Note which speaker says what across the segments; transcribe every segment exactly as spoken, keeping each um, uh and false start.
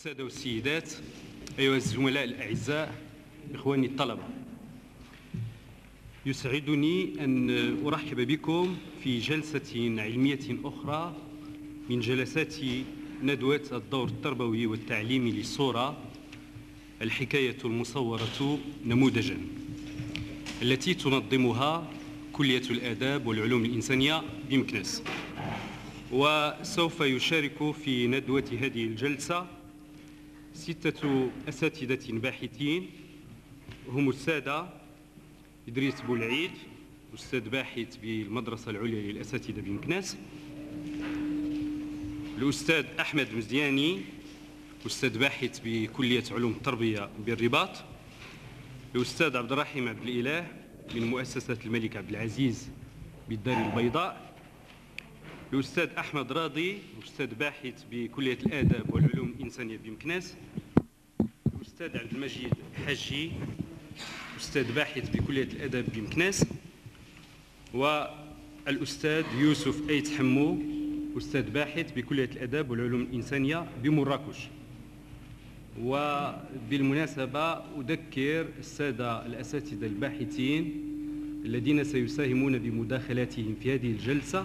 Speaker 1: السادة والسيدات، أيها الزملاء الأعزاء، إخواني الطلبة، يسعدني أن أرحب بكم في جلسة علمية أخرى من جلسات ندوة الدور التربوي والتعليمي للصورة، الحكاية المصورة نموذجا، التي تنظمها كلية الآداب والعلوم الإنسانية بمكناس. وسوف يشارك في ندوة هذه الجلسة ستة أساتذة باحثين، هم السادة إدريس بولعيد، أستاذ باحث بالمدرسة العليا للأساتذة بمكناس، الأستاذ أحمد مزياني، أستاذ باحث بكلية علوم التربية بالرباط، الأستاذ عبد الرحيم عبد الإله من مؤسسة الملك عبد العزيز بالدار البيضاء، الأستاذ أحمد راضي، أستاذ باحث بكلية الآداب والعلوم الإنسانية بمكناس، الأستاذ عبد المجيد حجي، أستاذ باحث بكلية الآداب بمكناس، والأستاذ يوسف أيت حمو، أستاذ باحث بكلية الآداب والعلوم الإنسانية بمراكش. وبالمناسبة أذكر السادة الأساتذة الباحثين الذين سيساهمون بمداخلاتهم في هذه الجلسة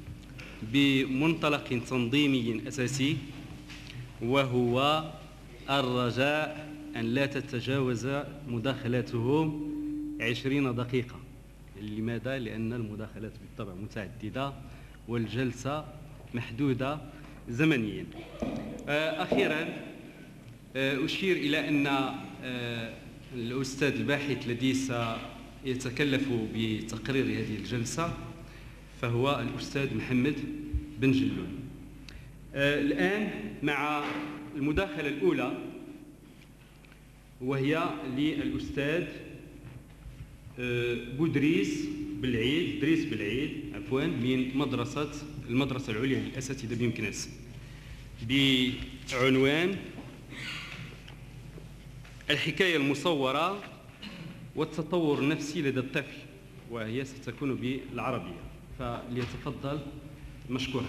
Speaker 1: بمنطلق تنظيمي أساسي، وهو الرجاء أن لا تتجاوز مداخلاتهم عشرين دقيقة. لماذا؟ لأن المداخلات بالطبع متعددة والجلسة محدودة زمنيا. أخيرا أشير إلى أن الأستاذ الباحث الذي سيتكلف بتقرير هذه الجلسة فهو الأستاذ محمد بن جلول. الآن مع المداخلة الأولى، وهي للأستاذ بودريس بالعيد دريس بالعيد عفوا من مدرسة المدرسة العليا للأساتذة بمكناس، بعنوان الحكاية المصورة والتطور النفسي لدى الطفل، وهي ستكون بالعربية، فليتفضل مشكورا.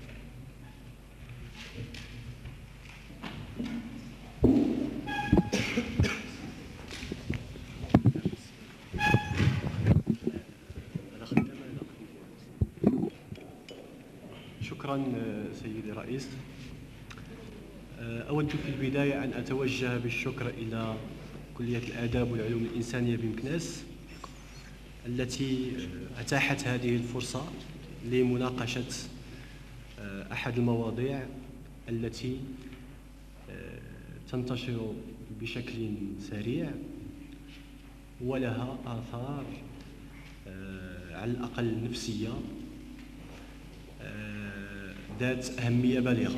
Speaker 2: شكرا سيدي الرئيس. أود في البداية أن أتوجه بالشكر إلى كلية الآداب والعلوم الإنسانية بمكناس التي أتاحت هذه الفرصة لمناقشة أحد المواضيع التي تنتشر بشكل سريع ولها آثار على الأقل نفسية ذات أهمية بالغة.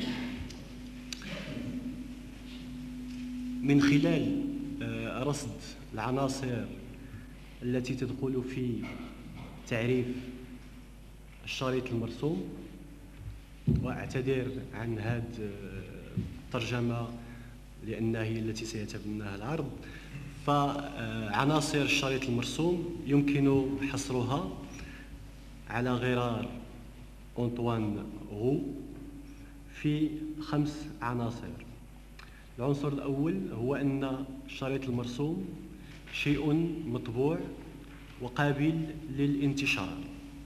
Speaker 2: من خلال رصد العناصر التي تدخل في تعريف الشريط المرسوم، وأعتذر عن هذه الترجمة لأنها هي التي سيتبناها العرض، فعناصر الشريط المرسوم يمكن حصرها على غرار أنطوان غو في خمس عناصر. العنصر الأول هو أن الشريط المرسوم شيء مطبوع وقابل للانتشار.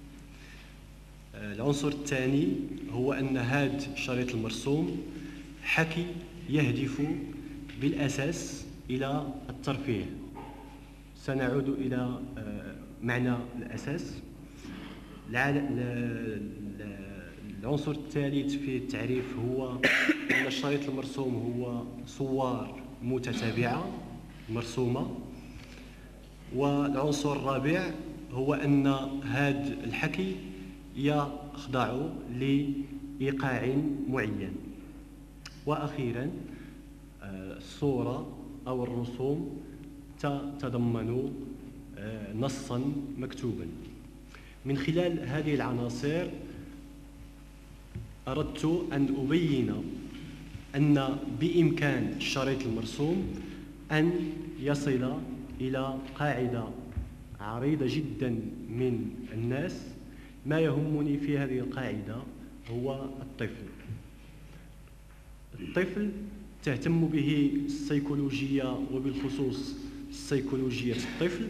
Speaker 2: العنصر الثاني هو أن هذا الشريط المرسوم حكي يهدف بالأساس إلى الترفيه. سنعود إلى معنى الأساس. العنصر الثالث في التعريف هو أن الشريط المرسوم هو صور متتابعة مرسومة. والعنصر الرابع هو أن هذا الحكي يخضع لإيقاع معين. وأخيرا الصورة أو الرسوم تتضمن نصا مكتوبا. من خلال هذه العناصر أردت أن أبين أن بإمكان الشريط المرسوم أن يصل إلى قاعدة عريضة جدا من الناس. ما يهمني في هذه القاعدة هو الطفل. الطفل تهتم به السيكولوجية وبالخصوص سيكولوجية الطفل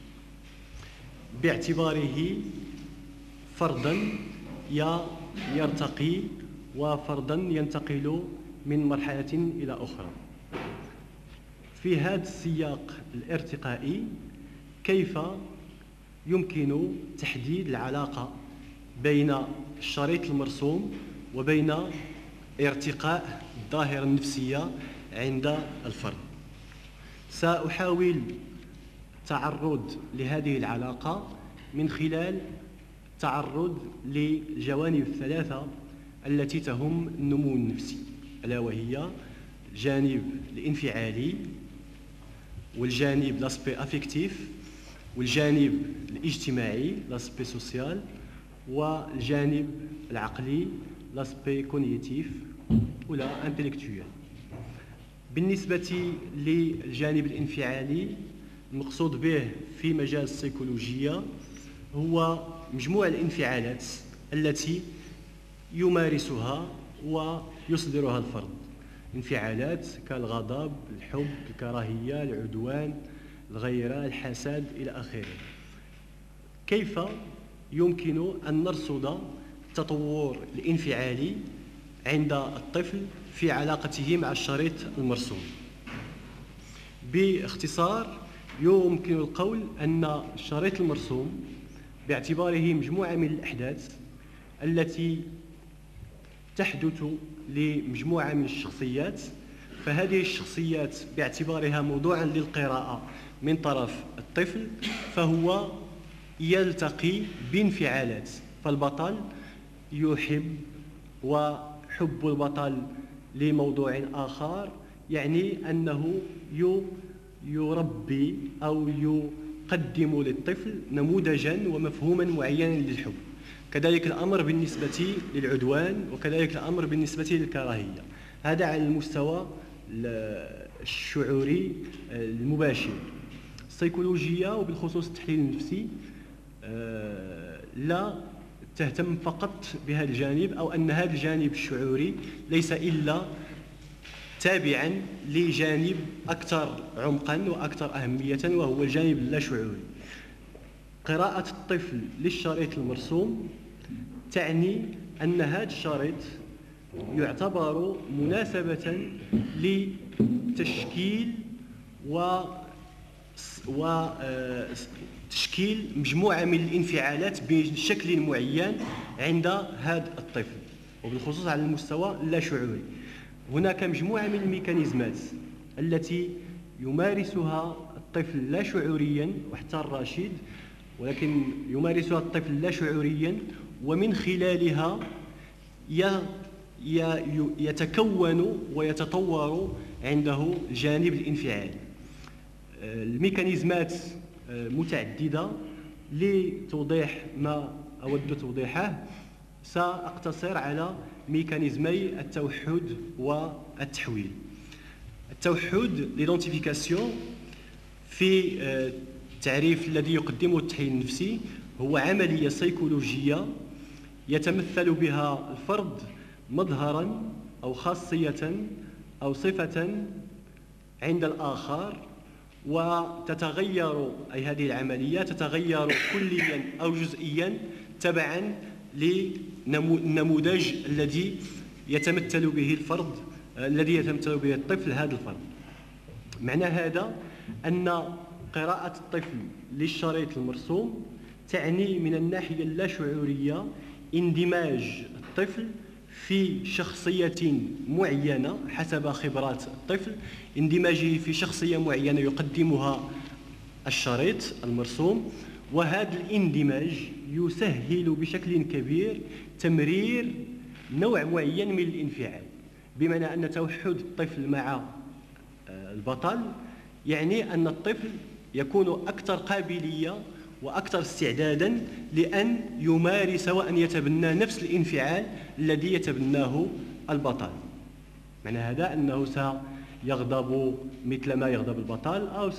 Speaker 2: باعتباره فردا يرتقي وفردا ينتقل من مرحلة إلى أخرى. في هذا السياق الارتقائي كيف يمكن تحديد العلاقة بين الشريط المرسوم وبين ارتقاء الظاهرة النفسية عند الفرد؟ سأحاول التعرض لهذه العلاقة من خلال التعرض للجوانب الثلاثة التي تهم النمو النفسي، ألا وهي الجانب الانفعالي والجانب لاسبي افيكتيف والجانب الاجتماعي لاسبي سوسيال والجانب العقلي لاسبي كونيتيف ولا انتلكتويال. بالنسبة للجانب الانفعالي المقصود به في مجال السيكولوجية هو مجموع الانفعالات التي يمارسها ويصدرها الفرد، انفعالات كالغضب، الحب، الكراهية، العدوان، الغيرة، الحسد إلى آخره. كيف يمكن أن نرصد التطور الانفعالي عند الطفل في علاقته مع الشريط المرسوم؟ باختصار يمكن القول أن الشريط المرسوم باعتباره مجموعة من الأحداث التي تحدث لمجموعة من الشخصيات، فهذه الشخصيات باعتبارها موضوعا للقراءة من طرف الطفل فهو يلتقي بانفعالات، فالبطل يحب وحب البطل لموضوع آخر يعني أنه يربي أو يقدم للطفل نموذجا ومفهوما معينا للحب. كذلك الأمر بالنسبة للعدوان وكذلك الأمر بالنسبة للكراهية. هذا على المستوى الشعوري المباشر. السيكولوجية وبالخصوص التحليل النفسي لا تهتم فقط بهذا الجانب، أو أن هذا الجانب الشعوري ليس إلا تابعا لجانب أكثر عمقا وأكثر أهمية وهو الجانب اللاشعوري. قراءة الطفل للشريط المرسوم تعني أن هذا الشريط يعتبر مناسبة لتشكيل و وتشكيل مجموعة من الانفعالات بشكل معين عند هذا الطفل وبالخصوص على المستوى اللاشعوري. هناك مجموعة من الميكانيزمات التي يمارسها الطفل لا شعوريا وحتى الرشيد، ولكن يمارسها الطفل لا شعوريا ومن خلالها يتكون ويتطور عنده الجانب الانفعالي. الميكانيزمات متعددة. لتوضيح ما أود توضيحه سأقتصر على ميكانيزمي التوحد والتحويل. التوحد ليدونتيفيكاسيون في التعريف الذي يقدمه التحليل النفسي هو عملية سيكولوجية يتمثل بها الفرد مظهرا أو خاصية أو صفة عند الآخر، وتتغير أي هذه العملية تتغير كليا أو جزئيا تبعا للنموذج الذي يتمثل به الفرد الذي يتمثل به الطفل هذا الفرد. معنى هذا أن قراءة الطفل للشريط المرسوم تعني من الناحية اللاشعورية اندماج الطفل في شخصية معينة حسب خبرات الطفل، اندماجه في شخصية معينة يقدمها الشريط المرسوم، وهذا الاندماج يسهل بشكل كبير تمرير نوع معين من الانفعال، بمعنى أن توحد الطفل مع البطل يعني أن الطفل يكون أكثر قابلية وأكثر استعدادا لأن يمارس وأن يتبنى نفس الانفعال الذي يتبناه البطل. معنى هذا أنه سيغضب مثل ما يغضب البطل، أو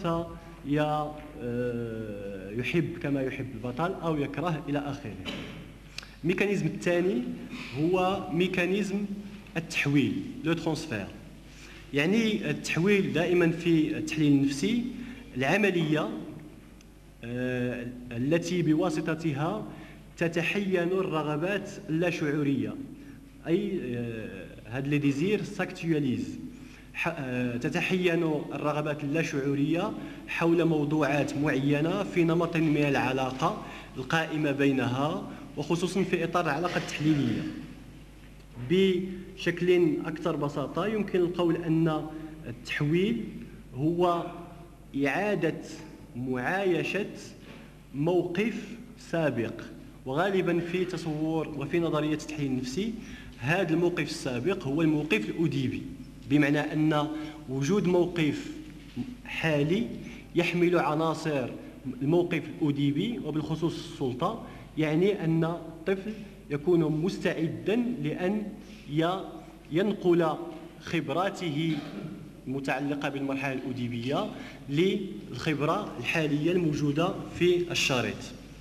Speaker 2: سيحب كما يحب البطل، أو يكره إلى آخره. الميكانيزم الثاني هو ميكانيزم التحويل، لو ترانسفير. يعني التحويل دائما في التحليل النفسي العملية آه التي بواسطتها تتحين الرغبات اللاشعورية، أي آه هاد لي ديزير ساكتواليز، تتحين الرغبات اللاشعورية حول موضوعات معينة في نمط من العلاقة القائمة بينها، وخصوصا في إطار العلاقة التحليلية. بشكل أكثر بساطة يمكن القول أن التحويل هو إعادة معايشة موقف سابق، وغالبا في تصور وفي نظرية التحليل النفسي هذا الموقف السابق هو الموقف الأديبي، بمعنى أن وجود موقف حالي يحمل عناصر الموقف الأديبي وبالخصوص السلطة، يعني أن الطفل يكون مستعدا لأن ينقل خبراته المتعلقة بالمرحلة الأديبية للخبرة الحالية الموجودة في الشريط.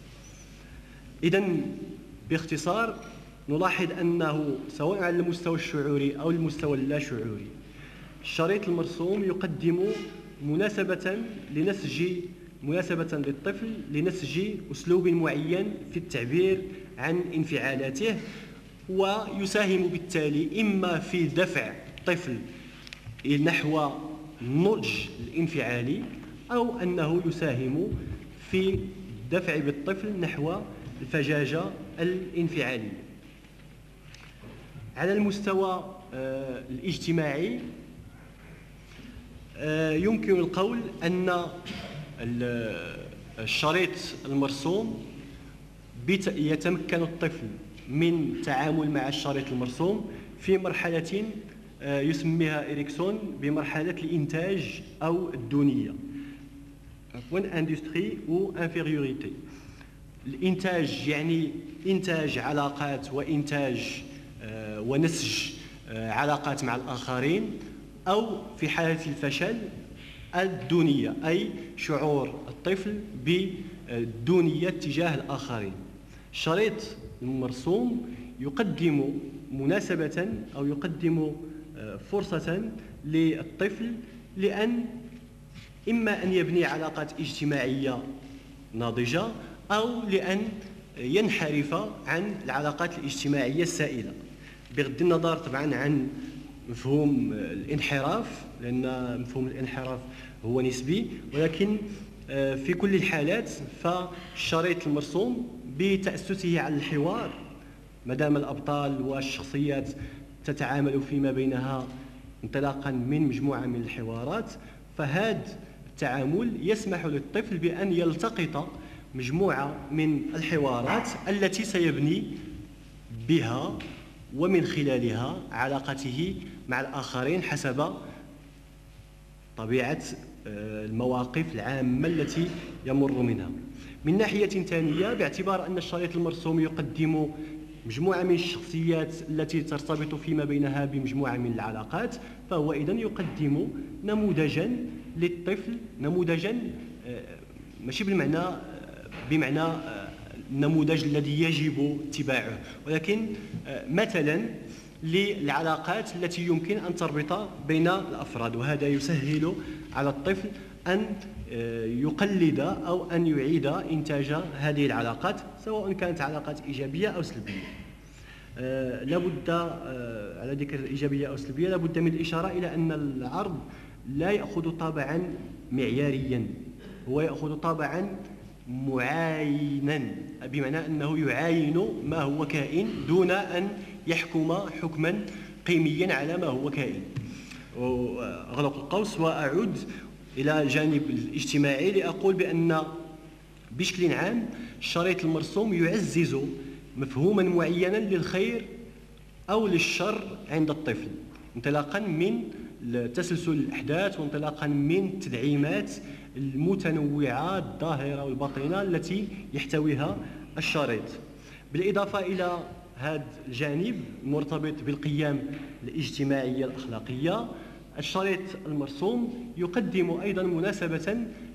Speaker 2: إذن باختصار نلاحظ أنه سواء على المستوى الشعوري أو المستوى اللاشعوري الشريط المرسوم يقدم مناسبة لنسج مناسبة للطفل لنسج أسلوب معين في التعبير عن انفعالاته، ويساهم بالتالي إما في دفع الطفل نحو النضج الانفعالي، أو أنه يساهم في الدفع بالطفل نحو الفجاجة الانفعالية. على المستوى آه الاجتماعي آه يمكن القول أن الشريط المرسوم يتمكن الطفل من التعامل مع الشريط المرسوم في مرحلة آه يسميها إريكسون بمرحلة الإنتاج أو الدونية، عفوا اندستري أو انفيريوريتي. الإنتاج يعني إنتاج علاقات وإنتاج آه ونسج آه علاقات مع الآخرين، أو في حالة الفشل الدونية، أي شعور الطفل بالدونية تجاه الآخرين. الشريط المرسوم يقدم مناسبة أو يقدم آه فرصة للطفل لأن إما أن يبني علاقات اجتماعية ناضجة، أو لأن ينحرف عن العلاقات الاجتماعية السائلة، بغض النظر طبعا عن مفهوم الانحراف، لأن مفهوم الانحراف هو نسبي، ولكن في كل الحالات فالشريط المرسوم بتأسسه على الحوار، مادام الأبطال والشخصيات تتعامل فيما بينها انطلاقا من مجموعة من الحوارات، فهذا التعامل يسمح للطفل بأن يلتقط مجموعة من الحوارات التي سيبني بها ومن خلالها علاقته مع الآخرين حسب طبيعة المواقف العامة التي يمر منها. من ناحية ثانية، باعتبار أن الشريط المرسوم يقدم مجموعة من الشخصيات التي ترتبط فيما بينها بمجموعة من العلاقات، فهو إذن يقدم نموذجا للطفل، نموذجا ماشي بالمعنى بمعنى النموذج الذي يجب اتباعه، ولكن مثلا للعلاقات التي يمكن أن تربط بين الأفراد، وهذا يسهل على الطفل أن يقلد أو أن يعيد إنتاج هذه العلاقات، سواء كانت علاقات إيجابية أو سلبية. لابد على ذكر الإيجابية أو السلبية لابد من الإشارة إلى أن العرض لا يأخذ طابعا معياريا، هو يأخذ طابعا معاينا، بمعنى أنه يعاين ما هو كائن دون أن يحكم حكما قيميا على ما هو كائن. أغلق القوس وأعود إلى الجانب الاجتماعي لأقول بأن بشكل عام الشريط المرسوم يعزز مفهوما معينا للخير أو للشر عند الطفل، انطلاقا من تسلسل الأحداث وانطلاقا من التدعيمات المتنوعة الظاهرة والباطنة التي يحتويها الشريط. بالإضافة إلى هذا الجانب المرتبط بالقيم الاجتماعية الأخلاقية، الشريط المرسوم يقدم أيضا مناسبة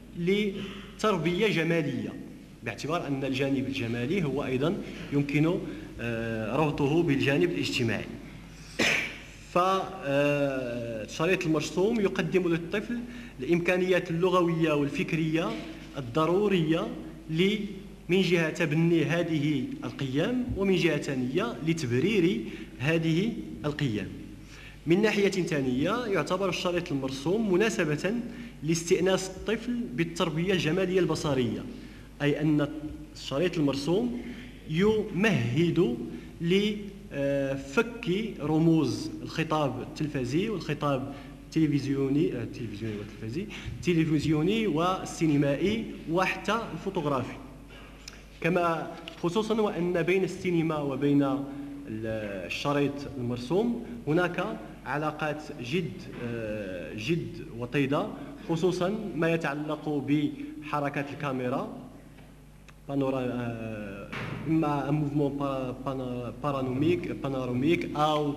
Speaker 2: لتربية جمالية، باعتبار أن الجانب الجمالي هو أيضا يمكن ربطه بالجانب الاجتماعي. فالشريط المرسوم يقدم للطفل الإمكانيات اللغوية والفكرية الضرورية من جهة تبني هذه القيم، ومن جهة ثانية لتبرير هذه القيم. من ناحية ثانية يعتبر الشريط المرسوم مناسبة لاستئناس الطفل بالتربية الجمالية البصرية، أي أن الشريط المرسوم يمهد لفك رموز الخطاب التلفزي والخطاب التلفزيوني التلفزيوني والتلفزي التلفزيوني والسينمائي وحتى الفوتوغرافي. كما خصوصا وأن بين السينما وبين الشريط المرسوم هناك علاقات جد جد وطيدة، خصوصا ما يتعلق بحركات الكاميرا، إما موفمون بانوراميك بانوراميك أو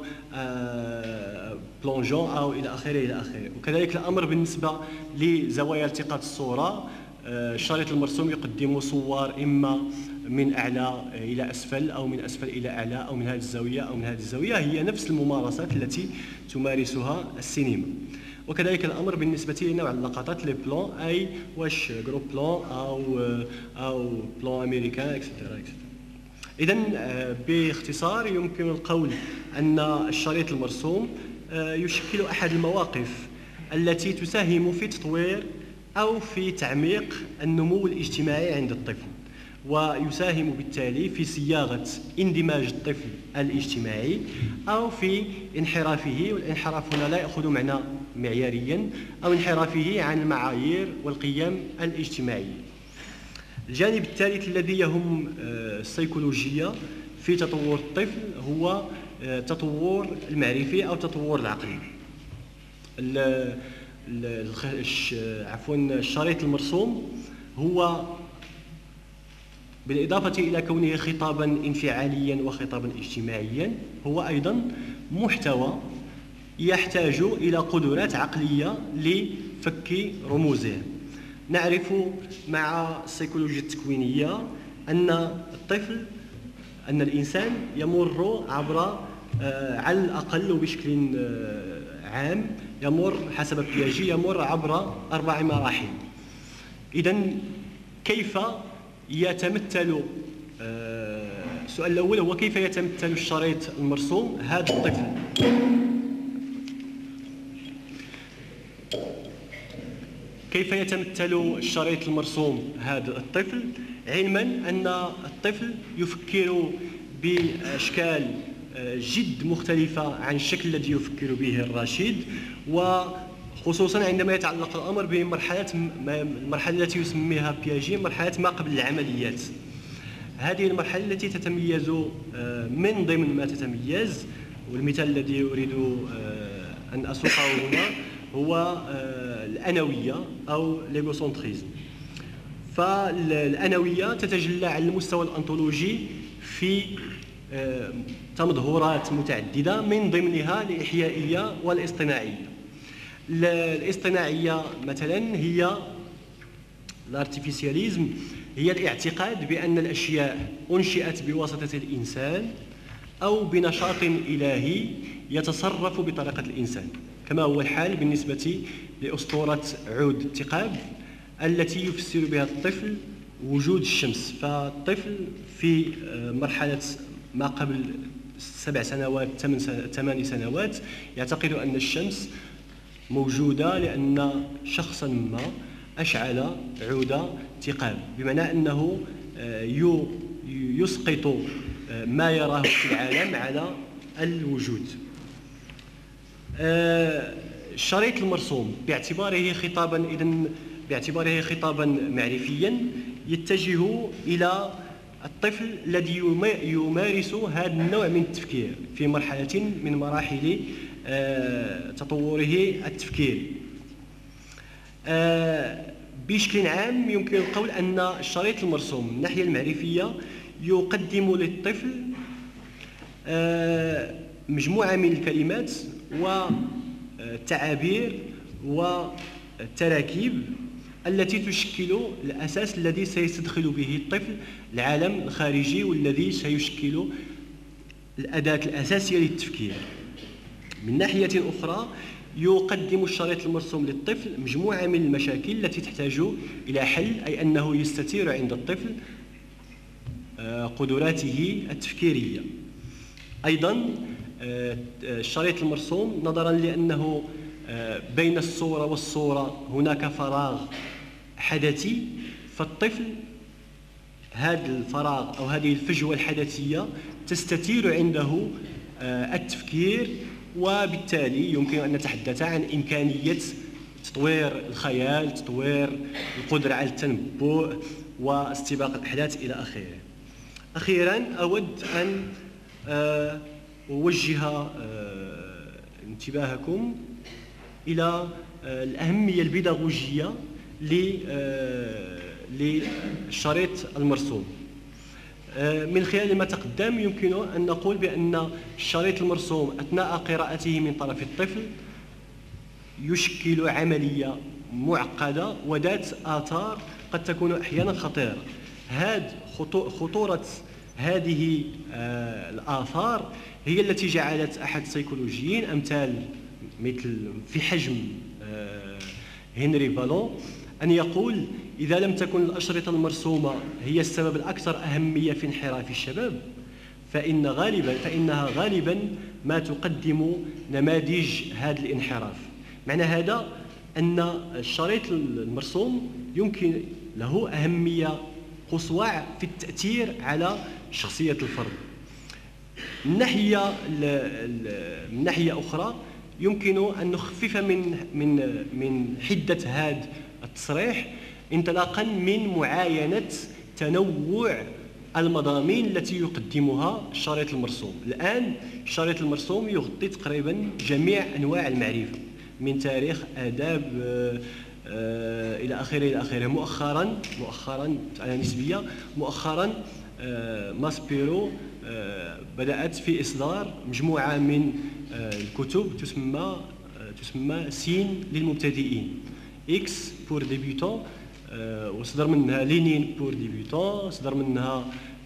Speaker 2: بلونجون أو إلى آخره إلى آخره. وكذلك الأمر بالنسبة لزوايا التقاط الصورة. الشريط المرسوم يقدم صور إما من أعلى إلى أسفل أو من أسفل إلى أعلى أو من هذه الزاوية أو من هذه الزاوية، هي نفس الممارسات التي تمارسها السينما. وكذلك الأمر بالنسبة لنوع اللقطات لي بلون، أي واش جروب بلون أو أو بلون أمريكان إكسترا إكسترا. إذن باختصار يمكن القول أن الشريط المرسوم يشكل أحد المواقف التي تساهم في تطوير أو في تعميق النمو الاجتماعي عند الطفل، ويساهم بالتالي في صياغة اندماج الطفل الاجتماعي أو في انحرافه، والانحراف هنا لا يأخذ معنى معياريا، أو انحرافه عن المعايير والقيم الاجتماعية. الجانب الثالث الذي يهم السيكولوجية في تطور الطفل هو تطور المعرفي أو تطور العقلي. عفوا الشريط المرسوم هو بالإضافة إلى كونه خطابا انفعاليا وخطابا اجتماعيا هو أيضا محتوى يحتاج إلى قدرات عقلية لفك رموزه. نعرف مع السيكولوجيا التكوينية أن الطفل أن الإنسان يمر عبر على الأقل وبشكل عام يمر حسب بياجي يمر عبر أربع مراحل. إذن كيف يتمثل السؤال الأول هو كيف يتمثل الشريط المرسوم هذا الطفل؟ كيف يتمثل الشريط المرسوم هذا الطفل، علما أن الطفل يفكر بأشكال جد مختلفة عن الشكل الذي يفكر به الرشيد، وخصوصا عندما يتعلق الأمر بمرحلة المرحلة التي يسميها بياجي مرحلة ما قبل العمليات. هذه المرحلة التي تتميز من ضمن ما تتميز، والمثال الذي أريد أن أسوقه هنا هو الأنوية أو ليغوسنتريزم. فالأنوية تتجلى على المستوى الأنطولوجي في تمظهرات متعددة، من ضمنها الإحيائية والاصطناعية. الاصطناعية مثلا هي الارتيفيسياليزم، هي الاعتقاد بأن الأشياء أنشئت بواسطة الإنسان أو بنشاط إلهي يتصرف بطريقة الإنسان، كما هو الحال بالنسبة لأسطورة عود الثقاب التي يفسر بها الطفل وجود الشمس. فالطفل في مرحلة ما قبل سبع سنوات ثمان سنوات يعتقد أن الشمس موجودة لأن شخصا ما أشعل عود ثقاب، بمعنى أنه يسقط ما يراه في العالم على الوجود. الشريط المرسوم باعتباره خطابا إذن باعتباره خطابا معرفيا يتجه إلى الطفل الذي يمارس هذا النوع من التفكير في مرحلة من مراحل تطوره التفكيري. بشكل عام يمكن القول أن الشريط المرسوم من الناحية المعرفية يقدم للطفل مجموعة من الكلمات والتعابير والتراكيب التي تشكل الأساس الذي سيستدخل به الطفل العالم الخارجي، والذي سيشكل الأداة الأساسية للتفكير. من ناحية أخرى يقدم الشريط المرسوم للطفل مجموعة من المشاكل التي تحتاج إلى حل، أي أنه يستثير عند الطفل قدراته التفكيرية. أيضا الشريط المرسوم نظرا لأنه بين الصورة والصورة هناك فراغ حدثي، فالطفل هذا الفراغ أو هذه الفجوة الحدثية تستثير عنده التفكير، وبالتالي يمكن أن نتحدث عن إمكانية تطوير الخيال، تطوير القدرة على التنبؤ واستباق الأحداث إلى آخره. أخيرا أود أن أوجه انتباهكم إلى الأهمية البيداغوجية للشريط المرسوم. من خلال ما تقدم يمكن أن نقول بأن الشريط المرسوم أثناء قراءته من طرف الطفل يشكل عملية معقدة وذات آثار قد تكون أحيانا خطيرة. هذه خطورة هذه الآثار هي التي جعلت أحد السيكولوجيين أمثال مثل في حجم هنري فالون أن يقول: إذا لم تكن الأشرطة المرسومة هي السبب الأكثر أهمية في انحراف الشباب، فإن غالبا فإنها غالبا ما تقدم نماذج هذا الانحراف. معنى هذا أن الشريط المرسوم يمكن له أهمية قصوى في التأثير على شخصية الفرد. من ناحية من ناحية أخرى يمكن أن نخفف من من من حدة هذا التصريح انطلاقا من معاينة تنوع المضامين التي يقدمها الشريط المرسوم. الآن الشريط المرسوم يغطي تقريبا جميع أنواع المعرفة، من تاريخ، آداب، آه إلى آخره إلى آخره. مؤخرا مؤخرا على نسبية مؤخرا آه ماسبيرو آه بدأت في إصدار مجموعة من آه الكتب تسمى آه تسمى سين للمبتدئين، إكس بور ديبيوتون، آه وصدر منها لينين بور ديبيوتون، صدر منها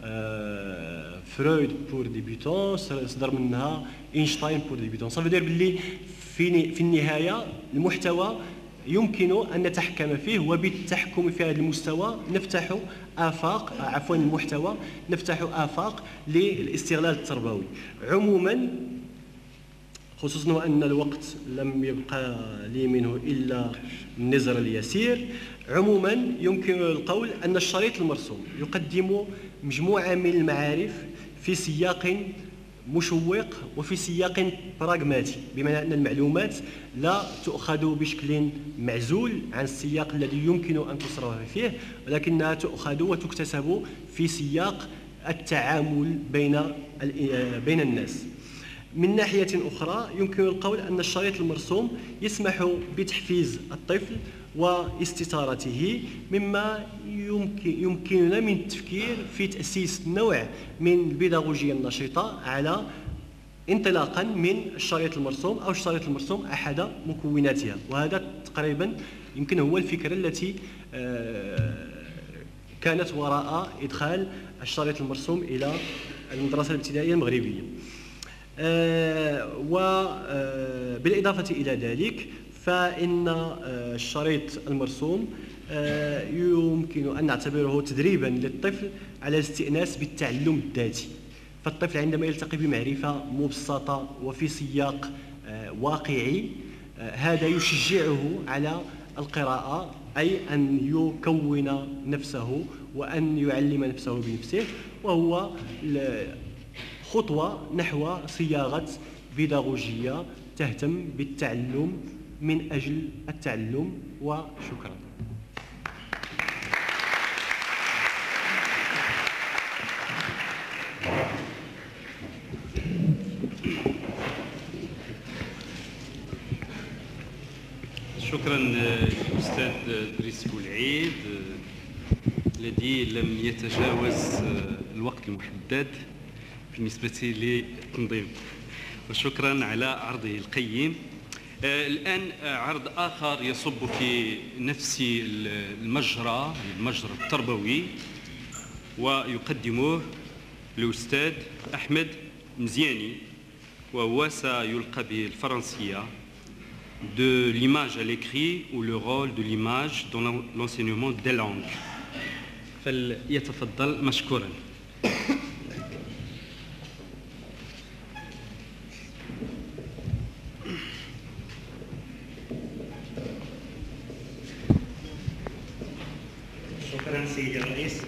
Speaker 2: آه فرويد بور ديبيوتون، صدر منها اينشتاين بور ديبيوتون. صافي دير باللي في في النهاية المحتوى يمكن أن نتحكم فيه، وبالتحكم في هذا المستوى نفتح آفاق عفوا المحتوى نفتح آفاق للاستغلال التربوي. عموما خصوصا وأن الوقت لم يبقى لي منه إلا النزر اليسير، عموما يمكن القول أن الشريط المرسوم يقدم مجموعة من المعارف في سياق مشوق وفي سياق براغماتي، بمعنى أن المعلومات لا تؤخذ بشكل معزول عن السياق الذي يمكن أن تصرف فيه، ولكنها تؤخذ وتكتسب في سياق التعامل بين بين الناس. من ناحية أخرى يمكن القول أن الشريط المرسوم يسمح بتحفيز الطفل واستثارته، مما يمكن يمكننا من التفكير في تأسيس نوع من البيداغوجية النشطة على انطلاقا من الشريط المرسوم أو الشريط المرسوم أحد مكوناتها. وهذا تقريبا يمكن هو الفكرة التي كانت وراء إدخال الشريط المرسوم إلى المدرسة الابتدائية المغربية. وبالإضافة إلى ذلك فإن الشريط المرسوم يمكن أن نعتبره تدريبا للطفل على الاستئناس بالتعلم الذاتي. فالطفل عندما يلتقي بمعرفة مبسطة وفي سياق واقعي هذا يشجعه على القراءة، أي أن يكون نفسه وأن يعلم نفسه بنفسه، وهو خطوة نحو صياغة بيداغوجية تهتم بالتعلم من أجل التعلم. وشكرا.
Speaker 1: شكرا للأستاذ إدريس بولعيد الذي لم يتجاوز الوقت المحدد بالنسبة للتنظيم، وشكرا على عرضه القيم. الآن عرض آخر يصب في نفس المجرى المجرى التربوي، ويقدمه الأستاذ أحمد مزياني وهو سيلقى بالفرنسية de l'image à l'écrit ou le rôle de l'image dans l'enseignement des langues. فليتفضل مشكورا.
Speaker 3: شكرا سيدي الرئيس.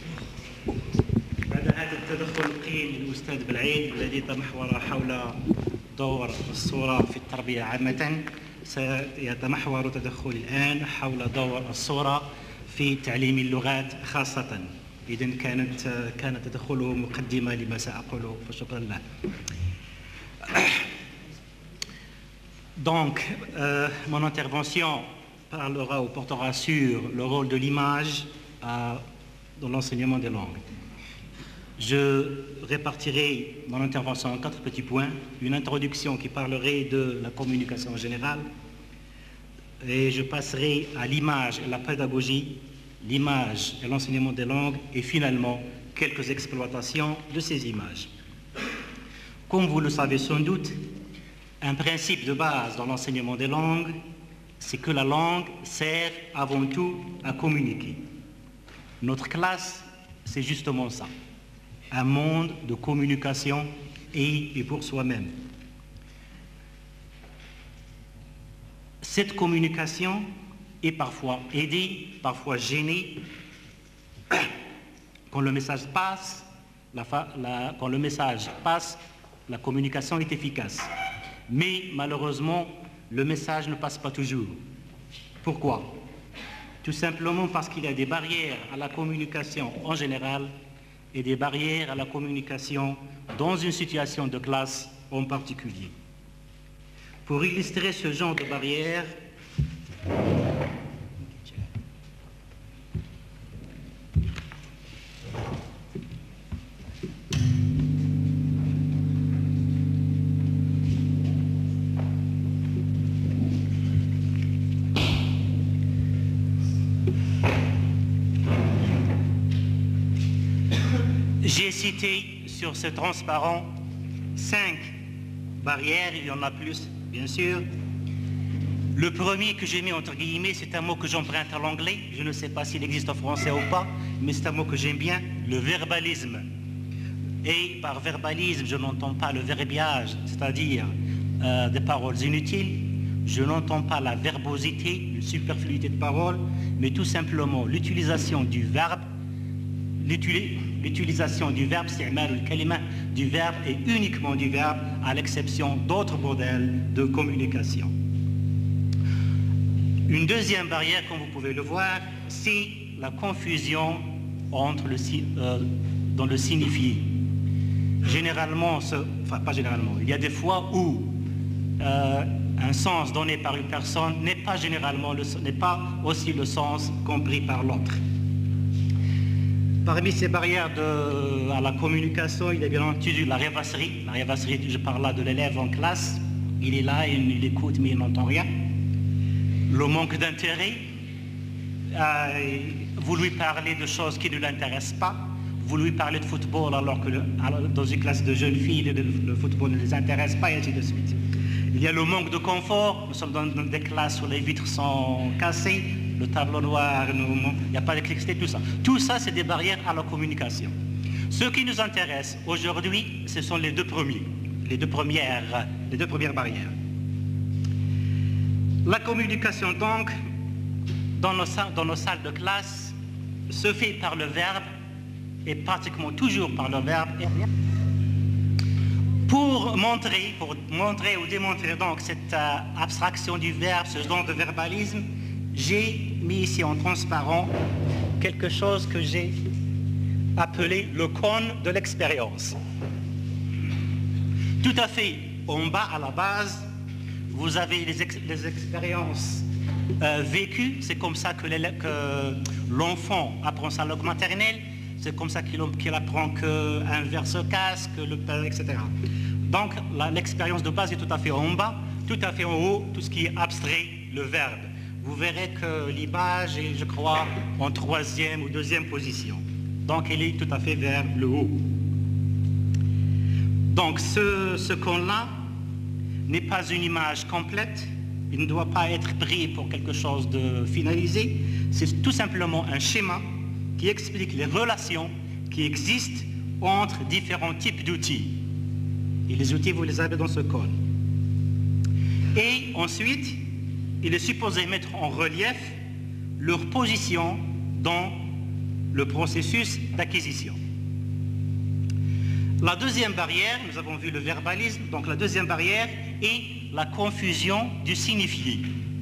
Speaker 3: بعد هذا التدخل القيم للأستاذ بالعيد الذي تمحور حول دور الصورة في التربية عامة، سيتمحور تدخل الآن حول دور الصورة في تعليم اللغات خاصة. إذن كانت كان تدخله مقدمة لما سأقوله، فشكرا له. Donc, euh, mon intervention parlera ou portera sur le rôle de l'image euh, dans l'enseignement des langues. Je répartirai mon intervention en quatre petits points. Une introduction qui parlerait de la communication générale, et je passerai à l'image et la pédagogie, l'image et l'enseignement des langues, et finalement quelques exploitations de ces images. Comme vous le savez sans doute, un principe de base dans l'enseignement des langues, c'est que la langue sert avant tout à communiquer. Notre classe, c'est justement ça. Un monde de communication et, et pour soi-même. Cette communication est parfois aidée, parfois gênée. Quand le message passe, la, la, quand le message passe, la communication est efficace. Mais malheureusement, le message ne passe pas toujours. Pourquoi? Tout simplement parce qu'il y a des barrières à la communication en général et des barrières à la communication dans une situation de classe en particulier. Pour illustrer ce genre de barrières, j'ai cité sur ce transparent cinq barrières, il y en a plus, bien sûr. Le premier que j'ai mis entre guillemets, c'est un mot que j'emprunte à l'anglais, je ne sais pas s'il existe en français ou pas, mais c'est un mot que j'aime bien, le verbalisme. Et par verbalisme, je n'entends pas le verbiage, c'est-à-dire euh, des paroles inutiles, je n'entends pas la verbosité, une superfluité de paroles, mais tout simplement l'utilisation du verbe, l'utilisation du verbe, c'est le kalima du verbe et uniquement du verbe, à l'exception d'autres modèles de communication. Une deuxième barrière, comme vous pouvez le voir, c'est la confusion entre le, euh, dans le signifié. Généralement, ce, enfin pas généralement, il y a des fois où euh, un sens donné par une personne n'est pas généralement, n'est pas aussi le sens compris par l'autre. Parmi ces barrières de, à la communication, il y a bien entendu la rêvasserie. La rêvasserie, je parle là de l'élève en classe. Il est là, il, il écoute, mais il n'entend rien. Le manque d'intérêt. Euh, vous lui parlez de choses qui ne l'intéressent pas. Vous lui parlez de football alors que le, alors, dans une classe de jeunes filles, le, le football ne les intéresse pas, et ainsi de suite. Il y a le manque de confort. Nous sommes dans, dans des classes où les vitres sont cassées. Le tableau noir, il n'y a pas d'électricité, tout ça. Tout ça, c'est des barrières à la communication. Ce qui nous intéresse aujourd'hui, ce sont les deux premiers, les deux premières, les deux premières barrières. La communication, donc, dans nos, dans nos salles de classe, se fait par le verbe, et pratiquement toujours par le verbe. Pour montrer, pour montrer ou démontrer donc cette euh, abstraction du verbe, ce genre de verbalisme, j'ai mis ici en transparent quelque chose que j'ai appelé le cône de l'expérience. Tout à fait en bas à la base, vous avez les, ex les expériences euh, vécues. C'est comme ça que l'enfant apprend sa langue maternelle. C'est comme ça qu'il qu'il apprend qu'un verre se casse, que le père, et cetera. Donc l'expérience de base est tout à fait en bas, tout à fait en haut, tout ce qui est abstrait, le verbe. Vous verrez que l'image est, je crois, en troisième ou deuxième position. Donc, elle est tout à fait vers le haut. Donc ce, ce cône-là n'est pas une image complète, il ne doit pas être pris pour quelque chose de finalisé, c'est tout simplement un schéma qui explique les relations qui existent entre différents types d'outils. Et les outils, vous les avez dans ce cône. Et ensuite, il est supposé mettre en relief leur position dans le processus d'acquisition. La deuxième barrière, nous avons vu le verbalisme, donc la deuxième barrière est la confusion du signifié.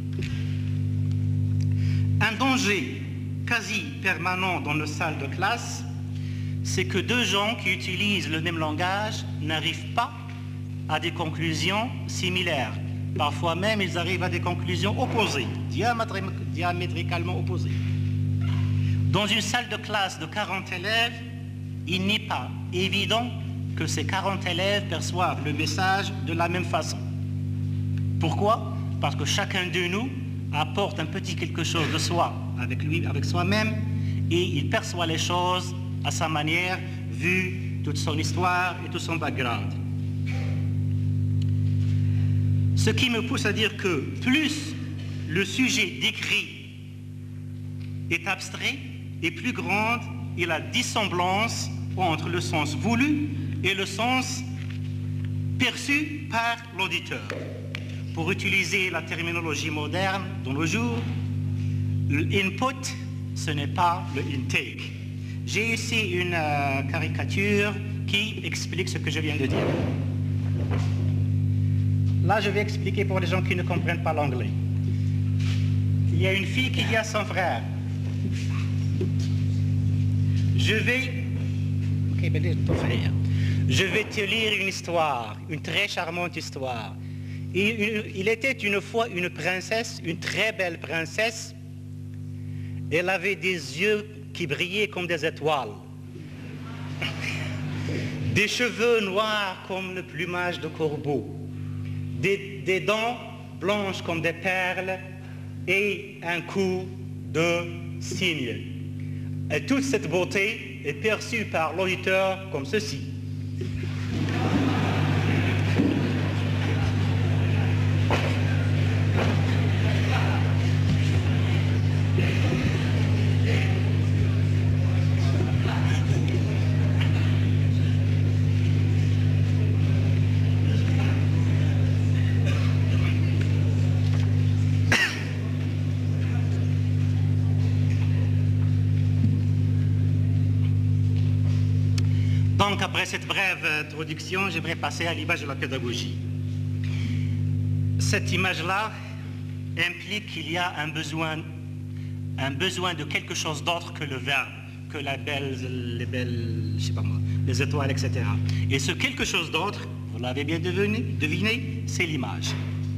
Speaker 3: Un danger quasi permanent dans nos salles de classe, c'est que deux gens qui utilisent le même langage n'arrivent pas à des conclusions similaires. Parfois même, ils arrivent à des conclusions opposées, diamétralement opposées. Dans une salle de classe de quarante élèves, il n'est pas évident que ces quarante élèves perçoivent le message de la même façon. Pourquoi? Parce que chacun de nous apporte un petit quelque chose de soi avec lui, avec soi-même, et il perçoit les choses à sa manière, vu toute son histoire et tout son background. Ce qui me pousse à dire que plus le sujet décrit est abstrait et plus grande est la dissemblance entre le sens voulu et le sens perçu par l'auditeur. Pour utiliser la terminologie moderne de nos jours, l'input, ce n'est pas le intake. J'ai ici une euh, caricature qui explique ce que je viens de dire. Là, je vais expliquer pour les gens qui ne comprennent pas l'anglais. Il y a une fille qui dit à son frère, je vais... Okay, ben, je vais te lire une histoire, une très charmante histoire. Et il était une fois une princesse, une très belle princesse. Elle avait des yeux qui brillaient comme des étoiles, des cheveux noirs comme le plumage de corbeau, des, des dents blanches comme des perles et un cou de cygne. Et toute cette beauté est perçue par l'auditeur comme ceci. Donc, après cette brève introduction, j'aimerais passer à l'image de la pédagogie. Cette image-là implique qu'il y a un besoin, un besoin de quelque chose d'autre que le verbe, que la belle, les belles, je sais pas moi, les étoiles, et cetera. Et ce quelque chose d'autre, vous l'avez bien deviné, deviné, c'est l'image.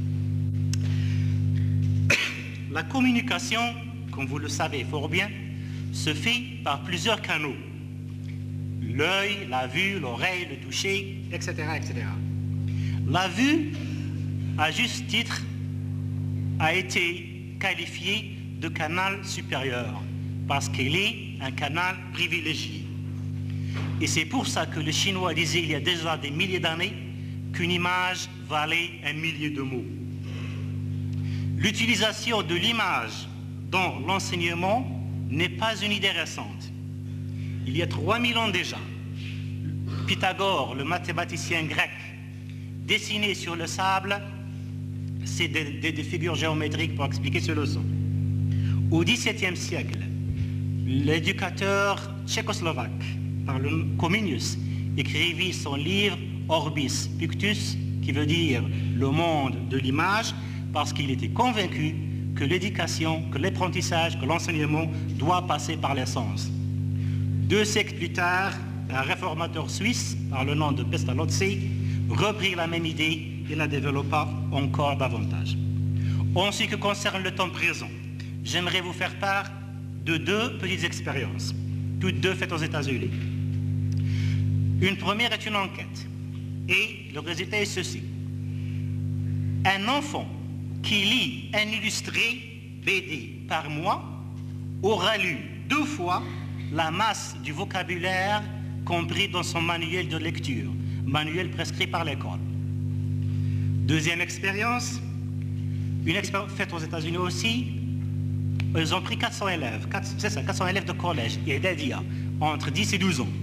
Speaker 3: La communication, comme vous le savez fort bien, se fait par plusieurs canaux. L'œil, la vue, l'oreille, le toucher, et cetera, et cetera. La vue, à juste titre, a été qualifiée de canal supérieur parce qu'elle est un canal privilégié. Et c'est pour ça que le Chinois disait il y a déjà des milliers d'années qu'une image valait un millier de mots. L'utilisation de l'image dans l'enseignement n'est pas une idée récente. Il y a trois mille ans déjà, Pythagore, le mathématicien grec, dessinait sur le sable ces des, des, des figures géométriques pour expliquer ce leçon. Au dix-septième siècle, l'éducateur tchécoslovaque, par le Comenius, écrivit son livre Orbis Pictus, qui veut dire le monde de l'image, parce qu'il était convaincu que l'éducation, que l'apprentissage, que l'enseignement doit passer par les sens. Deux siècles plus tard, un réformateur suisse, par le nom de Pestalozzi, reprit la même idée et la développa encore davantage. En ce qui concerne le temps présent, j'aimerais vous faire part de deux petites expériences, toutes deux faites aux États-Unis. Une première est une enquête, et le résultat est ceci. Un enfant qui lit un illustré B D par mois aura lu deux fois la masse du vocabulaire compris dans son manuel de lecture, manuel prescrit par l'école. Deuxième expérience, une expérience faite aux États-Unis aussi. Ils ont pris quatre cents élèves, c'est ça, quatre cents élèves de collège et d'Adia, entre dix et douze ans.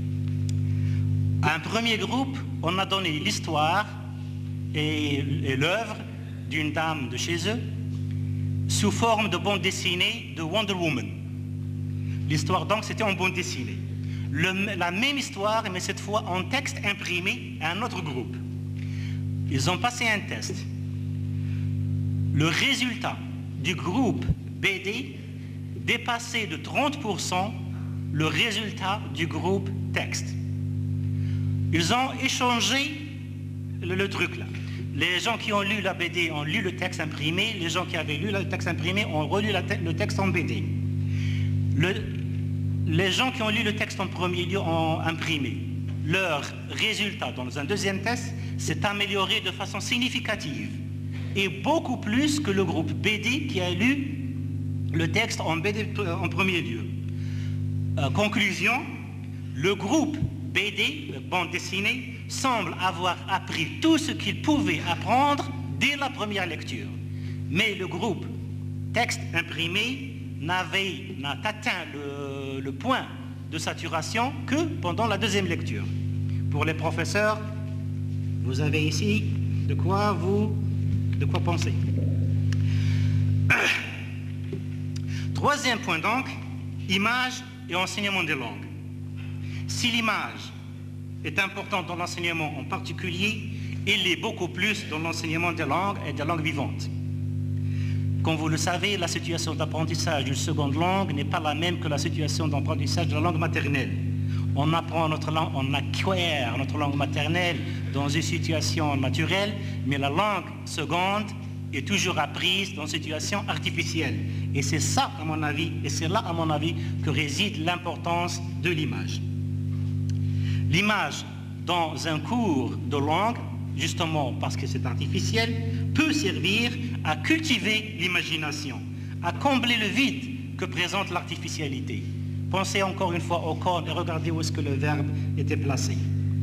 Speaker 3: À un premier groupe, on a donné l'histoire et, et l'œuvre d'une dame de chez eux sous forme de bande dessinée de Wonder Woman. L'histoire donc c'était en bande dessinée. Le, la même histoire, mais cette fois en texte imprimé à un autre groupe. Ils ont passé un test. Le résultat du groupe B D dépassait de trente pour cent le résultat du groupe texte. Ils ont échangé le, le truc là. Les gens qui ont lu la B D ont lu le texte imprimé, les gens qui avaient lu le texte imprimé ont relu la te le texte en B D. Le, les gens qui ont lu le texte en premier lieu ont imprimé. Leur résultat dans un deuxième test s'est amélioré de façon significative et beaucoup plus que le groupe B D qui a lu le texte en B D en premier lieu. Euh, conclusion, le groupe B D, bande dessinée, semble avoir appris tout ce qu'il pouvait apprendre dès la première lecture. Mais le groupe texte imprimé n'avait n'a atteint le, le point de saturation que pendant la deuxième lecture. Pour les professeurs, vous avez ici de quoi vous de quoi penser. Troisième point donc, image et enseignement des langues. Si l'image est importante dans l'enseignement en particulier, il l'est beaucoup plus dans l'enseignement des langues et des langues vivantes. Comme vous le savez, la situation d'apprentissage d'une seconde langue n'est pas la même que la situation d'apprentissage de la langue maternelle. On apprend notre langue, on acquiert notre langue maternelle dans une situation naturelle, mais la langue seconde est toujours apprise dans une situation artificielle. Et c'est ça, à mon avis, et c'est là, à mon avis, que réside l'importance de l'image. L'image dans un cours de langue, justement parce que c'est artificiel, peut servir à cultiver l'imagination, à combler le vide que présente l'artificialité. Pensez encore une fois au corps et regardez où est-ce que le verbe était placé.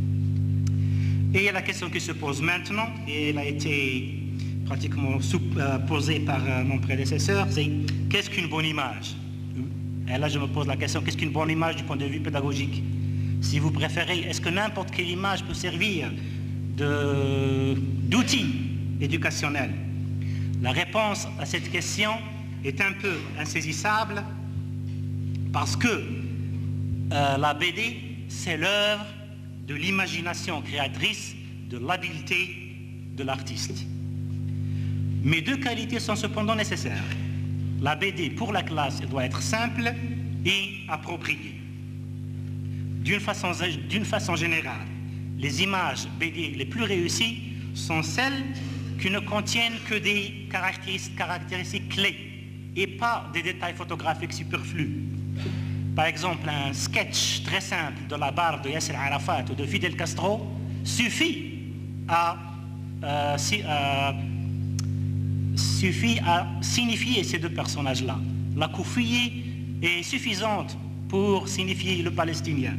Speaker 3: Et la question qui se pose maintenant, et elle a été pratiquement posée par mon prédécesseur, c'est qu'est-ce qu'une bonne image? Et là je me pose la question, qu'est-ce qu'une bonne image du point de vue pédagogique? Si vous préférez, est-ce que n'importe quelle image peut servir d'outil éducationnel? La réponse à cette question est un peu insaisissable parce que euh, la B D, c'est l'œuvre de l'imagination créatrice, de l'habileté de l'artiste. Mais deux qualités sont cependant nécessaires. La B D pour la classe doit être simple et appropriée. D'une façon, d'une façon générale, les images B D les plus réussies sont celles qui ne contiennent que des caractéristiques, caractéristiques clés et pas des détails photographiques superflus. Par exemple, un sketch très simple de la barre de Yasser Arafat ou de Fidel Castro suffit à, euh, si, euh, suffit à signifier ces deux personnages-là. La Koufouye est suffisante pour signifier le Palestinien.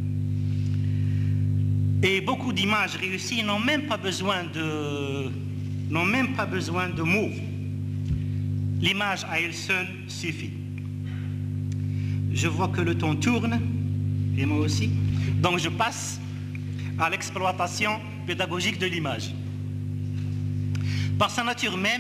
Speaker 3: Et beaucoup d'images réussies n'ont même pas besoin de, n'ont même pas besoin de mots. L'image à elle seule suffit. Je vois que le temps tourne, et moi aussi, donc je passe à l'exploitation pédagogique de l'image. Par sa nature même,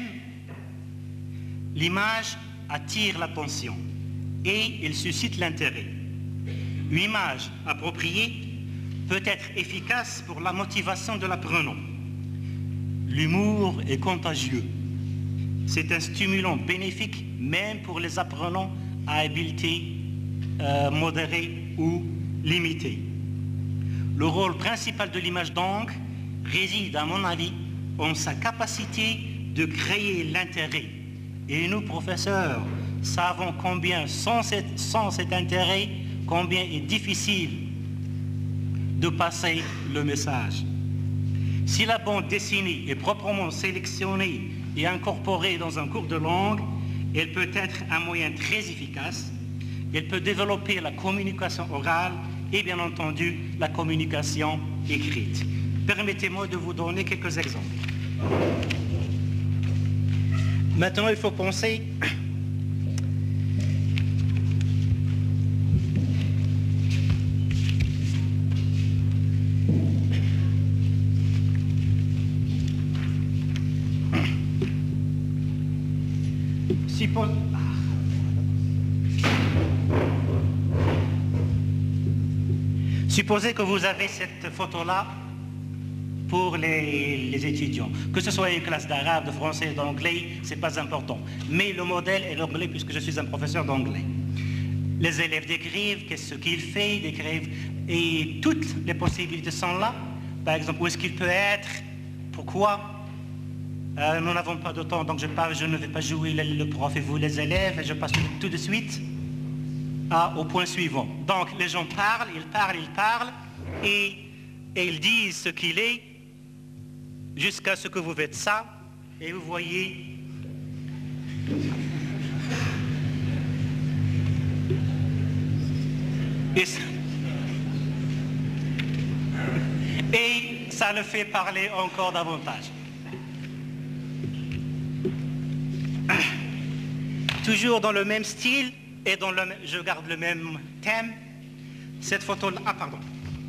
Speaker 3: l'image attire l'attention et elle suscite l'intérêt. Une image appropriée peut être efficace pour la motivation de l'apprenant. L'humour est contagieux. C'est un stimulant bénéfique même pour les apprenants à habileté euh, modérée ou limitée. Le rôle principal de l'image donc réside, à mon avis, en sa capacité de créer l'intérêt. Et nous, professeurs, savons combien, sans, cette, sans cet intérêt, combien est difficile de passer le message. Si la bande dessinée est proprement sélectionnée et incorporée dans un cours de langue, elle peut être un moyen très efficace. Elle peut développer la communication orale et bien entendu la communication écrites. Permettez-moi de vous donner quelques exemples. Maintenant, il faut penser Suppose... Supposez que vous avez cette photo-là pour les, les étudiants. Que ce soit une classe d'arabe, de français, d'anglais, ce n'est pas important. Mais le modèle est l'anglais puisque je suis un professeur d'anglais. Les élèves décrivent qu'est-ce qu'il fait, décrivent, et toutes les possibilités sont là. Par exemple, où est-ce qu'il peut être, pourquoi. Euh, nous n'avons pas de temps, donc je, parle, je ne vais pas jouer le, le prof et vous les élèves, et je passe tout, tout de suite à, au point suivant. Donc les gens parlent, ils parlent, ils parlent, et, et ils disent ce qu'il est, jusqu'à ce que vous faites ça, et vous voyez... Et ça, et ça le fait parler encore davantage. Toujours dans le même style et dans le, je garde le même thème. Cette photo-là, ah pardon.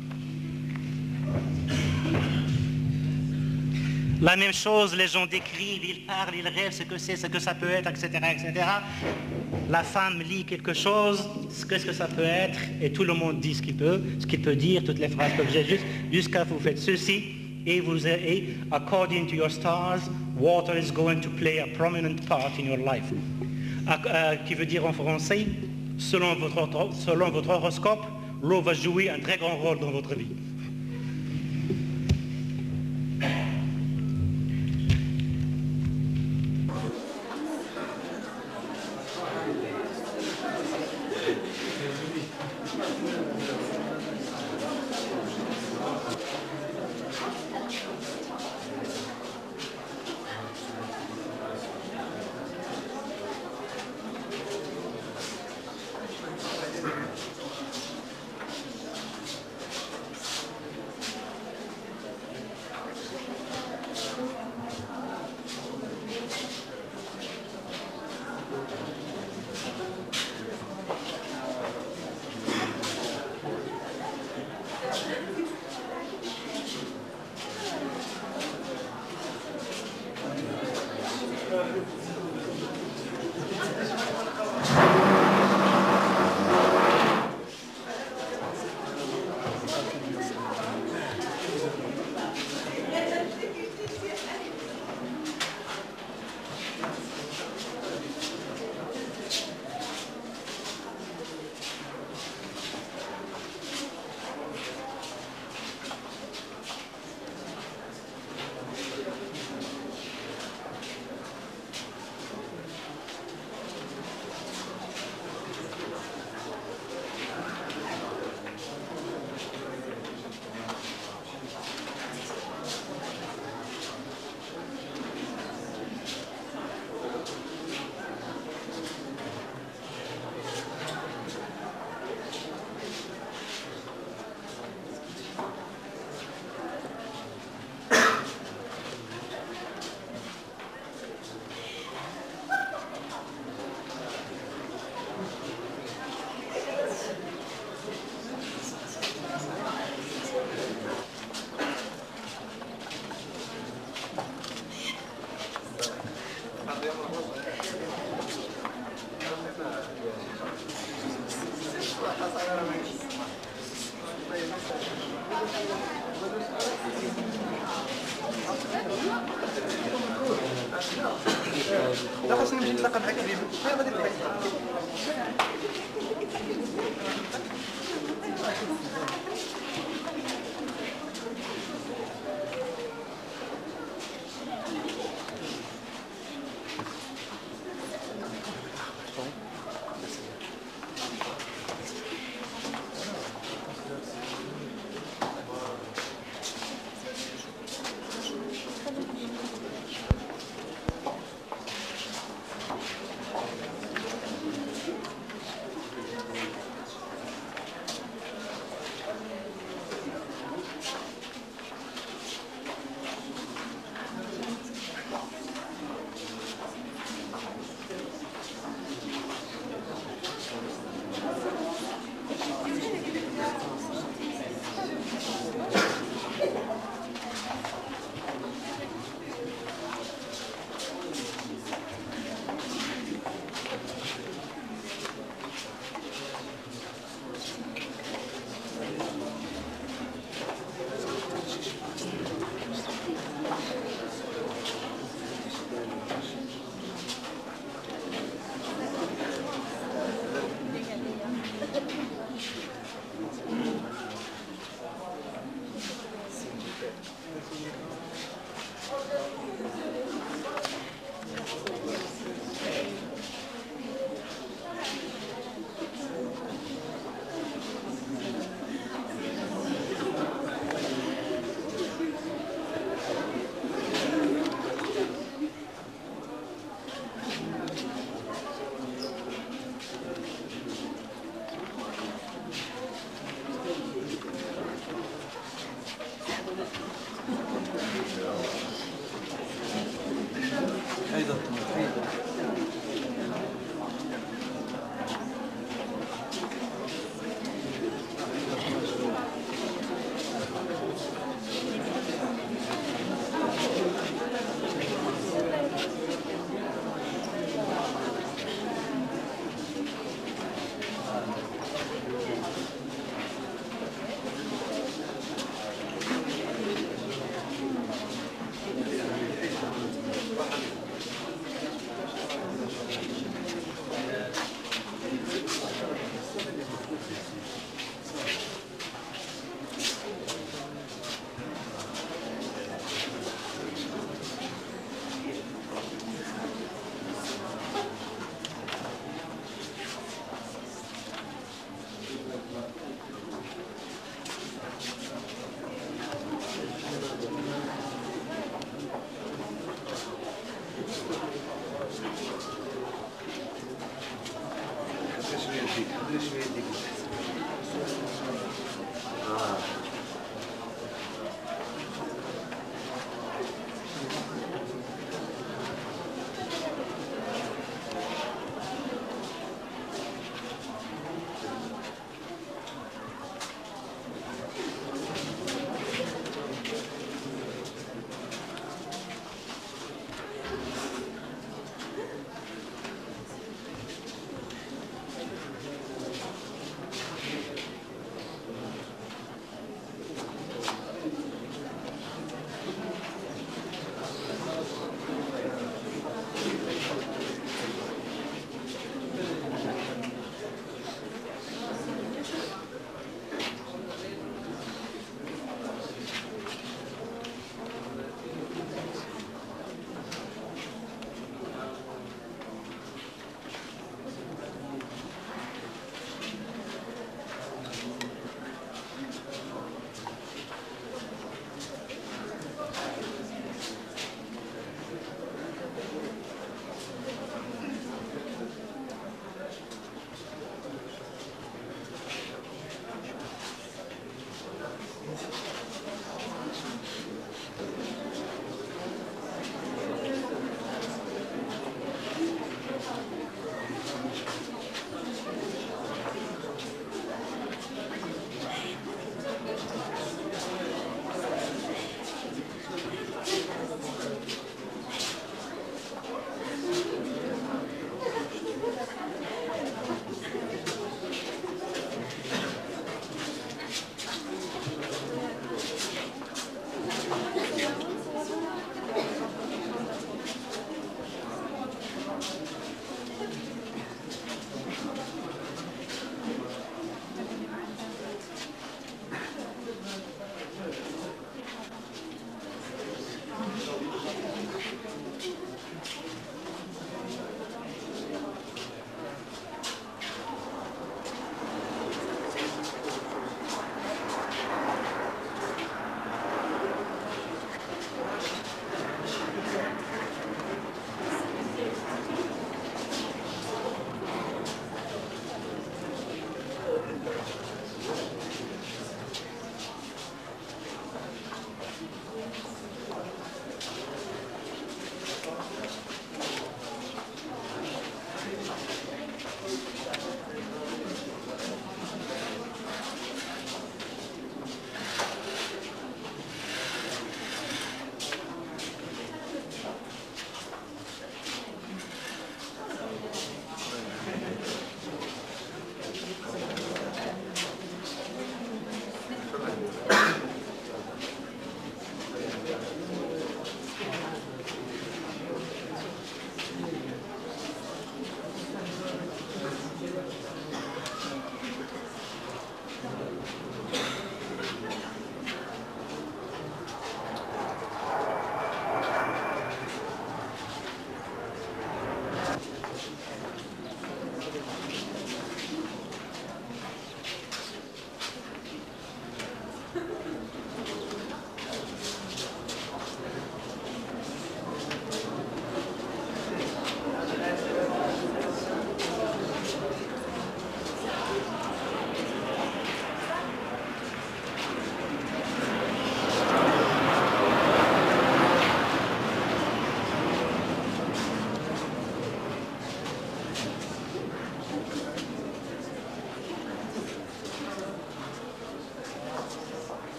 Speaker 3: La même chose, les gens décrivent, ils parlent, ils rêvent ce que c'est, ce que ça peut être, et cetera, et cetera. La femme lit quelque chose, ce que, ce que ça peut être, et tout le monde dit ce qu'il peut, ce qu'il peut dire, toutes les phrases peuvent être juste, jusqu'à vous faites ceci, et vous et according to your stars, water is going to play a prominent part in your life. Euh, qui veut dire en français, selon votre, selon votre horoscope, l'eau va jouer un très grand rôle dans votre vie.
Speaker 4: لا خاصني نمشي نتلاقى معاك قريب غادي نبقى
Speaker 5: يديك خلي شويه يديك اه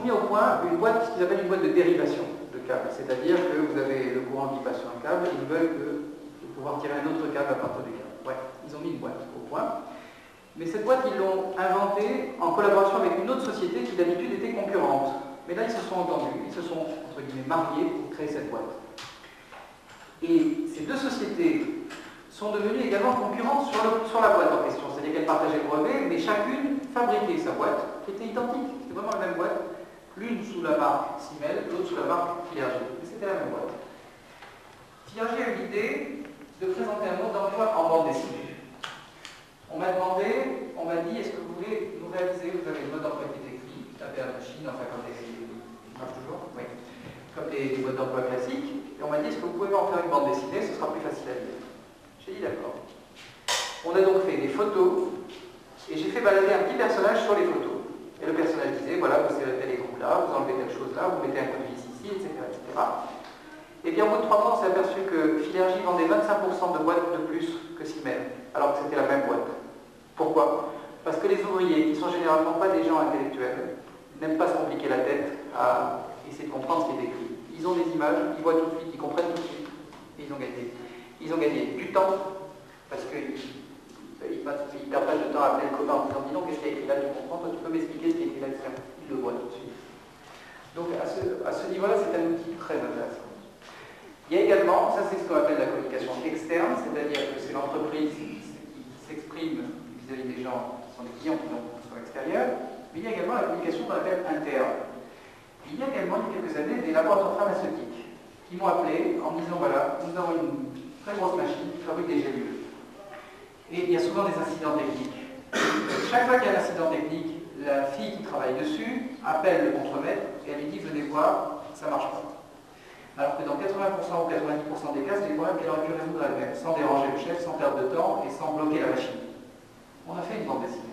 Speaker 5: mis au point une boîte, ce qu'ils appellent une boîte de dérivation de câbles. C'est-à-dire que vous avez le courant qui passe sur un câble, ils veulent que, pouvoir tirer un autre câble à partir du câble. Ouais, ils ont mis une boîte au point. Mais cette boîte, ils l'ont inventée en collaboration avec une autre société qui d'habitude était concurrente. Mais là, ils se sont entendus, ils se sont, entre guillemets, mariés pour créer cette boîte. Et ces deux sociétés sont devenues également concurrentes sur, le, sur la boîte en question. C'est-à-dire qu'elles partageaient le brevet, mais chacune fabriquait sa boîte, qui était identique. C'était vraiment la même boîte. L'une sous la marque Siemens, l'autre sous la marque Filergi. Mais c'était la même boîte. Filergi a eu l'idée de présenter un mode d'emploi en bande dessinée. On m'a demandé, on m'a dit, est-ce que vous voulez nous réaliser, vous avez le mode d'emploi qui est écrit, vous tapez à la machine, enfin comme des... Ça marche toujours? Oui. Comme des, des modes d'emploi classiques. Et on m'a dit, est-ce que vous pouvez en faire une bande dessinée, ce sera plus facile à lire. J'ai dit d'accord. On a donc fait des photos, et j'ai fait balader un petit personnage sur les photos. Et le personnage disait, voilà, vous serrez tel écrou là, vous enlevez telle chose là, vous mettez un code vis ici, et cetera, et cetera. Et bien au bout de trois mois, on s'est aperçu que Filergi vendait vingt-cinq pour cent de boîtes de plus que Siemens, alors que c'était la même boîte. Pourquoi? Parce que les ouvriers, qui sont généralement pas des gens intellectuels, n'aiment pas se compliquer la tête à essayer de comprendre ce qui est écrit. Ils ont des images, ils voient tout de suite, ils comprennent tout de suite, et ils ont gagné. Ils ont gagné du temps, parce qu'ils ne perdent pas de temps à appeler le copain en disant dis donc, qu'est-ce qu'il y a écrit là, tu comprends, toi tu peux m'expliquer ce qui est écrit là, ils le voient tout de suite. Donc à ce, à ce niveau-là, c'est un outil très intéressant. Il y a également, ça c'est ce qu'on appelle la communication externe, c'est-à-dire que c'est l'entreprise qui s'exprime vis-à-vis des gens qui sont des clients qui sont extérieurs, mais il y a également la communication qu'on appelle interne. Il y a également, il y a quelques années, des laboratoires pharmaceutiques qui m'ont appelé en me disant voilà, nous avons une très grosse machine qui fabrique des gélules. Et il y a souvent des incidents techniques. Chaque fois qu'il y a un incident technique, la fille qui travaille dessus appelle le contremaître et elle lui dit venez voir, ça ne marche pas. Alors que dans quatre-vingts pour cent ou quatre-vingt-dix pour cent des cas, c'est des problèmes qu'elle aurait pu résoudre elle-même, sans déranger le chef, sans perdre de temps et sans bloquer la machine. On a fait une bande dessinée.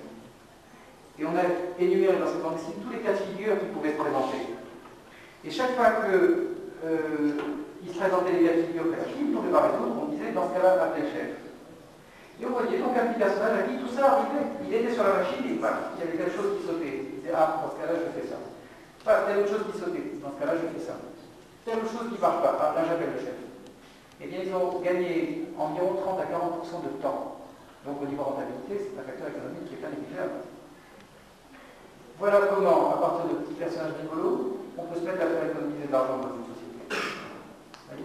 Speaker 5: Et on a énuméré dans cette bande dessinée tous les cas de figure qui pouvaient se présenter. Et chaque fois qu'il euh, se présentait des cas de figure que la fille ne pouvait pas résoudre, on disait dans ce cas-là, appelez le chef. Et on voyait donc un petit personnage à qui tout ça arrivait. Il était sur la machine et voilà, il y avait telle chose qui sautait. Il disait ah, dans ce cas-là, je fais ça. Voilà, telle autre chose qui sautait. Dans ce cas-là, je fais ça. Telle autre chose qui ne marche pas. Ah, là, j'appelle le chef. Eh bien, ils ont gagné environ trente à quarante pour cent de temps. Donc, au niveau rentabilité, c'est un facteur économique qui est pas négligeable. Voilà comment, à partir de petits personnages rigolos, on peut se mettre à faire économiser de l'argent dans une société. Oui.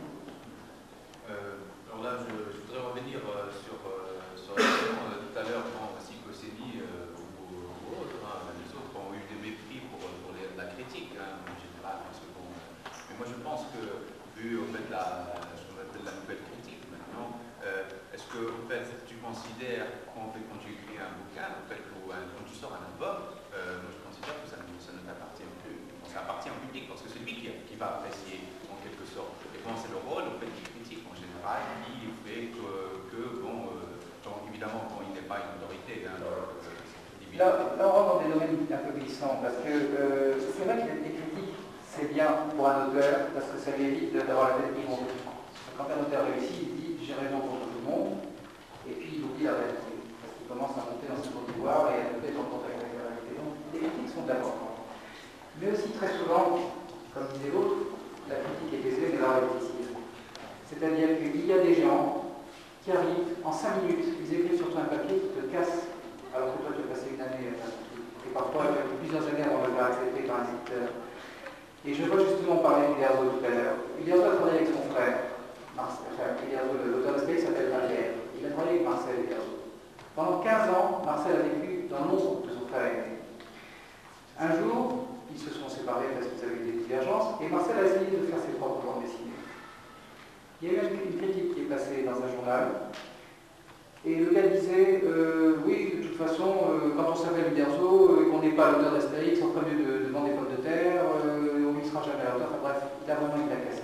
Speaker 6: Euh, alors là, je, je voudrais revenir euh, sur, euh, sur la question euh, tout à l'heure, quand Sikoseni euh, ou, ou autres, hein, les autres ont eu des mépris pour, pour les, la critique, hein, en général. Parce que, bon, euh, mais moi, je pense que, vu en fait, la, ce qu'on appelle la nouvelle critique maintenant, euh, est-ce que en fait, tu considères, quand, quand tu écris un bouquin, en fait, ou un, quand tu sors un album, euh, moi je considère que ça ne, ça ne t'appartient plus. Bon, ça appartient au public parce que c'est lui qui, qui va apprécier en quelque sorte. Et bon, c'est le rôle en fait, du critique en général qui fait que, que bon, euh, donc, évidemment, bon, il n'est pas une autorité. Hein, donc, euh,
Speaker 5: là, là, on rentre dans des domaines un peu glissants parce que euh, c'est vrai qu'il y a des critiques, c'est bien pour un auteur parce que ça lui évite d'avoir la tête qui monte. Quand un auteur réussit, il dit j'ai raison contre tout le monde et puis il oublie la réalité. Parce qu'il commence à monter dans son pouvoir et à être en contact avec la réalité. Donc les critiques sont importantes. Mais aussi très souvent, comme disait l'autre, la critique est aisée mais la réalité. C'est-à-dire qu'il y a des gens qui arrivent en cinq minutes, ils écrivent sur toi un papier qui te casse, alors que toi tu as passé une année, et parfois plusieurs années avant de le faire accepter par un éditeur. Et je vois justement parler d'Uderzo tout à l'heure. Uderzo a travaillé avec son frère, Marcel, enfin, l'auteur de Space s'appelle Javier. Il a travaillé avec Marcel Uderzo. Pendant quinze ans, Marcel a vécu dans l'ombre de son frère aîné. Un jour, ils se sont séparés parce qu'ils avaient eu des divergences, et Marcel a essayé de faire ses propres bandes dessinées. Il y a eu une critique qui est passée dans un journal, et le gars disait euh, oui, de toute façon, euh, quand on s'appelle Uderzo, et qu'on n'est pas l'auteur d'Astérix, on ferait mieux de, de vendre des pommes de terre, euh, on ne sera jamais à l'auteur. Enfin bref, il a vraiment il a cassé.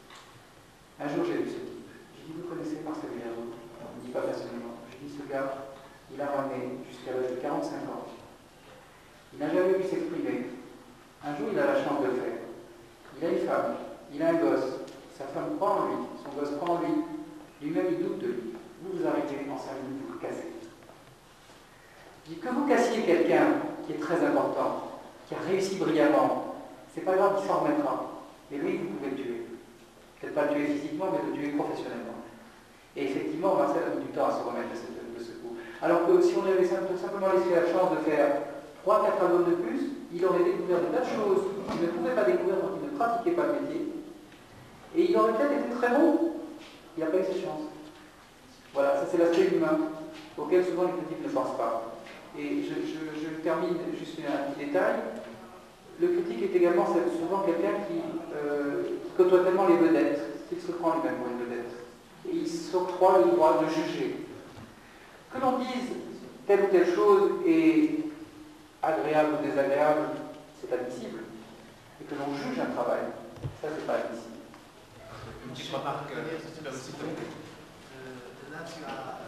Speaker 5: Un jour, j'ai vu ce type. J'ai dit vous connaissez Marcel Uderzo? Il ne dit pas personnellement. Je dis ce gars, il a ramé jusqu'à l'âge de quarante-cinq ans. Il n'a jamais pu s'exprimer. Un jour, il a la chance de le faire. Il a une femme, il a un gosse. Sa femme croit en lui, son gosse croit en lui, lui-même il doute de lui. Vous vous arrêtez en cinq minutes, vous le cassez. Je dis que vous cassiez quelqu'un qui est très important, qui a réussi brillamment, c'est pas grave, il s'en remettra. Mais lui, vous pouvez le tuer. Peut-être pas le tuer physiquement, mais le tuer professionnellement. Et effectivement, Marcel a mis du temps à se remettre de ce, de ce coup. Alors que si on avait simplement laissé la chance de faire trois quatre albums de plus, il aurait découvert des tas de choses qu'il ne pouvait pas découvrir quand il ne pratiquait pas le métier. Et il aurait peut-être été très bon. Il n'a pas eu cette chance. Voilà, ça c'est l'aspect humain, auquel souvent les critiques ne pensent pas. Et je, je, je termine juste un petit détail. Le critique est également souvent quelqu'un qui, euh, qui côtoie tellement les vedettes, qu'il se prend lui-même pour une vedette. Et il s'octroie le droit de juger. Que l'on dise telle ou telle chose est agréable ou désagréable, c'est admissible. Et que l'on juge un travail, ça c'est pas admissible.
Speaker 6: Une petite remarque, super aussi.
Speaker 7: Là, tu as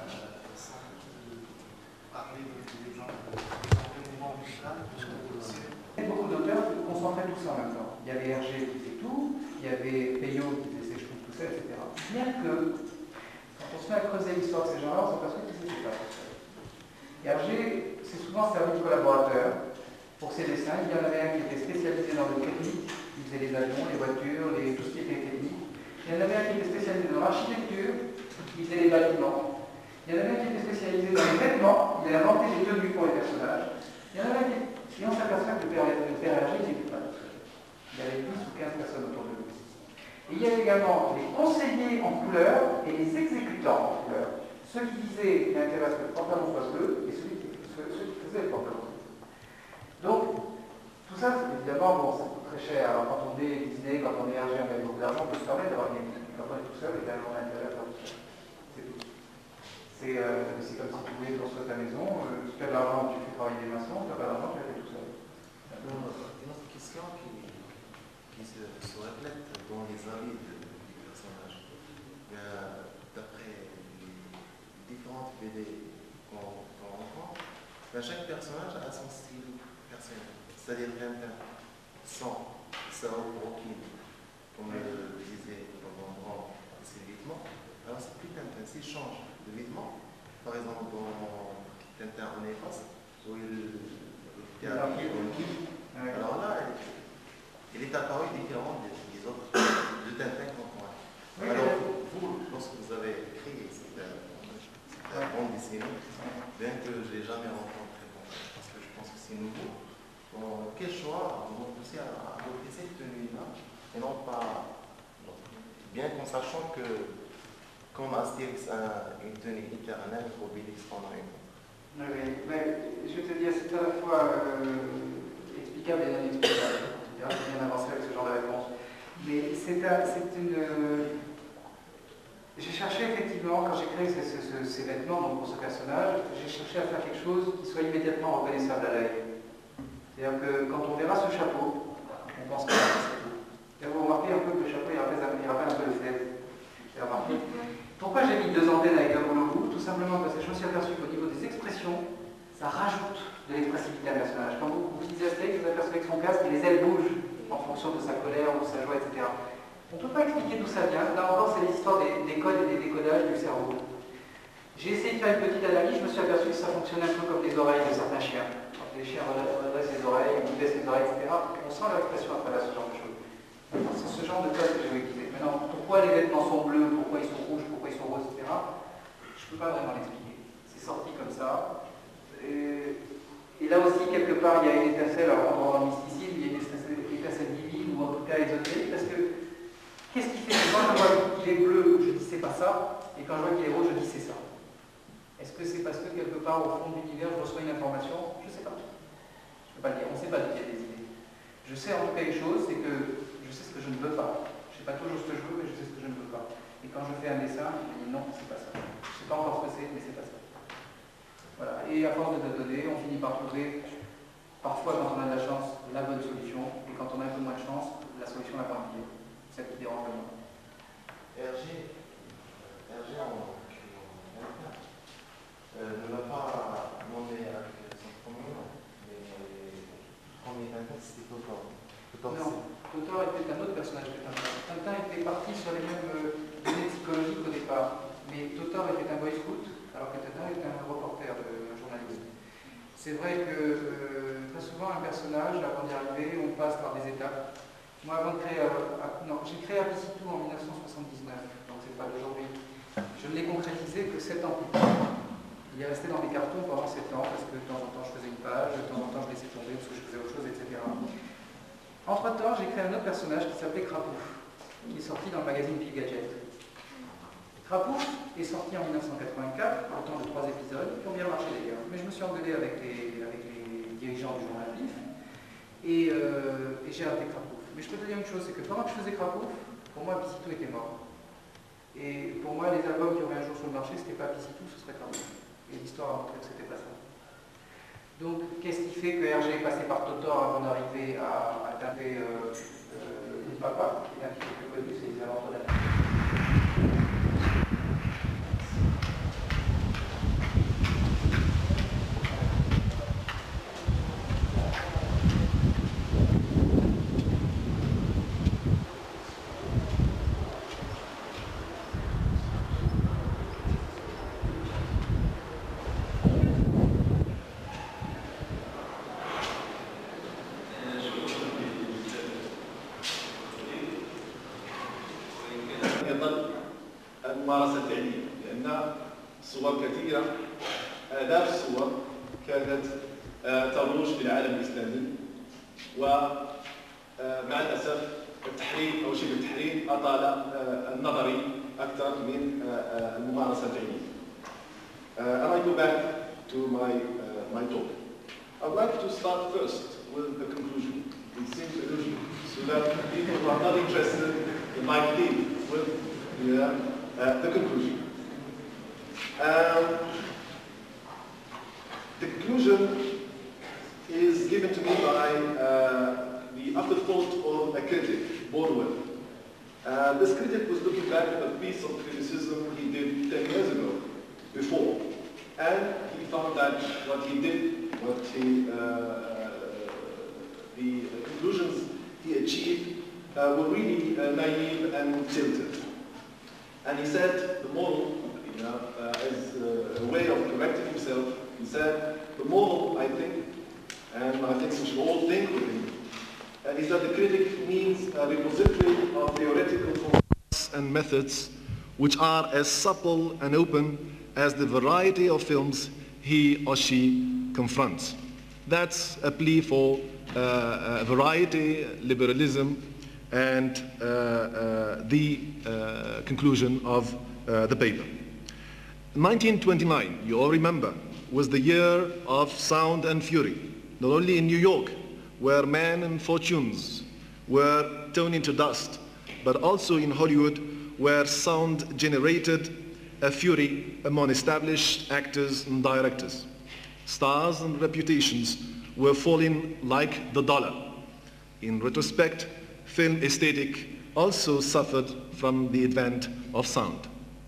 Speaker 7: parlé des gens de mouvement Michelin,
Speaker 5: beaucoup d'auteurs se concentraient tous en même temps. Il y avait Hergé qui faisait tout, il y avait Peyo qui faisait ses choses tout seul, et cetera. Bien que, quand on se met à creuser l'histoire de ces gens-là, on s'aperçoit qu'ils n'étaient pas tout seuls. Hergé s'est souvent servi de collaborateur pour ses dessins. Il y en avait un qui était spécialisé dans le technique, il faisait les avions, les voitures, les, tout ce qui était technique. Il y en avait un qui était spécialisé dans l'architecture, il faisait les bâtiments. Il y en avait un qui était spécialisé dans les vêtements, il a inventé des tenues pour les personnages. Il y en avait un qui Et on s'aperçoit que le père, le père Hergé n'était pas tout seul. Il y avait dix ou quinze personnes autour de lui. Et il y avait également les conseillers en couleur et les exécutants en couleur. Ceux qui disaient qu'il a intérêt à ce que le pantalon soit bleu et ceux qui, ceux, ceux qui faisaient le pantalon. Donc, tout ça, évidemment, bon, ça coûte très cher. Alors, quand on est Disney, quand on est Hergé, on gagne beaucoup d'argent, on peut se permettre d'avoir une équipe. Quand on est tout seul, évidemment, on a intérêt à faire tout seul. C'est tout. C'est euh, comme si tu voulais construire ta maison. Euh, si tu as de l'argent, tu fais travailler des maçons. Si tu n'as pas d'argent, tu la fais tout seul.
Speaker 7: Une autre question qui, qui se, se reflète dans les avis de, du personnage. D'après les différentes B D qu'on qu rencontre, chaque personnage a son style personnel. C'est-à-dire Tintin, sans Sao Brooklyn, comme le disait pendant ses vêtements. Alors c'est plus Tintin, s'il change de vêtements, par exemple dans Tintin en Écosse, où il était habillé en kit. Alors là, il est apparu différent des, des autres, de Tintin qu'on connaît. Alors, vous, lorsque vous avez écrit cette, cette bande dessinée, bien que je ne l'ai jamais rencontré, parce que je pense que c'est nouveau, bon, quel choix vous ont poussé à adopter cette tenue-là, et non pas, bien qu'en sachant que, comme Astérix a une tenue éternelle, Obélix en a une.
Speaker 5: Oui, mais je vais te dire, c'est à la fois euh, explicable et inexplicable. Tu diras, j'ai bien avancé avec ce genre de réponse. Mais c'est une... Euh, j'ai cherché effectivement, quand j'ai créé ces, ces, ces vêtements donc pour ce personnage, j'ai cherché à faire quelque chose qui soit immédiatement reconnaissable à l'œil. C'est-à-dire que quand on verra ce chapeau, on pense pas à ça. Vous remarquez un peu que le chapeau, il rappelle, il rappelle un peu le fleuve. Vous remarqué. Pourquoi j'ai mis deux antennes avec un logo? Tout simplement parce que je me suis aperçu qu'au niveau des expressions, ça rajoute de l'expressivité à un personnage. Quand vous, vous lisez Astérix, vous apercevez que son casque, les ailes bougent en fonction de sa colère ou de sa joie, et cetera. On ne peut pas expliquer d'où ça vient. Là encore, c'est l'histoire des, des codes et des décodages du cerveau. J'ai essayé de faire une petite analyse, je me suis aperçu que ça fonctionnait un peu comme les oreilles de certains chiens. Quand les chiens redressent les oreilles, ils baissent les oreilles, et cetera, on sent leur expression à travers ce genre de choses. C'est ce genre de code que j'ai utilisé. Maintenant, pourquoi les vêtements sont bleus, pourquoi ils sont rouges, pourquoi ils sont roses, et cetera, je ne peux pas vraiment l'expliquer. C'est sorti comme ça. Et, et là aussi, quelque part, il y a une étincelle, alors on va en mysticisme, il y a une étincelle divine, ou en tout cas ésotérique, parce que qu'est-ce qui fait que quand je vois qu'il est bleu, je dis c'est pas ça, et quand je vois qu'il est rouge, je dis c'est ça. Est-ce que c'est parce que quelque part, au fond de l'univers, je reçois une information? Je ne sais pas. Je ne peux pas le dire, on ne sait pas d'où il y a des idées. Je sais en tout cas une chose, c'est que je sais ce que je ne veux pas. Je ne sais pas toujours ce que je veux, mais je sais ce que je ne veux pas. Et quand je fais un dessin, je me dis non, c'est pas ça. Je ne sais pas encore ce que c'est, mais c'est pas ça. Voilà. Et à force de donner, on finit par trouver, parfois quand on a de la chance, la bonne solution, et quand on a un peu moins de chance, la solution la moins pire. Celle qui dérange le moins.
Speaker 7: Hergé, Hergé en euh, ne m'a pas nommé avec son premier nom, mais le premier Tintin c'était Totor.
Speaker 5: Non, Totor était un autre personnage que Tintin. Tintin était parti sur les mêmes données psychologiques au départ, mais Totor était un boy scout, alors que Tintin était un reporter, de, un journaliste. C'est vrai que, euh, très souvent un personnage, avant d'y arriver, on passe par des étapes. Moi, avant de créer... Euh, non, j'ai créé Apicitou en mille neuf cent soixante-dix-neuf, donc c'est pas d'aujourd'hui. Je ne l'ai concrétisé que sept ans plus tard. Il est resté dans mes cartons pendant sept ans, parce que de temps en temps je faisais une page, de temps en temps je laissais tomber parce que je faisais autre chose, et cetera. Entre-temps, j'ai créé un autre personnage qui s'appelait Crapouf, qui est sorti dans le magazine Pif Gadget. Crapouf est sorti en mille neuf cent quatre-vingt-quatre, au temps de trois épisodes, qui ont bien marché d'ailleurs. Mais je me suis engueulé avec les, avec les dirigeants du journal Pif, et, euh, et j'ai arrêté Crapouf. Mais je peux te dire une chose, c'est que pendant que je faisais Crapouf, pour moi, Apicitou était mort. Et pour moi, les albums qui auraient un jour sur le marché, c'était pas Apicitou, ce serait Crapouf. Et l'histoire a montré que c'était pas ça. Donc, qu'est-ce qui fait que Hergé est passé par Totor avant d'arriver à, à taper euh, euh, les papas, qui est un petit peu plus connu, c'est les alentours de la
Speaker 8: الممارسة الفعلية لأن صور كثيرة آلاف الصور كانت تروج في العالم الإسلامي ومع الأسف التحريم أو شبه التحريم أطال النظري أكثر من الممارسة الفعلية. And I go back to my uh, my talk. I'd like to start first with the conclusion, the simple conclusion, so that people who are not interested might leave with the uh, Uh, the conclusion. Um, the conclusion is given to me by uh, the afterthought of a critic, Baldwin. Uh, this critic was looking back at a piece of criticism he did ten years ago, before, and he found that what he did, what he, uh, the conclusions he achieved uh, were really uh, naive and tilted. And he said the moral, you know, uh, as uh, a way of correcting himself, he said the moral, I think, and I think we should all think with him, uh, is that the critic means a repository of theoretical formats and methods which are as supple and open as the variety of films he or she confronts. That's a plea for uh, variety, liberalism, and uh, uh, the uh, conclusion of uh, the paper. nineteen twenty-nine, you all remember, was the year of sound and fury, not only in New York, where men and fortunes were turned into dust, but also in Hollywood, where sound generated a fury among established actors and directors. Stars and reputations were falling like the dollar. In retrospect, film aesthetic also suffered from the advent of sound.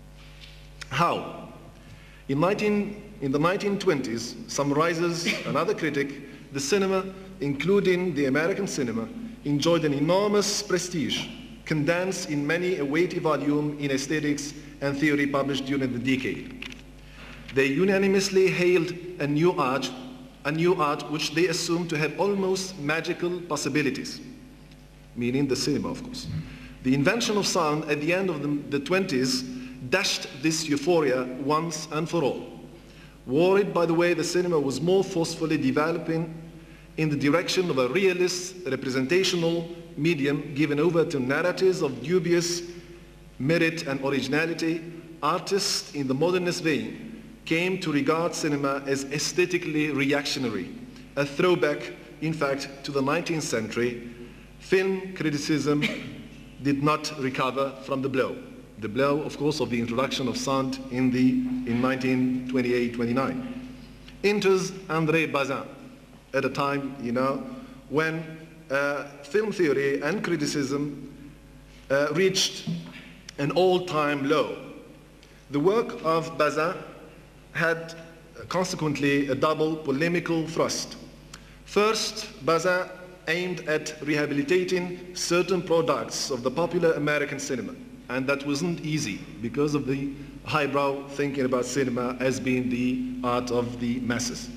Speaker 8: How? In, nineteen, in the nineteen twenties, summarizes another critic, the cinema, including the American cinema, enjoyed an enormous prestige, condensed in many a weighty volume in aesthetics and theory published during the decade. They unanimously hailed a new art, a new art which they assumed to have almost magical possibilities, meaning the cinema, of course. The invention of sound at the end of the, the twenties dashed this euphoria once and for all. Worried by the way the cinema was more forcefully developing in the direction of a realist, representational medium given over to narratives of dubious merit and originality, artists in the modernist vein came to regard cinema as aesthetically reactionary, a throwback, in fact, to the nineteenth century. Film criticism did not recover from the blow. The blow, of course, of the introduction of sound in, the, in nineteen twenty-eight twenty-nine. Enters André Bazin at a time, you know, when uh, film theory and criticism uh, reached an all-time low. The work of Bazin had uh, consequently a double polemical thrust. First, Bazin aimed at rehabilitating certain products of the popular American cinema, and that wasn't easy because of the highbrow thinking about cinema as being the art of the masses.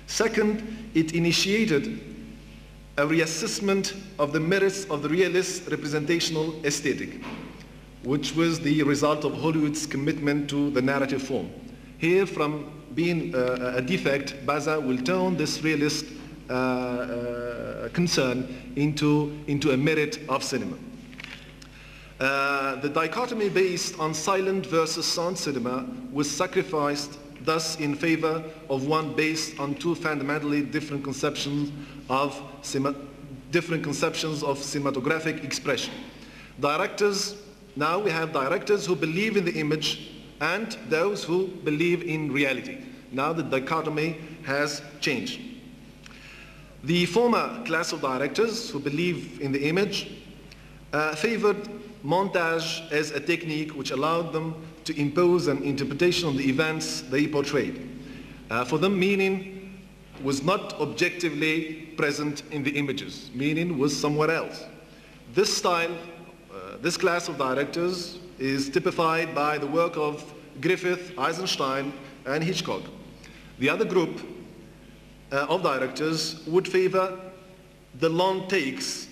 Speaker 8: Second, it initiated a reassessment of the merits of the realist representational aesthetic, which was the result of Hollywood's commitment to the narrative form. Here, from being uh, a defect, Bazin will turn this realist uh, uh, concern into, into a merit of cinema. Uh, the dichotomy based on silent versus sound cinema was sacrificed thus in favor of one based on two fundamentally different conceptions of different conceptions of cinematographic expression. Directors, now we have directors who believe in the image and those who believe in reality. Now the dichotomy has changed. The former class of directors who believe in the image uh, favored montage as a technique which allowed them to impose an interpretation on the events they portrayed. Uh, for them, meaning was not objectively present in the images. Meaning was somewhere else. This style, uh, this class of directors is typified by the work of Griffith, Eisenstein, and Hitchcock. The other group uh, of directors would favor the long takes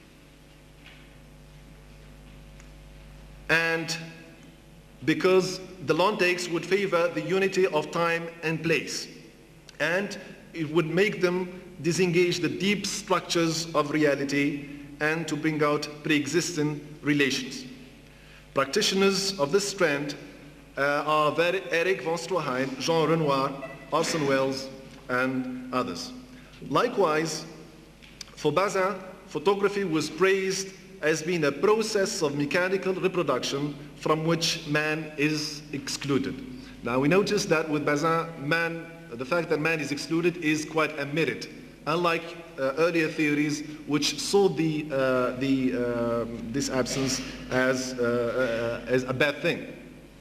Speaker 8: and because the long takes would favor the unity of time and place, and it would make them disengage the deep structures of reality and to bring out pre-existing relations. Practitioners of this trend uh, are Eric von Stroheim, Jean Renoir, Orson Welles, and others. Likewise, for Bazin, photography was praised as being a process of mechanical reproduction from which man is excluded. Now we notice that with Bazin, man, the fact that man is excluded is quite a merit, unlike uh, earlier theories which saw the, uh, the, uh, this absence as, uh, uh, as a bad thing.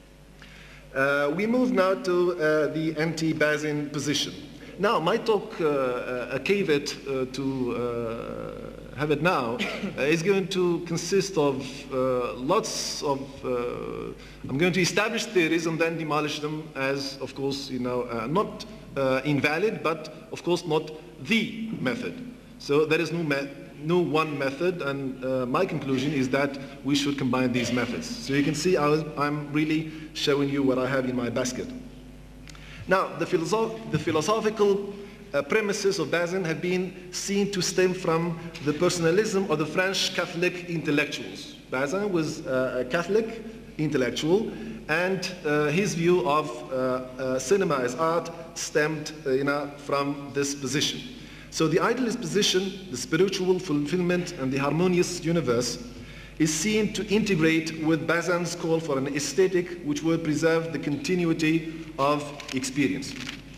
Speaker 8: Uh, we move now to uh, the anti-Bazin position. Now, my talk, uh, a caveat uh, to uh, have it now, uh, is going to consist of uh, lots of, uh, I'm going to establish theories and then demolish them as, of course, you know, uh, not uh, invalid, but of course not the method. So there is no, me no one method, and uh, my conclusion is that we should combine these methods. So you can see I was, I'm really showing you what I have in my basket. Now, the, philosoph the philosophical uh, premises of Bazin have been seen to stem from the personalism of the French Catholic intellectuals. Bazin was uh, a Catholic intellectual, and uh, his view of uh, uh, cinema as art stemmed uh, you know, from this position. So the idealist position, the spiritual fulfillment, and the harmonious universe is seen to integrate with Bazin's call for an aesthetic which will preserve the continuity of experience.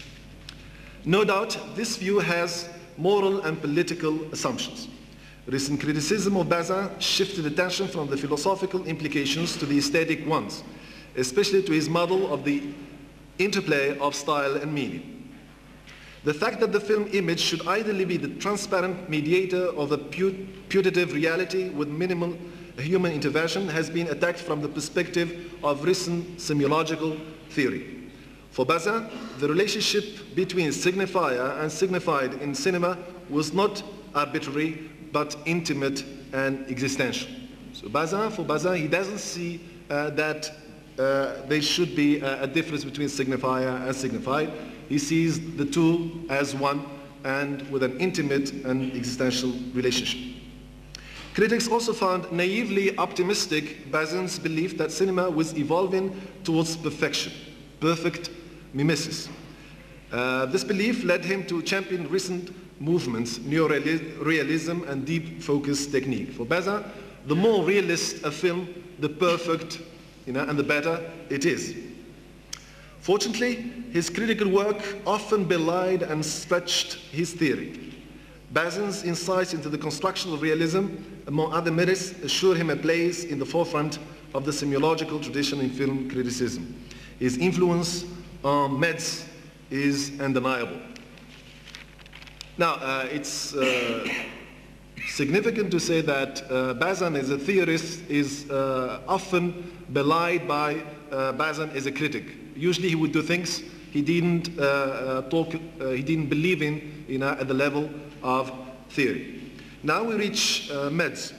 Speaker 8: No doubt, this view has moral and political assumptions. Recent criticism of Bazin shifted attention from the philosophical implications to the aesthetic ones, especially to his model of the interplay of style and meaning. The fact that the film image should ideally be the transparent mediator of a putative reality with minimal human intervention has been attacked from the perspective of recent semiological theory. For Bazin, the relationship between signifier and signified in cinema was not arbitrary, but intimate and existential. So Bazin, for Bazin, he doesn't see uh, that uh, there should be a, a difference between signifier and signified. He sees the two as one and with an intimate and existential relationship. Critics also found naively optimistic Bazin's belief that cinema was evolving towards perfection, perfect mimesis. Uh, this belief led him to champion recent movements, neorealism and deep focus technique. For Bazin, the more realist a film, the perfect, you know, and the better it is. Fortunately, his critical work often belied and stretched his theory. Bazin's insights into the construction of realism, among other merits, assure him a place in the forefront of the semiological tradition in film criticism. His influence on Metz is undeniable. Now, uh, it's uh, significant to say that uh, Bazin as a theorist is uh, often belied by uh, Bazin as a critic. Usually he would do things he didn't uh, uh, talk, uh, he didn't believe in, you know, at the level of theory. Now we reach uh, Meds.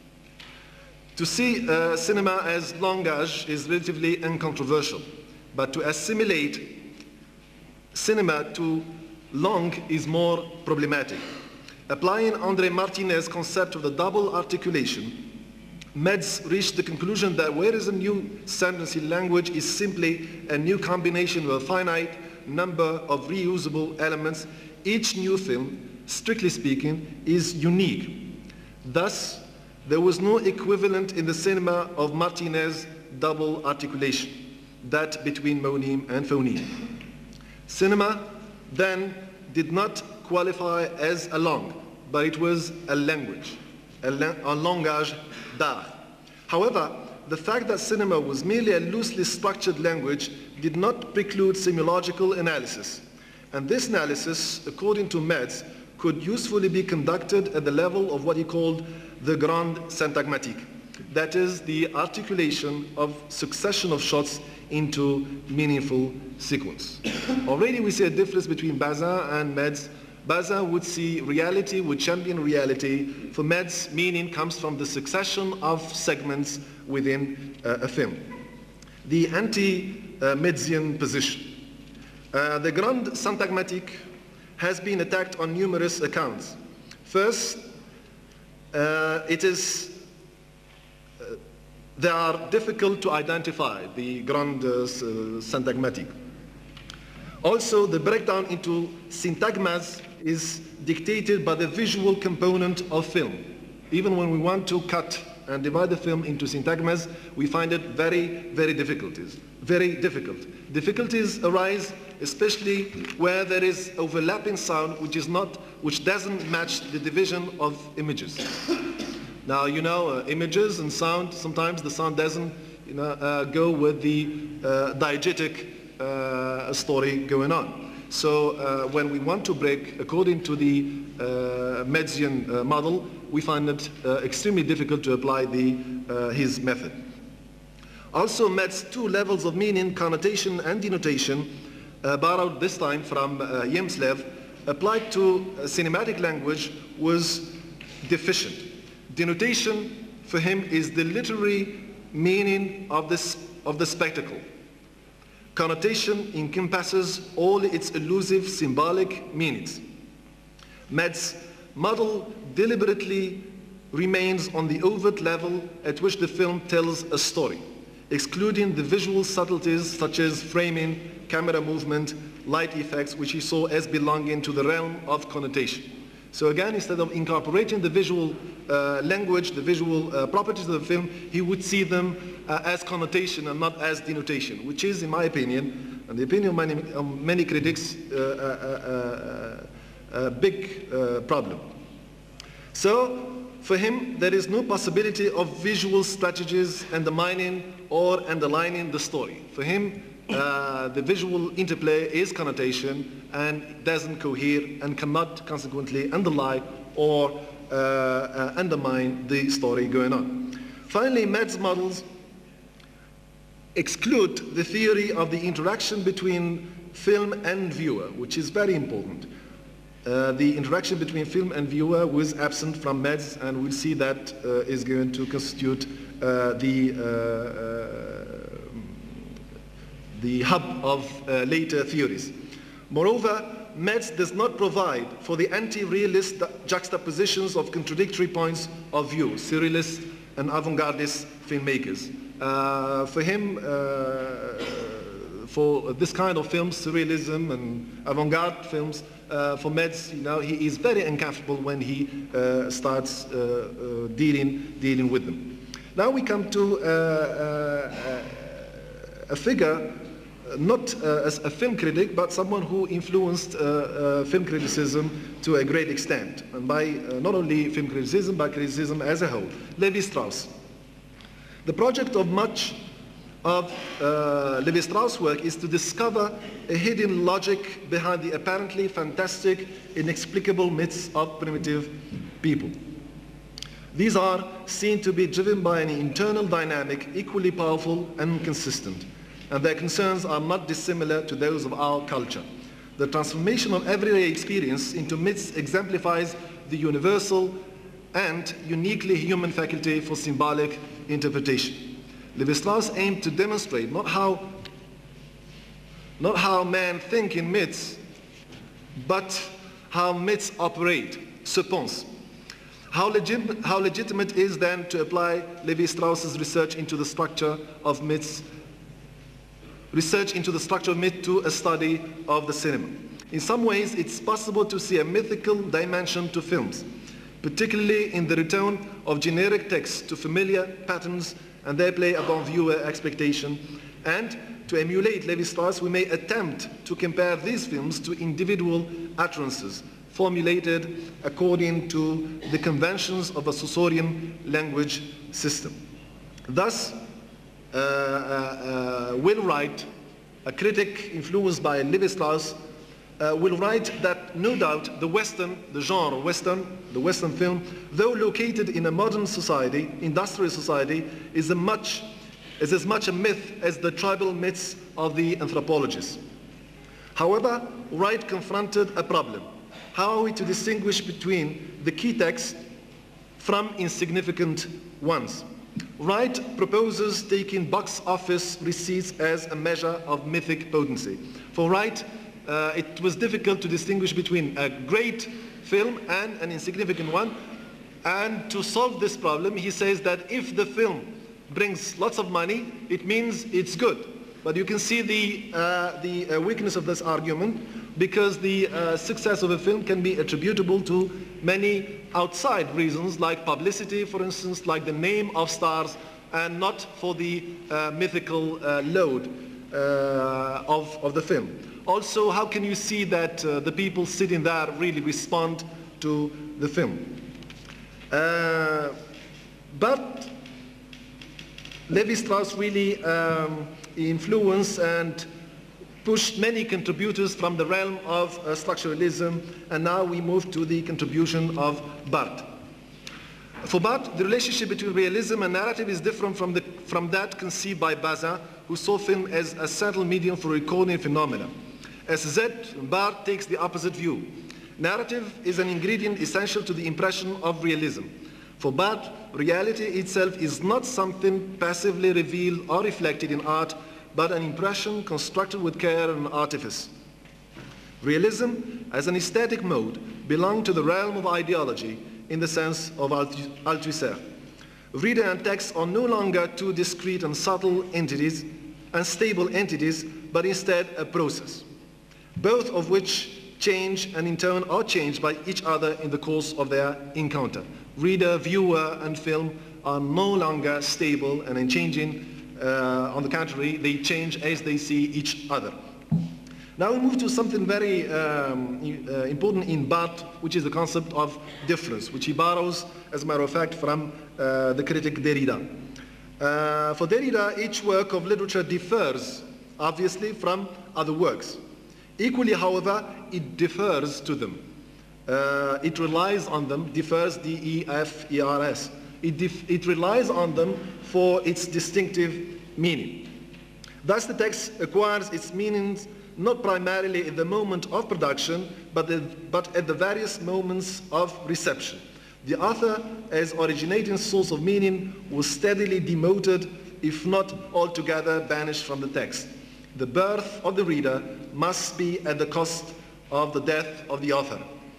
Speaker 8: To see uh, cinema as langage is relatively uncontroversial, but to assimilate cinema to langue is more problematic. Applying André Martinez's concept of the double articulation, Meds reached the conclusion that whereas a new sentence in language is simply a new combination of a finite number of reusable elements, each new film, strictly speaking, is unique. Thus, there was no equivalent in the cinema of Martinez's double articulation, that between moneme and phoneme. Cinema then did not qualify as a langue, but it was a language, a, la a langage d'art. However, the fact that cinema was merely a loosely structured language did not preclude semiological analysis. And this analysis, according to Meds, could usefully be conducted at the level of what he called the grande syntagmatique, that is, the articulation of succession of shots into meaningful sequence. Already we see a difference between Bazin and Meds. Bazin would see reality, would champion reality. For Meds, meaning comes from the succession of segments within uh, a film. The anti-Medzian position. Uh, the grande syntagmatique has been attacked on numerous accounts. First, uh, it is uh, they are difficult to identify, the grande uh, syntagmatique. Also, the breakdown into syntagmas is dictated by the visual component of film. Even when we want to cut and divide the film into syntagmas, we find it very, very difficult. Very difficult. Difficulties arise especially where there is overlapping sound which is not, which doesn't match the division of images. Now, you know, uh, images and sound, sometimes the sound doesn't, you know, uh, go with the uh, diegetic uh, story going on. So uh, when we want to break, according to the uh, Medzian uh, model, we find it uh, extremely difficult to apply the, uh, his method. Also, Meds' two levels of meaning, connotation and denotation, uh, borrowed this time from uh, Yemslev, applied to uh, cinematic language was deficient. Denotation for him is the literary meaning of, this, of the spectacle. Connotation encompasses all its elusive symbolic meanings. Meds' model deliberately remains on the overt level at which the film tells a story, excluding the visual subtleties such as framing, camera movement, light effects, which he saw as belonging to the realm of connotation. So again, instead of incorporating the visual uh, language, the visual uh, properties of the film, he would see them uh, as connotation and not as denotation, which is, in my opinion, and the opinion of many, of many critics, uh, uh, uh, uh, a big uh, problem. So, for him, there is no possibility of visual strategies undermining or underlining the story. For him, uh, the visual interplay is connotation and doesn't cohere and cannot consequently underlie or uh, uh, undermine the story going on. Finally, Meds' models exclude the theory of the interaction between film and viewer, which is very important. Uh, the interaction between film and viewer was absent from Meds, and we'll see that uh, is going to constitute uh, the, uh, uh, the hub of uh, later theories. Moreover, Meds does not provide for the anti-realist juxtapositions of contradictory points of view, surrealist and avant-gardist filmmakers. Uh, for him, uh, for this kind of films, surrealism and avant-garde films, uh, for Meds, you know, he is very uncomfortable when he uh, starts uh, uh, dealing, dealing with them. Now we come to uh, uh, a figure, not uh, as a film critic, but someone who influenced uh, uh, film criticism to a great extent, and by uh, not only film criticism, but criticism as a whole, Levi-Strauss. The project of much of uh, Levi-Strauss' work is to discover a hidden logic behind the apparently fantastic, inexplicable myths of primitive people. These are seen to be driven by an internal dynamic equally powerful and consistent. and their concerns are not dissimilar to those of our culture. The transformation of everyday experience into myths exemplifies the universal and uniquely human faculty for symbolic interpretation. Lévi-Strauss aimed to demonstrate not how, not how men think in myths, but how myths operate, se pense. How, legit, how legitimate is then to apply Lévi-Strauss's research into the structure of myths, research into the structure of myth to a study of the cinema. In some ways, it's possible to see a mythical dimension to films, particularly in the return of generic texts to familiar patterns and their play upon viewer expectation. And to emulate Lévi-Strauss, we may attempt to compare these films to individual utterances formulated according to the conventions of a Saussurean language system. Thus, uh, uh, uh, Will Wright, a critic influenced by Lévi-Strauss, uh, will write that no doubt the Western, the genre Western, the Western film, though located in a modern society, industrial society, is, a much, is as much a myth as the tribal myths of the anthropologists. However, Wright confronted a problem. How are we to distinguish between the key texts from insignificant ones? Wright proposes taking box office receipts as a measure of mythic potency. For Wright, uh, it was difficult to distinguish between a great film and an insignificant one. And to solve this problem, he says that if the film brings lots of money, it means it's good. But you can see the, uh, the uh, weakness of this argument, because the uh, success of a film can be attributable to many outside reasons, like publicity, for instance, like the name of stars, and not for the uh, mythical uh, load uh, of, of the film. Also, how can you see that uh, the people sitting there really respond to the film? Uh, but Lévi-Strauss really um, influenced and pushed many contributors from the realm of uh, structuralism, and now we move to the contribution of Barthes. For Barthes, the relationship between realism and narrative is different from, the, from that conceived by Bazin, who saw film as a central medium for recording phenomena. As Z, Barthes takes the opposite view. Narrative is an ingredient essential to the impression of realism. For Barthes, reality itself is not something passively revealed or reflected in art, but an impression constructed with care and artifice. Realism, as an aesthetic mode, belonged to the realm of ideology in the sense of Althusser. Reader and text are no longer two discrete and subtle entities, unstable entities, but instead a process, both of which change and in turn are changed by each other in the course of their encounter. Reader, viewer, and film are no longer stable and unchanging. Uh, on the contrary, they change as they see each other. Now we move to something very um, uh, important in Barthes, which is the concept of difference, which he borrows, as a matter of fact, from uh, the critic Derrida. Uh, for Derrida, each work of literature differs, obviously, from other works. Equally, however, it differs to them. Uh, it relies on them, differs, D E F E R S. It, it relies on them for its distinctive meaning. Thus, the text acquires its meanings not primarily at the moment of production, but, the, but at the various moments of reception. The author, as originating source of meaning, was steadily demoted, if not altogether banished from the text. The birth of the reader must be at the cost of the death of the author.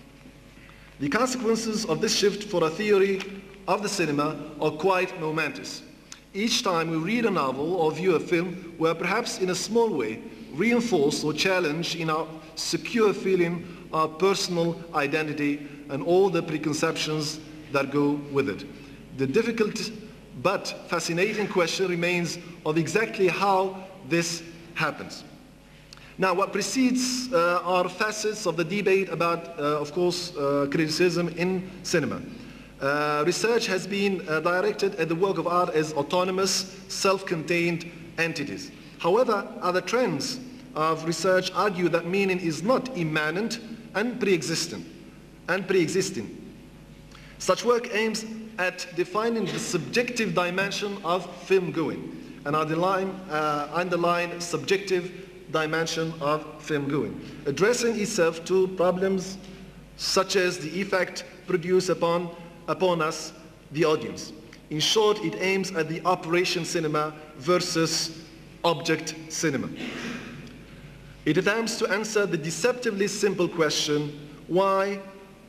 Speaker 8: The consequences of this shift for a theory of the cinema are quite momentous. Each time we read a novel or view a film, we are perhaps in a small way reinforced or challenged in our secure feeling of personal identity and all the preconceptions that go with it. The difficult but fascinating question remains of exactly how this happens. Now, what precedes uh, are facets of the debate about, uh, of course, uh, criticism in cinema. Uh, research has been uh, directed at the work of art as autonomous, self-contained entities. However, other trends of research argue that meaning is not immanent and pre-existent. And pre-existing. Such work aims at defining the subjective dimension of film-going, and underline, uh, underline subjective dimension of film going, addressing itself to problems such as the effect produced upon, upon us, the audience. In short, it aims at the operation cinema versus object cinema. It attempts to answer the deceptively simple question, why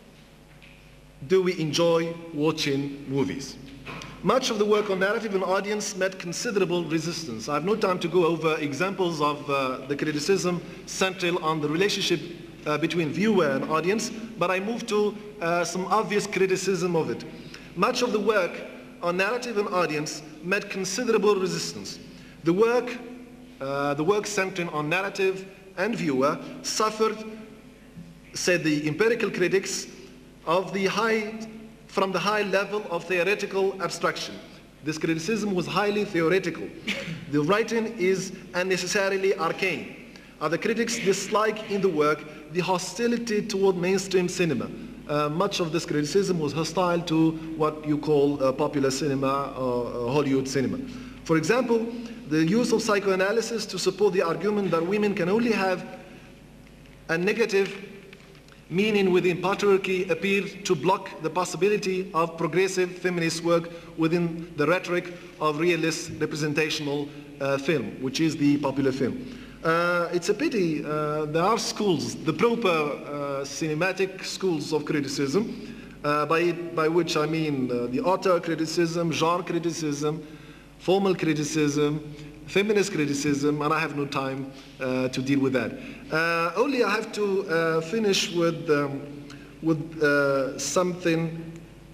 Speaker 8: do we enjoy watching movies? Much of the work on narrative and audience met considerable resistance. I have no time to go over examples of uh, the criticism central on the relationship uh, between viewer and audience, but I move to uh, some obvious criticism of it. Much of the work on narrative and audience met considerable resistance. The work, uh, the work centering on narrative and viewer suffered, said the empirical critics, of the high, from the high level of theoretical abstraction. This criticism was highly theoretical. The writing is unnecessarily arcane. Other critics dislike in the work the hostility toward mainstream cinema. Uh, much of this criticism was hostile to what you call uh, popular cinema or uh, Hollywood cinema. For example, the use of psychoanalysis to support the argument that women can only have a negative meaning within patriarchy appeared to block the possibility of progressive feminist work within the rhetoric of realist representational uh, film, which is the popular film. Uh, it's a pity uh, there are schools, the proper uh, cinematic schools of criticism, uh, by, by which I mean uh, the author criticism, genre criticism, formal criticism, feminist criticism, and I have no time uh, to deal with that. Uh, only I have to uh, finish with, um, with uh, something.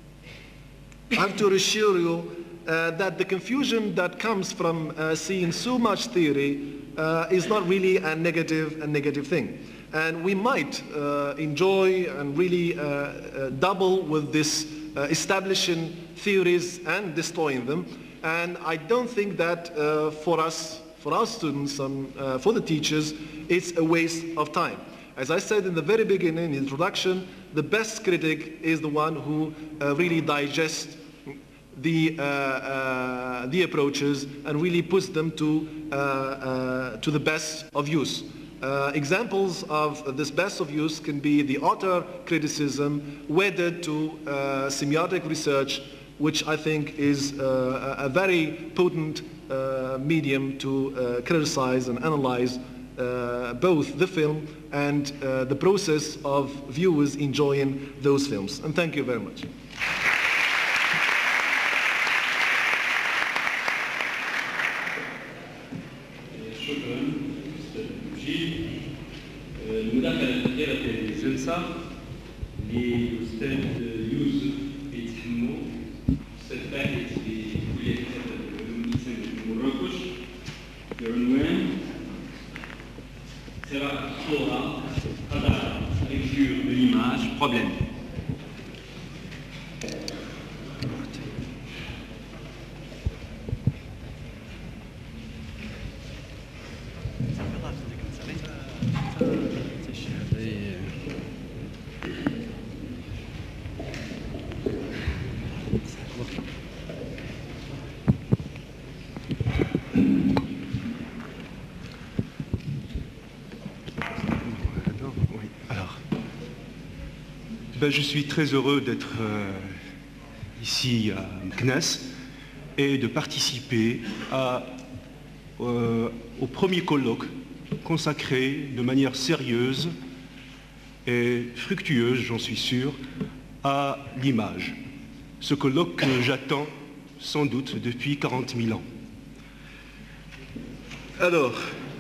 Speaker 8: I have to reassure you uh, that the confusion that comes from uh, seeing so much theory uh, is not really a negative, a negative thing. And we might uh, enjoy and really uh, uh, double with this uh, establishing theories and destroying them. And I don't think that uh, for us, for our students, and uh, for the teachers, it's a waste of time. As I said in the very beginning, in the introduction, the best critic is the one who uh, really digests the, uh, uh, the approaches and really puts them to, uh, uh, to the best of use. Uh, examples of this best of use can be the author criticism wedded to uh, semiotic research, which I think is uh, a very potent uh, medium to uh, criticize and analyze uh, both the film and uh, the process of viewers enjoying those films. And thank you very much.
Speaker 1: الباحث في كلية العلوم الإنسانية في مراكش بعنوان قراءة الصورة قضاء lecture de l'image problème.
Speaker 9: Ben, je suis très heureux d'être euh, ici à C N E S et de participer à, euh, au premier colloque consacré de manière sérieuse et fructueuse, j'en suis sûr, à l'image. Ce colloque que j'attends sans doute depuis quarante mille ans. Alors,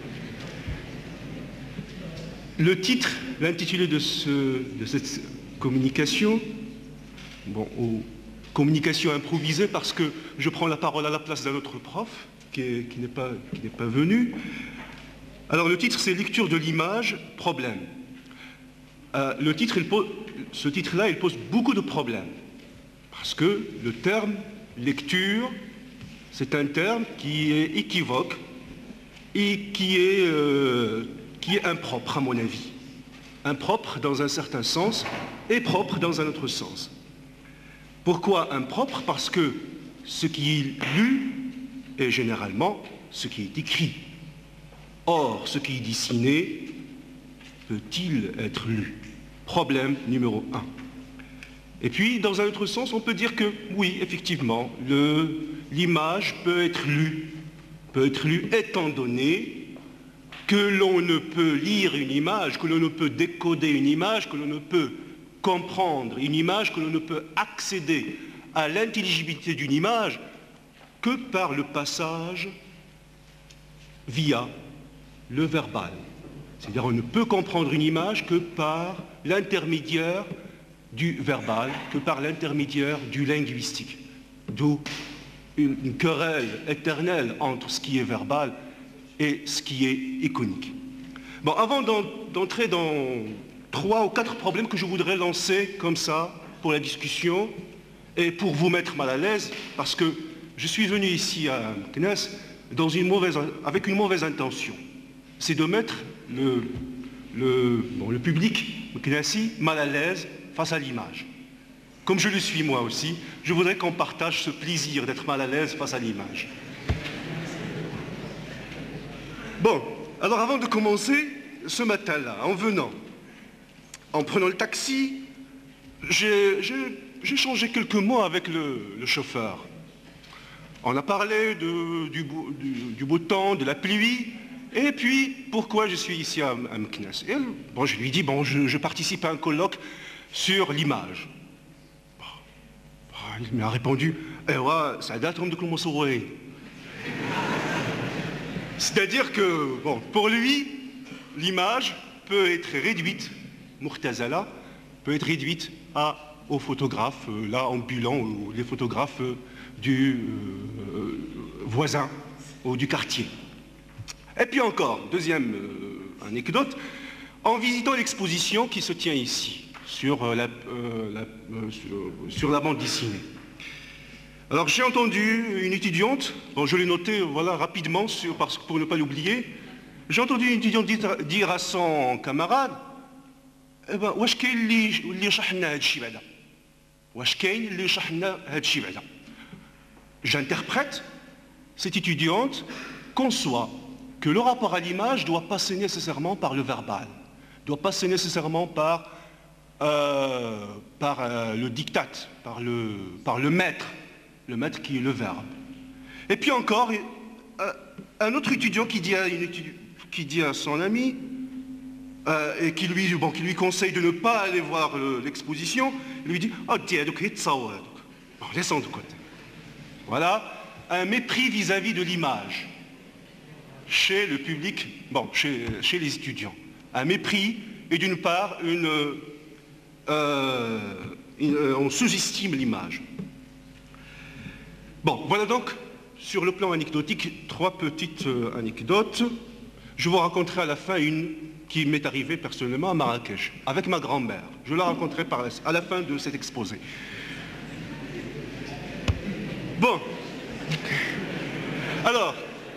Speaker 9: le titre, l'intitulé de, ce, de cette communication, bon, ou communication improvisée parce que je prends la parole à la place d'un autre prof qui, est, qui n'est pas, qui n'est pas venu. Alors le titre c'est Lecture de l'image, problème. Euh, le titre, il pose, ce titre-là, il pose beaucoup de problèmes parce que le terme lecture, c'est un terme qui est équivoque et qui est, euh, qui est impropre à mon avis. Impropre dans un certain sens et propre dans un autre sens. Pourquoi impropre? Parce que ce qui est lu est généralement ce qui est écrit. Or, ce qui est dessiné peut-il être lu? Problème numéro un. Et puis, dans un autre sens, on peut dire que, oui, effectivement, l'image peut être lue, peut être lue étant donné que l'on ne peut lire une image, que l'on ne peut décoder une image, que l'on ne peut comprendre une image, que l'on ne peut accéder à l'intelligibilité d'une image que par le passage via le verbal. C'est-à-dire on ne peut comprendre une image que par l'intermédiaire du verbal, que par l'intermédiaire du linguistique. D'où une, une querelle éternelle entre ce qui est verbal et ce qui est iconique. Bon, avant d'entrer dans trois ou quatre problèmes que je voudrais lancer comme ça pour la discussion et pour vous mettre mal à l'aise, parce que je suis venu ici à Meknès dans une mauvaise, avec une mauvaise intention. C'est de mettre le, le, bon, le public meknessi mal à l'aise face à l'image. Comme je le suis moi aussi, je voudrais qu'on partage ce plaisir d'être mal à l'aise face à l'image. Bon, alors avant de commencer, ce matin-là, en venant, en prenant le taxi, j'ai changé quelques mots avec le, le chauffeur. On a parlé de, du, du, du beau temps, de la pluie, et puis pourquoi je suis ici à, à Meknès. Et bon, je lui dis, bon, je, je participe à un colloque sur l'image. Bon, bon, il m'a répondu, eh ouais, ça date de commencer. C'est-à-dire que, bon, pour lui, l'image peut être réduite, Murtazala, peut être réduite à, aux photographes, euh, là, ambulants, ou les photographes euh, du euh, voisin ou du quartier. Et puis encore, deuxième euh, anecdote, en visitant l'exposition qui se tient ici, sur, euh, la, euh, la, euh, sur, sur la bande dessinée. Alors j'ai entendu une étudiante, bon, je l'ai noté voilà, rapidement sur, parce, pour ne pas l'oublier, j'ai entendu une étudiante dire, dire à son camarade, eh ben, واش كاين اللي اللي شرحنا هذا الشيء بعدا واش كاين اللي شرحنا هذا الشيء بعدا. J'interprète, cette étudiante conçoit que le rapport à l'image ne doit passer nécessairement par le verbal, ne doit passer nécessairement par, euh, par euh, le diktat, par le, par le maître, le maître qui est le verbe. Et puis encore, euh, un autre étudiant qui dit à, une étude, qui dit à son ami, euh, et qui lui, bon, qui lui conseille de ne pas aller voir l'exposition, il lui dit « Oh, tiens, donc, bon, laissons de côté. » Voilà, un mépris vis-à-vis de l'image chez le public, bon, chez, chez les étudiants. Un mépris et d'une part, une, euh, une, on sous-estime l'image. Bon, voilà donc, sur le plan anecdotique, trois petites euh, anecdotes. Je vous raconterai à la fin une qui m'est arrivée personnellement à Marrakech, avec ma grand-mère. Je la raconterai par la, à la fin de cet exposé. Bon. Alors,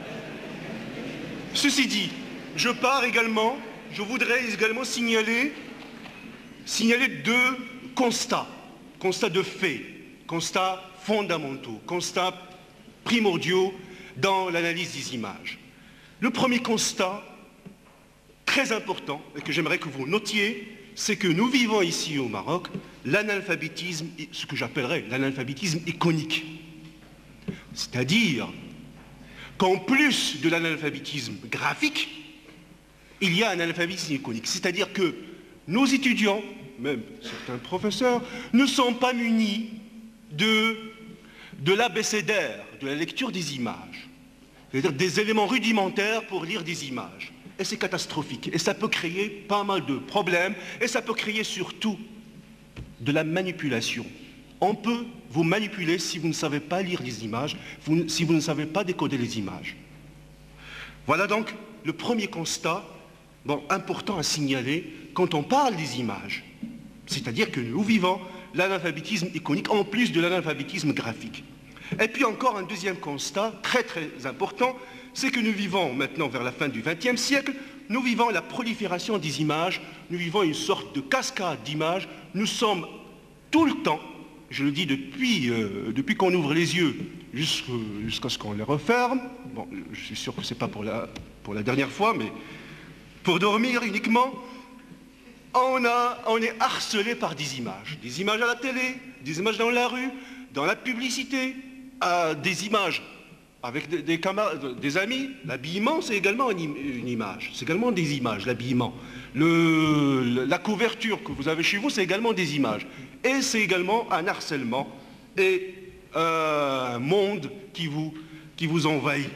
Speaker 9: ceci dit, je pars également, je voudrais également signaler, signaler deux constats, constats de faits, constats fondamentaux, constats primordiaux dans l'analyse des images. Le premier constat, très important, et que j'aimerais que vous notiez, c'est que nous vivons ici au Maroc l'analphabétisme, ce que j'appellerais l'analphabétisme iconique. C'est-à-dire qu'en plus de l'analphabétisme graphique, il y a un analphabétisme iconique. C'est-à-dire que nos étudiants, même certains professeurs, ne sont pas munis de, de l'abécédaire, de la lecture des images. C'est-à-dire des éléments rudimentaires pour lire des images. Et c'est catastrophique. Et ça peut créer pas mal de problèmes. Et ça peut créer surtout de la manipulation. On peut vous manipuler si vous ne savez pas lire les images, vous, si vous ne savez pas décoder les images. Voilà donc le premier constat, bon, important à signaler quand on parle des images. C'est-à-dire que nous vivons l'analphabétisme iconique en plus de l'analphabétisme graphique. Et puis encore un deuxième constat très très important, c'est que nous vivons maintenant vers la fin du vingtième siècle, nous vivons la prolifération des images, nous vivons une sorte de cascade d'images, nous sommes tout le temps je le dis depuis, euh, depuis qu'on ouvre les yeux jusqu'à ce qu'on les referme, bon, je suis sûr que ce n'est pas pour la, pour la dernière fois, mais pour dormir uniquement, on, a, on est harcelé par des images. Des images à la télé, des images dans la rue, dans la publicité, euh, des images avec des, des, camarades, des amis. L'habillement, c'est également une, une image. C'est également des images, l'habillement. Le, le, la couverture que vous avez chez vous, c'est également des images. Et c'est également un harcèlement et euh, un monde qui vous, qui vous envahit.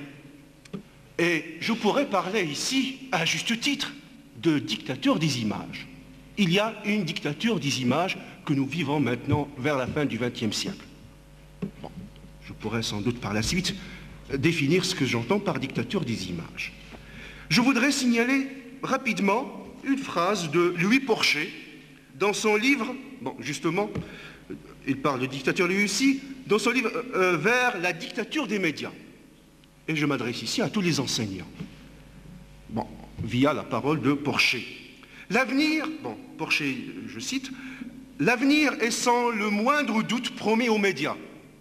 Speaker 9: Et je pourrais parler ici, à juste titre, de dictature des images. Il y a une dictature des images que nous vivons maintenant vers la fin du vingtième siècle. Bon, je pourrais sans doute par la suite définir ce que j'entends par dictature des images. Je voudrais signaler rapidement une phrase de Louis Porcher dans son livre, bon, justement, il parle de dictature lui aussi, dans son livre euh, Vers la dictature des médias. Et je m'adresse ici à tous les enseignants, bon, via la parole de Porcher. L'avenir, bon, Porcher, je cite, l'avenir est sans le moindre doute promis aux médias.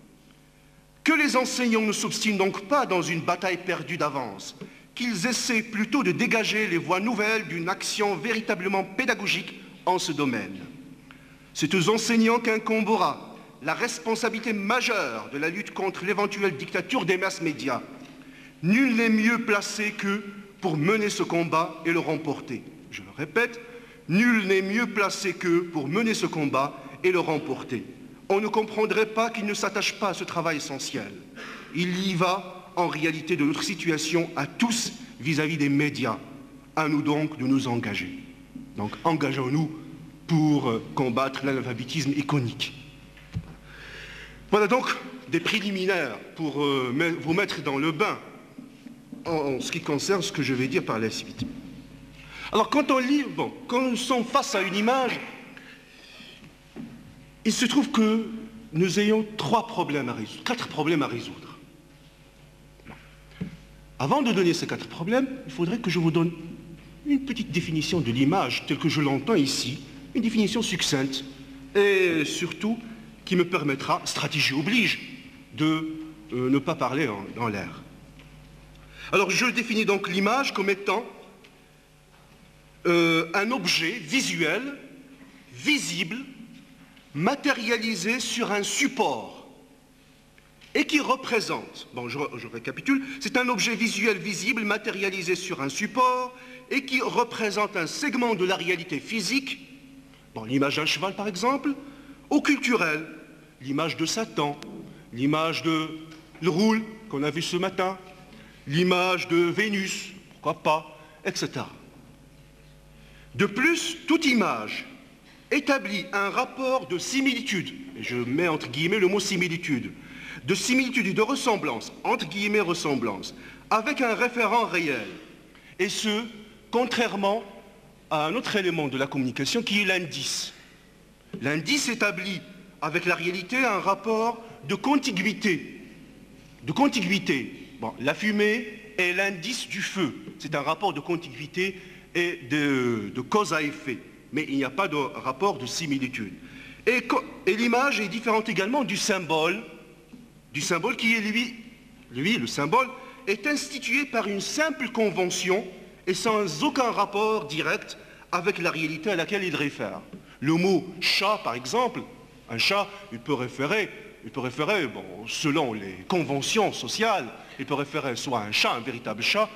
Speaker 9: Que les enseignants ne s'obstinent donc pas dans une bataille perdue d'avance, qu'ils essaient plutôt de dégager les voies nouvelles d'une action véritablement pédagogique en ce domaine. C'est aux enseignants qu'incombera la responsabilité majeure de la lutte contre l'éventuelle dictature des mass médias. Nul n'est mieux placé qu'eux pour mener ce combat et le remporter. Je le répète, nul n'est mieux placé qu'eux pour mener ce combat et le remporter. On ne comprendrait pas qu'ils ne s'attachent pas à ce travail essentiel. Il y va en réalité de notre situation à tous vis-à-vis des médias. À nous donc de nous engager. Donc engageons-nous pour combattre l'analphabétisme iconique. Voilà donc des préliminaires pour euh, vous mettre dans le bain en, en ce qui concerne ce que je vais dire par la suite. Alors quand on lit, bon, quand nous sommes face à une image, il se trouve que nous ayons trois problèmes à résoudre, quatre problèmes à résoudre. Avant de donner ces quatre problèmes, il faudrait que je vous donne une petite définition de l'image telle que je l'entends ici, une définition succincte et surtout qui me permettra, stratégie oblige, de euh, ne pas parler en, dans l'air. Alors je définis donc l'image comme étant euh, un objet visuel, visible, matérialisé sur un support et qui représente, bon je, je récapitule, c'est un objet visuel visible matérialisé sur un support et qui représente un segment de la réalité physique, bon, l'image d'un cheval par exemple, au culturel, l'image de Satan, l'image de le roule qu'on a vu ce matin, l'image de Vénus, pourquoi pas, et cetera. De plus, toute image établit un rapport de similitude, et je mets entre guillemets le mot similitude, de similitude et de ressemblance, entre guillemets ressemblance, avec un référent réel, et ce, contrairement à un autre élément de la communication qui est l'indice. L'indice établit avec la réalité un rapport de contiguïté, de contiguïté. Bon, la fumée est l'indice du feu, c'est un rapport de contiguïté et de, de cause à effet. Mais il n'y a pas de rapport de similitude. Et, et l'image est différente également du symbole, du symbole qui est lui, lui, le symbole, est institué par une simple convention et sans aucun rapport direct avec la réalité à laquelle il réfère. Le mot chat, par exemple, un chat, il peut référer, il peut référer, bon, selon les conventions sociales, il peut référer soit à un chat, un véritable chat,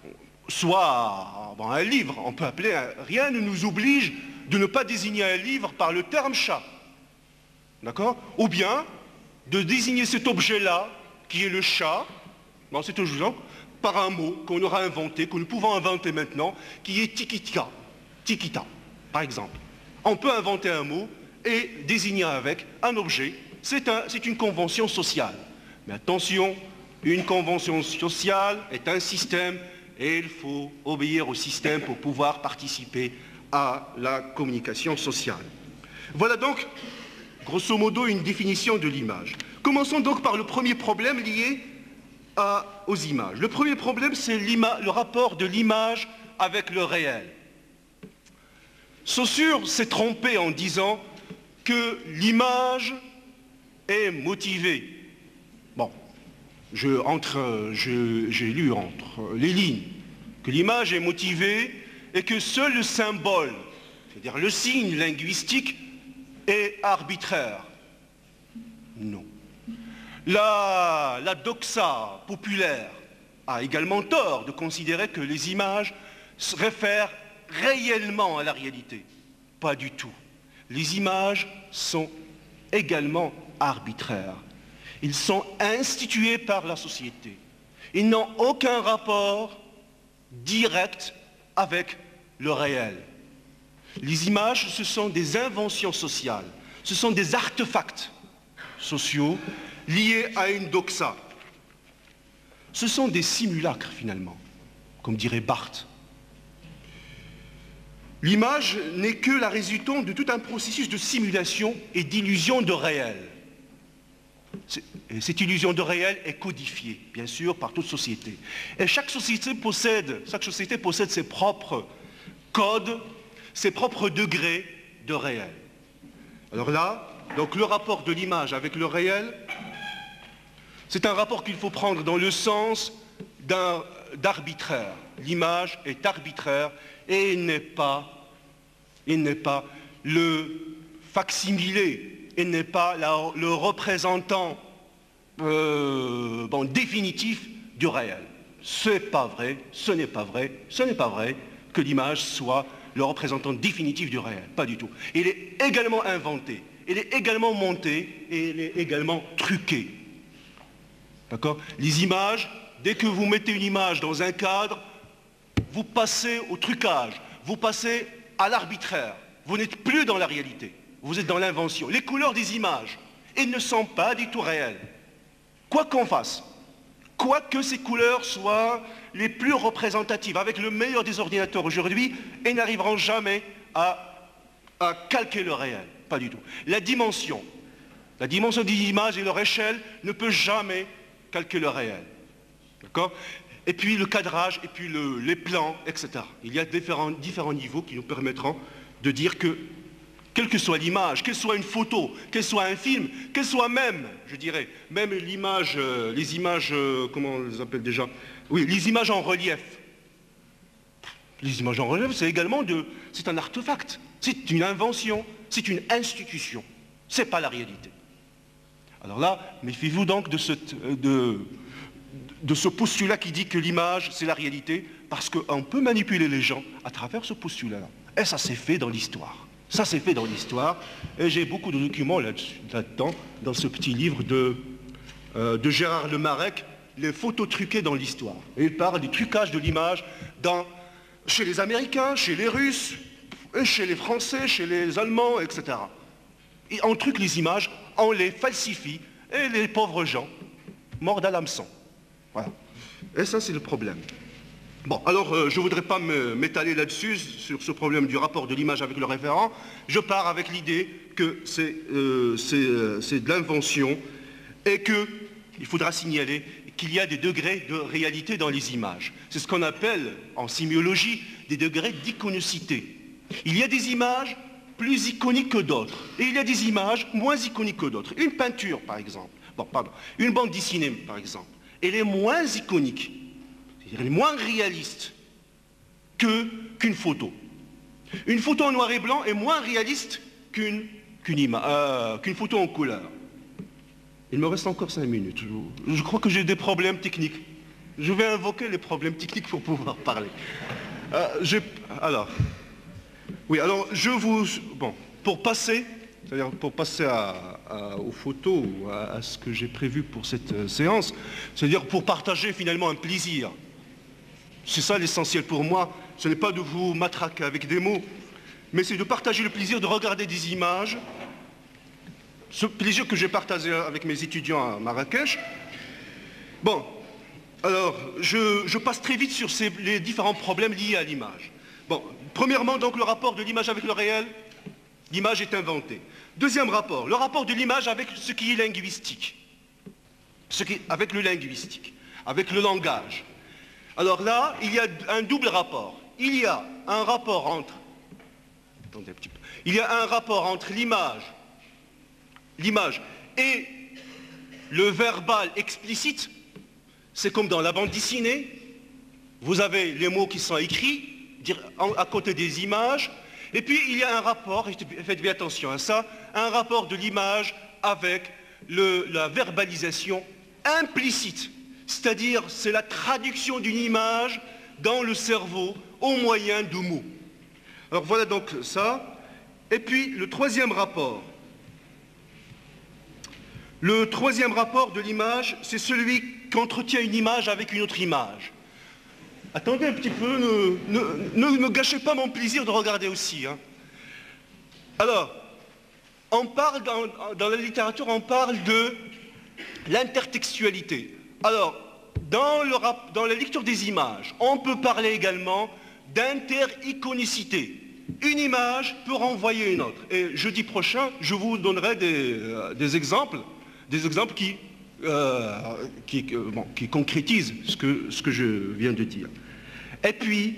Speaker 9: soit bon, un livre, on peut appeler, un, rien ne nous oblige de ne pas désigner un livre par le terme chat, d'accord? Ou bien de désigner cet objet-là, qui est le chat, bon, c'est toujours par un mot qu'on aura inventé, que nous pouvons inventer maintenant, qui est tikita, tikita, par exemple. On peut inventer un mot et désigner avec un objet, c'est un, c'est une convention sociale. Mais attention, une convention sociale est un système et il faut obéir au système pour pouvoir participer à la communication sociale. Voilà donc, grosso modo, une définition de l'image. Commençons donc par le premier problème lié à, aux images. Le premier problème, c'est le rapport de l'image avec le réel. Saussure s'est trompé en disant que l'image est motivée. Bon, je, entre, je, j'ai lu entre les lignes que l'image est motivée et que seul le symbole, c'est-à-dire le signe linguistique, est arbitraire. Non. La, la doxa populaire a également tort de considérer que les images se réfèrent réellement à la réalité. Pas du tout. Les images sont également arbitraires. Ils sont institués par la société. Ils n'ont aucun rapport direct avec le réel. Les images, ce sont des inventions sociales, ce sont des artefacts sociaux liés à une doxa. Ce sont des simulacres, finalement, comme dirait Barthes. L'image n'est que la résultante de tout un processus de simulation et d'illusion de réel. Cette illusion de réel est codifiée, bien sûr, par toute société. Et chaque société possède, chaque société possède ses propres codes, ses propres degrés de réel. Alors là, donc le rapport de l'image avec le réel, c'est un rapport qu'il faut prendre dans le sens d'un, d'arbitraire. L'image est arbitraire et il n'est pas, il n'est pas le facsimilé, il n'est pas la, le représentant euh, bon, définitif du réel. Ce n'est pas vrai, ce n'est pas vrai, ce n'est pas vrai que l'image soit le représentant définitif du réel, pas du tout. Il est également inventé, il est également monté et il est également truqué. D'accord ? Les images, dès que vous mettez une image dans un cadre, vous passez au trucage, vous passez à l'arbitraire. Vous n'êtes plus dans la réalité, vous êtes dans l'invention. Les couleurs des images, elles ne sont pas du tout réelles. Quoi qu'on fasse, quoi que ces couleurs soient les plus représentatives, avec le meilleur des ordinateurs aujourd'hui, elles n'arriveront jamais à, à calquer le réel. Pas du tout. La dimension, la dimension des images et leur échelle ne peut jamais calquer le réel. D'accord ? Et puis le cadrage, et puis le, les plans, et cetera. Il y a différents, différents niveaux qui nous permettront de dire que, quelle que soit l'image, qu'elle soit une photo, qu'elle soit un film, qu'elle soit même, je dirais, même l'image, euh, les images, euh, comment on les appelle déjà ? Oui, les images en relief. Les images en relief, c'est également de, c'est un artefact, c'est une invention, c'est une institution. C'est pas la réalité. Alors là, méfiez-vous donc de, cette, de, de ce postulat qui dit que l'image, c'est la réalité, parce qu'on peut manipuler les gens à travers ce postulat-là. Et ça s'est fait dans l'histoire. Ça s'est fait dans l'histoire. Et j'ai beaucoup de documents là-dedans, dans ce petit livre de, euh, de Gérard Lemarec, Les photos truquées dans l'histoire. Et il parle du trucage de l'image dans, chez les Américains, chez les Russes, et chez les Français, chez les Allemands, et cetera. Et on truque les images, on les falsifie, et les pauvres gens mordent à l'hameçon. Voilà. Et ça, c'est le problème. Bon, alors, euh, je ne voudrais pas m'étaler là-dessus, sur ce problème du rapport de l'image avec le référent. Je pars avec l'idée que c'est euh, euh, de l'invention et qu'il faudra signaler qu'il y a des degrés de réalité dans les images. C'est ce qu'on appelle, en sémiologie, des degrés d'iconicité. Il y a des images plus iconiques que d'autres, et il y a des images moins iconiques que d'autres. Une peinture, par exemple, bon, pardon, une bande dessinée, par exemple, elle est moins iconique, c'est-à-dire elle est moins réaliste que, qu'une photo. Une photo en noir et blanc est moins réaliste qu'une qu'une euh, qu'une photo en couleur. Il me reste encore cinq minutes. Je, je crois que j'ai des problèmes techniques. Je vais invoquer les problèmes techniques pour pouvoir parler. Euh, je, alors, oui, alors je vous, bon, pour passer, c'est-à-dire pour passer à, à, aux photos, ou à, à ce que j'ai prévu pour cette euh, séance, c'est-à-dire pour partager finalement un plaisir. C'est ça l'essentiel pour moi. Ce n'est pas de vous matraquer avec des mots, mais c'est de partager le plaisir de regarder des images. Ce plaisir que j'ai partagé avec mes étudiants à Marrakech. Bon, alors, je, je passe très vite sur ces, les différents problèmes liés à l'image. Bon, premièrement, donc, le rapport de l'image avec le réel. L'image est inventée. Deuxième rapport, le rapport de l'image avec ce qui est linguistique. Ce qui, avec le linguistique, avec le langage. Alors là, il y a un double rapport. Il y a un rapport entre... Attendez un petit peu. Il y a un rapport entre l'image, l'image et le verbal explicite, c'est comme dans la bande dessinée, vous avez les mots qui sont écrits à côté des images, et puis il y a un rapport, et faites bien attention à ça, un rapport de l'image avec le, la verbalisation implicite, c'est-à-dire c'est la traduction d'une image dans le cerveau au moyen de mots. Alors voilà donc ça. Et puis le troisième rapport. Le troisième rapport de l'image, c'est celui qu'entretient une image avec une autre image. Attendez un petit peu, ne, ne, ne, ne gâchez pas mon plaisir de regarder aussi. Hein. Alors, on parle dans, dans la littérature, on parle de l'intertextualité. Alors, dans, le, dans la lecture des images, on peut parler également d'intericonicité. Une image peut renvoyer une autre. Et jeudi prochain, je vous donnerai des, euh, des exemples, des exemples qui, euh, qui, euh, bon, qui concrétisent ce que, ce que je viens de dire. Et puis,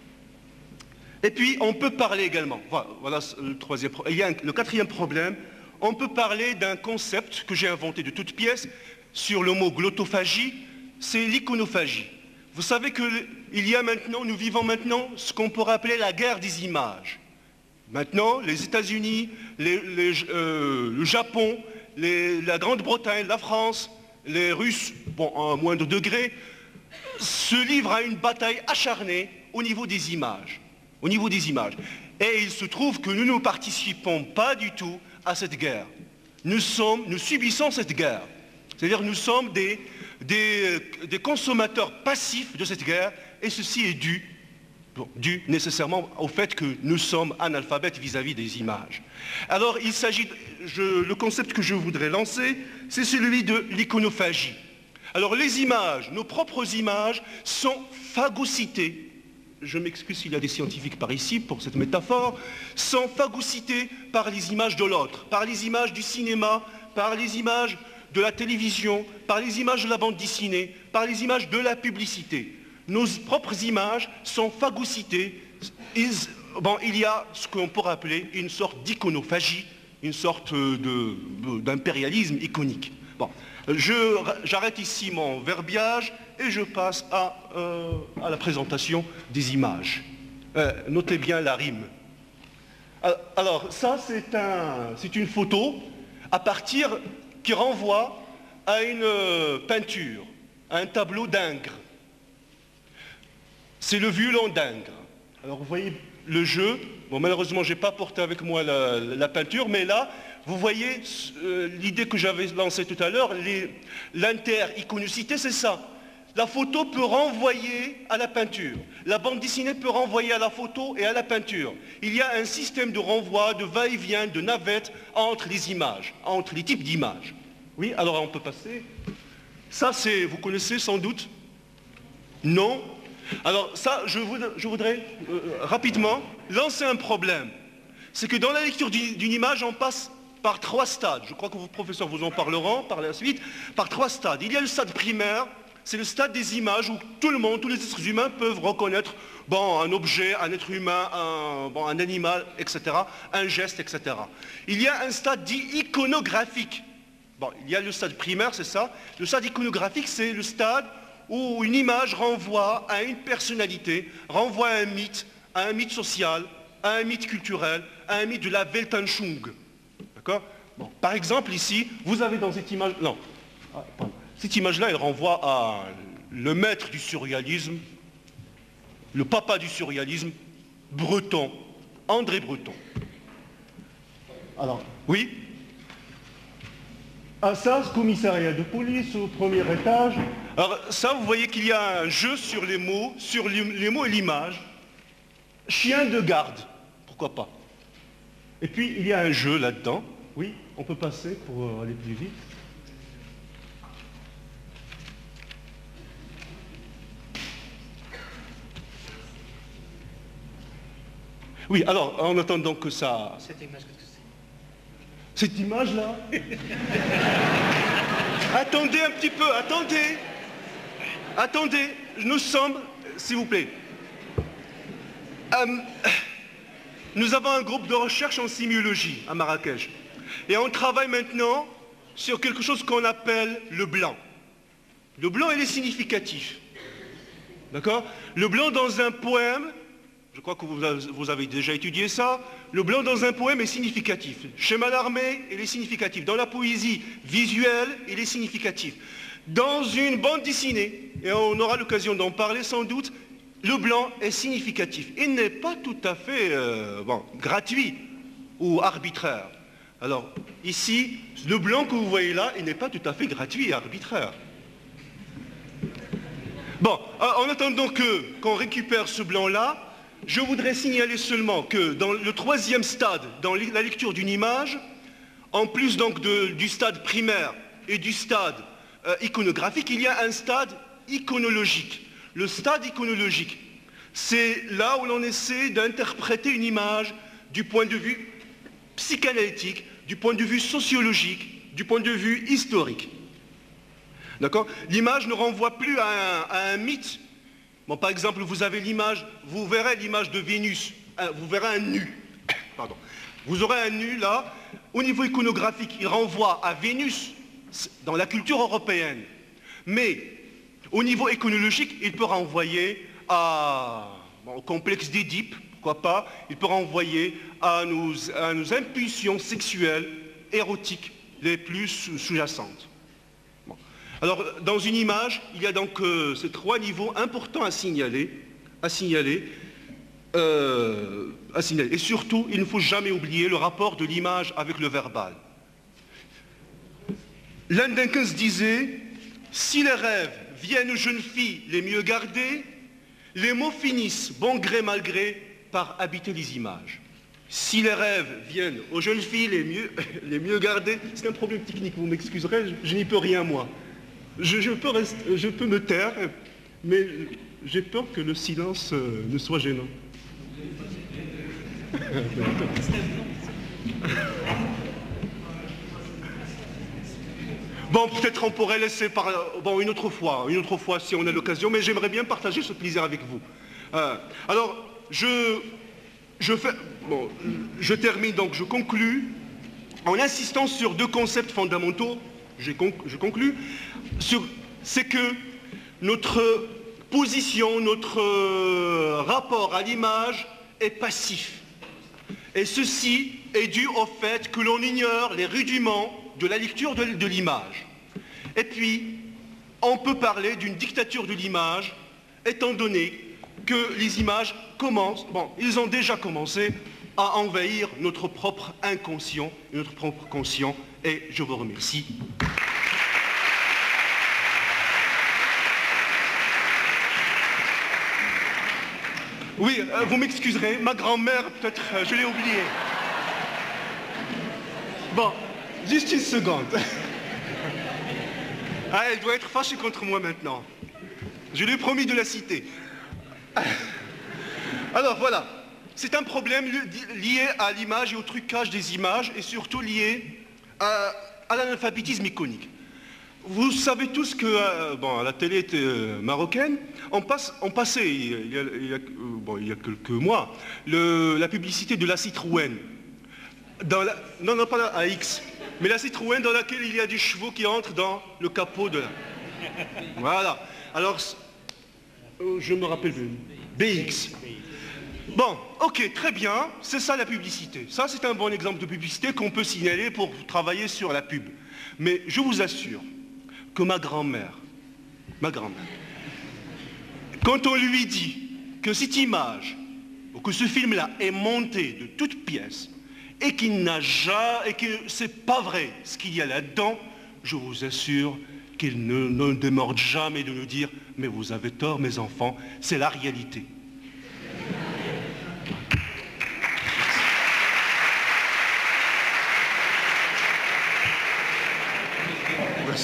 Speaker 9: et puis on peut parler également, voilà, voilà le troisième, il y a un, le quatrième problème, on peut parler d'un concept que j'ai inventé de toutes pièces sur le mot glottophagie, c'est l'iconophagie. Vous savez qu'il y a maintenant, nous vivons maintenant ce qu'on pourrait appeler la guerre des images. Maintenant, les États-Unis, les, les, euh, le Japon, les, la Grande-Bretagne, la France, les Russes, bon, à un moindre degré, se livrent à une bataille acharnée au niveau des images. Au niveau des images. Et il se trouve que nous ne participons pas du tout à cette guerre. Nous, sommes, nous subissons cette guerre. C'est-à-dire nous sommes des, des, des consommateurs passifs de cette guerre, et ceci est dû, bon, dû nécessairement au fait que nous sommes analphabètes vis-à-vis des images. Alors il s'agit, je, le concept que je voudrais lancer, c'est celui de l'iconophagie. Alors les images, nos propres images, sont phagocytées. Je m'excuse s'il y a des scientifiques par ici pour cette métaphore, sont phagocytées par les images de l'autre, par les images du cinéma, par les images de la télévision, par les images de la bande dessinée, par les images de la publicité. Nos propres images sont phagocytées. Ils, bon, il y a ce qu'on pourrait appeler une sorte d'iconophagie, une sorte d'impérialisme iconique. Bon, j'arrête ici mon verbiage et je passe à, euh, à la présentation des images. Euh, notez bien la rime. Alors, ça, c'est un, c'est une photo à partir qui renvoie à une peinture, à un tableau d'Ingres. C'est le violon d'Ingres. Alors, vous voyez le jeu. Bon, malheureusement, je n'ai pas porté avec moi la, la peinture, mais là, vous voyez euh, l'idée que j'avais lancée tout à l'heure, l'inter-iconicité, c'est ça. La photo peut renvoyer à la peinture. La bande dessinée peut renvoyer à la photo et à la peinture. Il y a un système de renvoi, de va-et-vient, de navette entre les images, entre les types d'images. Oui, alors on peut passer. Ça, c'est, vous connaissez sans doute? Non? Alors ça, je voudrais, je voudrais euh, rapidement lancer un problème. C'est que dans la lecture d'une image, on passe par trois stades. Je crois que vos professeurs vous en parleront par la suite. Par trois stades. Il y a le stade primaire. C'est le stade des images où tout le monde, tous les êtres humains peuvent reconnaître bon, un objet, un être humain, un, bon, un animal, et cetera, un geste, et cetera. Il y a un stade dit iconographique. Bon, il y a le stade primaire, c'est ça. Le stade iconographique, c'est le stade où une image renvoie à une personnalité, renvoie à un mythe, à un mythe social, à un mythe culturel, à un mythe de la Weltanschauung. D'accord ? Bon, par exemple, ici, vous avez dans cette image... Non, ah, pardon. Cette image-là, elle renvoie à le maître du surréalisme, le papa du surréalisme, Breton, André Breton. Alors, oui. Ah, ça, ce commissariat de police au premier étage. Alors, ça, vous voyez qu'il y a un jeu sur les mots, sur les, les mots et l'image. Chien de garde, pourquoi pas. Et puis, il y a un jeu là-dedans. Oui, on peut passer pour aller plus vite. Oui, alors, en attendant que ça...
Speaker 3: Cette image, qu'est-ce que c'est?
Speaker 9: Cette image-là Attendez un petit peu, attendez Attendez, nous sommes, s'il vous plaît, euh, nous avons un groupe de recherche en sémiologie à Marrakech. Et on travaille maintenant sur quelque chose qu'on appelle le blanc. Le blanc, il est significatif. D'accord? Le blanc dans un poème, je crois que vous avez, vous avez déjà étudié ça, le blanc dans un poème est significatif. Chez Mallarmé, il est significatif. Dans la poésie visuelle, il est significatif. Dans une bande dessinée, et on aura l'occasion d'en parler sans doute, le blanc est significatif. Il n'est pas tout à fait euh, bon, gratuit ou arbitraire. Alors, ici, le blanc que vous voyez là, il n'est pas tout à fait gratuit et arbitraire. Bon, en attendant que, qu'on récupère ce blanc-là, je voudrais signaler seulement que dans le troisième stade, dans la lecture d'une image, en plus donc de, du stade primaire et du stade euh, iconographique, il y a un stade iconologique. Le stade iconologique, c'est là où l'on essaie d'interpréter une image du point de vue psychanalytique, du point de vue sociologique, du point de vue historique. D'accord? L'image ne renvoie plus à un, à un mythe. Bon, par exemple, vous avez l'image, vous verrez l'image de Vénus, hein, vous verrez un nu. Pardon. Vous aurez un nu là, au niveau iconographique, il renvoie à Vénus dans la culture européenne. Mais au niveau iconologique, il peut renvoyer à, bon, au complexe d'Édipe, pourquoi pas, il peut renvoyer à nos, à nos impulsions sexuelles, érotiques, les plus sous-jacentes. Bon. Alors, dans une image, il y a donc euh, ces trois niveaux importants à signaler, à signaler, euh, à signaler. Et surtout, il ne faut jamais oublier le rapport de l'image avec le verbal. L'un Dickens disait, si les rêves viennent aux jeunes filles les mieux gardées, les mots finissent, bon gré mal gré, par habiter les images. Si les rêves viennent aux jeunes filles les mieux, les mieux gardées, c'est un problème technique, vous m'excuserez, je, je n'y peux rien moi. Je, je, peux rester, je peux me taire, mais j'ai peur que le silence euh, ne soit gênant. Bon, peut-être on pourrait laisser par... Bon, une autre fois, une autre fois si on a l'occasion, mais j'aimerais bien partager ce plaisir avec vous. Euh, alors, je, je fais... Bon, je termine donc, je conclus en insistant sur deux concepts fondamentaux. Je conclus. C'est que notre position, notre euh, rapport à l'image est passif. Et ceci est dû au fait que l'on ignore les rudiments de la lecture de, de l'image. Et puis, on peut parler d'une dictature de l'image, étant donné que les images commencent, bon, ils ont déjà commencé à envahir notre propre inconscient, notre propre conscient, et je vous remercie. Oui, euh, vous m'excuserez, ma grand-mère, peut-être, euh, je l'ai oublié. Bon, juste une seconde. Ah, elle doit être fâchée contre moi maintenant. Je lui ai promis de la citer. Alors voilà, c'est un problème lié à l'image et au trucage des images et surtout lié à, à l'analphabétisme iconique. Vous savez tous que, euh, bon, à la télé euh, marocaine, on, passe, on passait, il y a, il y a, euh, bon, il y a quelques mois, le, la publicité de la Citroën. Dans la, non, non, pas la A X, mais la Citroën dans laquelle il y a des chevaux qui entrent dans le capot de la... Voilà. Alors, euh, je me rappelle plus. B X. Bon, ok, très bien, c'est ça la publicité. Ça, c'est un bon exemple de publicité qu'on peut signaler pour travailler sur la pub. Mais je vous assure que ma grand-mère, ma grand-mère, quand on lui dit que cette image, ou que ce film-là est monté de toutes pièces, et qu'il n'a jamais, et que c'est pas vrai ce qu'il y a là-dedans, je vous assure qu'il ne, ne démorde jamais de nous dire « Mais vous avez tort, mes enfants, c'est la réalité. » Merci.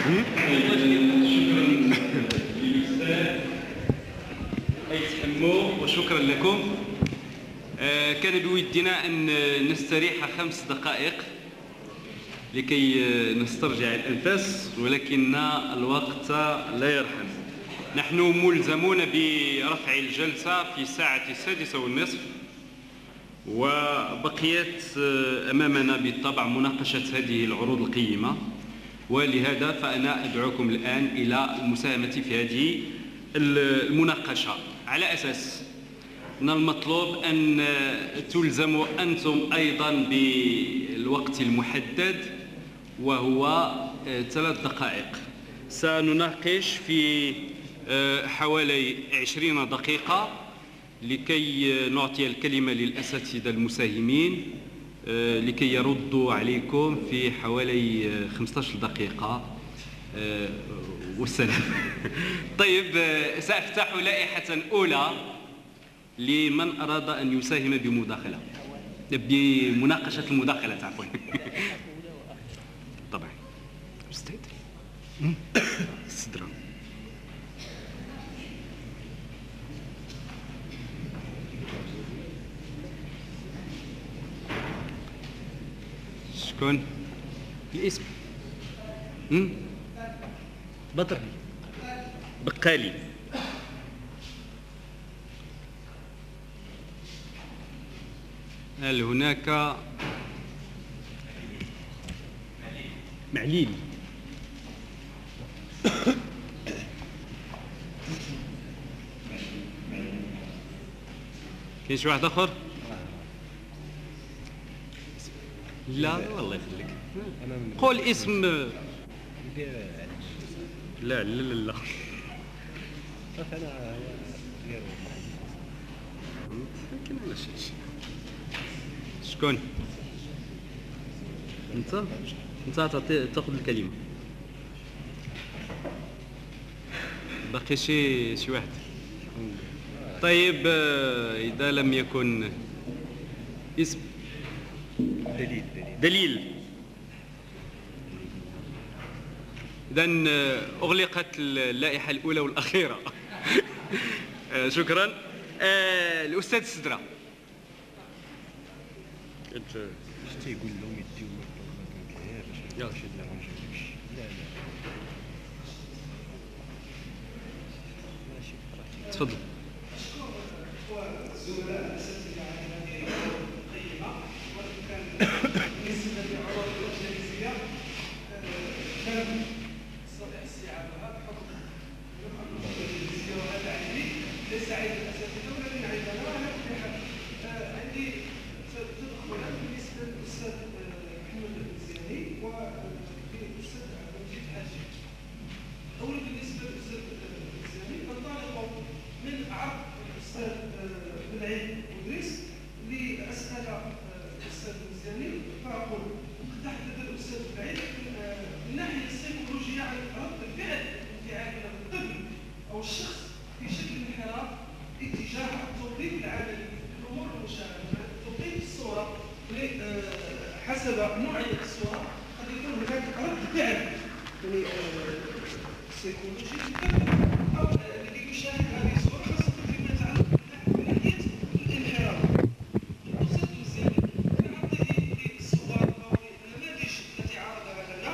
Speaker 1: وشكرا لكم. كان بودنا أن نستريح خمس دقائق لكي نسترجع الأنفاس، ولكن الوقت لا يرحم. نحن ملزمون برفع الجلسة في الساعة السادسة والنصف، وبقيت أمامنا بالطبع مناقشة هذه العروض القيمة. ولهذا فأنا أدعوكم الآن إلى المساهمة في هذه المناقشة، على أساس من المطلوب أن تلزموا أنتم أيضا بالوقت المحدد وهو ثلاث دقائق. سنناقش في حوالي عشرين دقيقة لكي نعطي الكلمة للأساتذة المساهمين لكي يردوا عليكم في حوالي خمسة عشر دقيقة والسلام. طيب، سأفتح لائحة أولى لمن أراد أن يساهم بمداخلة بمناقشة المداخلة عفوا. طبعا أستاذ الصدرة. شكون الاسم؟ بدر بقالي. هل هناك معليل؟ كاين شي واحد اخر؟ لا والله يخليك قول اسم. لا لا لا لا شكون انت؟ انت تاخذ الكلمه. باقي شي شي واحد؟ طيب، اذا لم يكن اسم دليل دليل إذن أغلقت اللائحة الأولى والأخيرة. شكرا. الأستاذ السدرة.
Speaker 9: يقول لهم يديو لا
Speaker 1: تفضل.
Speaker 4: حسب نوعية الصورة قد يكون هناك رد فعل يعني سيكولوجي أو الذي يشاهد هذه الصورة خاصة فيما يتعلق بناحية الانحراف. الأستاذ المزياني كان نعطيه الصور أو النماذج التي عرضها لنا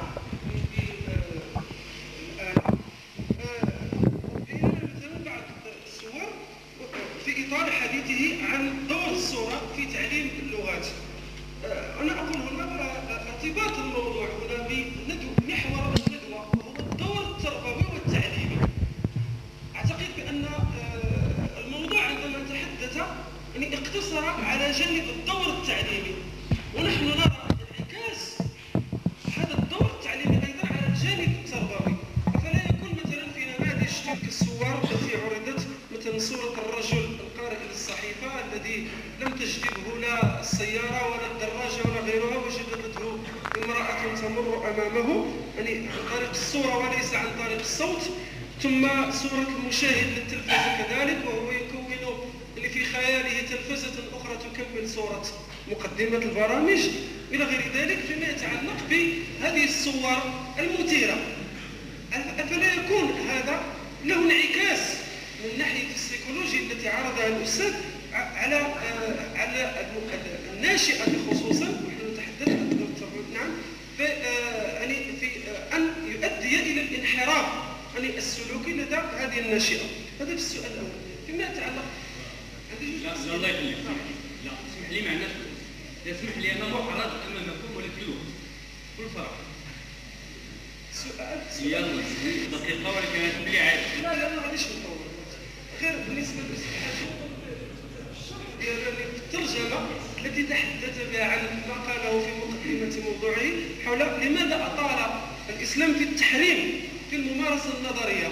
Speaker 4: الآن. فينا مثلا بعض الصور في إطار حديثه عن دور الصورة في تعليم اللغات. أنا أقول هنا ارتباط الموضوع هنا بمحور الندوة وهو الدور التربوي والتعليمي. أعتقد بأن الموضوع عندما تحدث يعني اقتصر على جانب الدور التعليمي، ونحن نرى انعكاس هذا الدور التعليمي أيضا على الجانب التربوي. فلا يكون مثلا في نماذج تلك الصور التي عرضت مثلا صورة الرجل القارئ للصحيفة الذي لم تجذبه لا السيارة ولا الدراجة ولا غيرها، وجذبته امرأة تمر أمامه يعني عن طريق الصورة وليس عن طريق الصوت. ثم صورة المشاهد للتلفزة كذلك، وهو يكون اللي في خياله تلفزة أخرى تكمل صورة مقدمة البرامج إلى غير ذلك. فيما يتعلق بهذه الصور المثيرة، أفلا يكون هذا له انعكاس من ناحية السيكولوجيا التي عرضها الأستاذ على على الناشئة خصوصا، ونحن نتحدث عن نعم يعني في أن يؤدي إلى الانحراف يعني السلوكي لدى هذه الناشئة. هذا في السؤال الأول. فيما يتعلق
Speaker 10: لا الله يخليك، لا اسمح لي معناه اسمح لي أنا محرج أمامكم ولكن بكل فرح.
Speaker 4: سؤال
Speaker 10: يلا دقيقة ولكن هذا اللي عاد.
Speaker 4: لا لا ما غاديش نطول غير بالنسبة للحاجة ديال الترجمة التي تحدث بها عن ما قاله في مقدمة موضوعه حول لماذا أطال الإسلام في التحريم في الممارسة النظرية.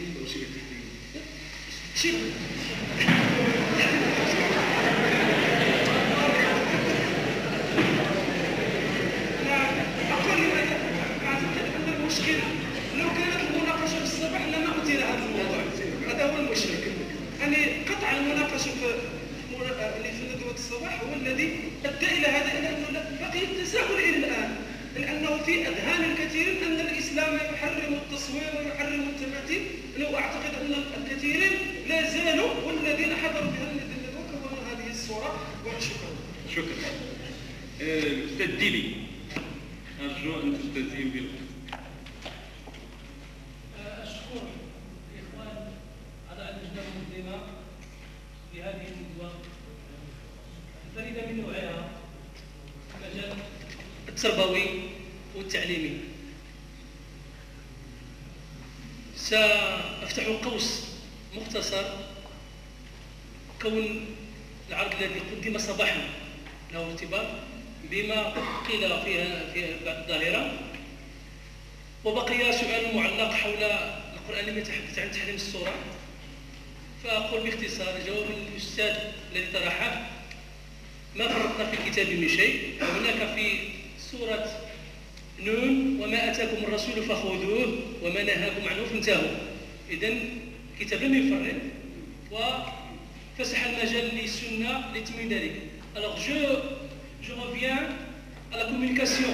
Speaker 4: شبه أقول لماذا أعتقد أن المشكلة لو كانت المناقشة في الصباح لما أثير هذا الموضوع. هذا هو المشكل. يعني قطع المناقشة في اللي في ندوة الصباح هو الذي أدى إلى هذا، لأنه بقي التساهل إلى الآن، لأنه في أذهان الكثيرين أن الإسلام يحرم التصوير ويحرم التماثيل. أنا أعتقد أن الكثيرين لا زالوا والذين حضروا في هذه الندوة كونوا هذه الصورة. وشكرا.
Speaker 10: شكرا. الأستاذ ديلي أرجو أن تلتزم بالوقت.
Speaker 11: أشكر الإخوان على اللجنة المنظمة لهذه الندوة الفريدة من نوعها في المجال التربوي والتعليمي. سأفتح قوس مختصر كون العرض الذي قدم صباحا له ارتباط بما قيل فيها في بعد الظاهرة، وبقي سؤال معلق حول القرآن لم يتحدث عن تحريم الصورة. فأقول باختصار جواب الأستاذ الذي طرحه: ما فرطنا في الكتاب من شيء، وهناك في سورة نون وما أتاكم الرسول فخذوه وما نهاكم عنه فانتهوا. إذن الكتاب لم يفرط وفسح المجال للسنة لتموين ذلك. Alors je, je reviens à la communication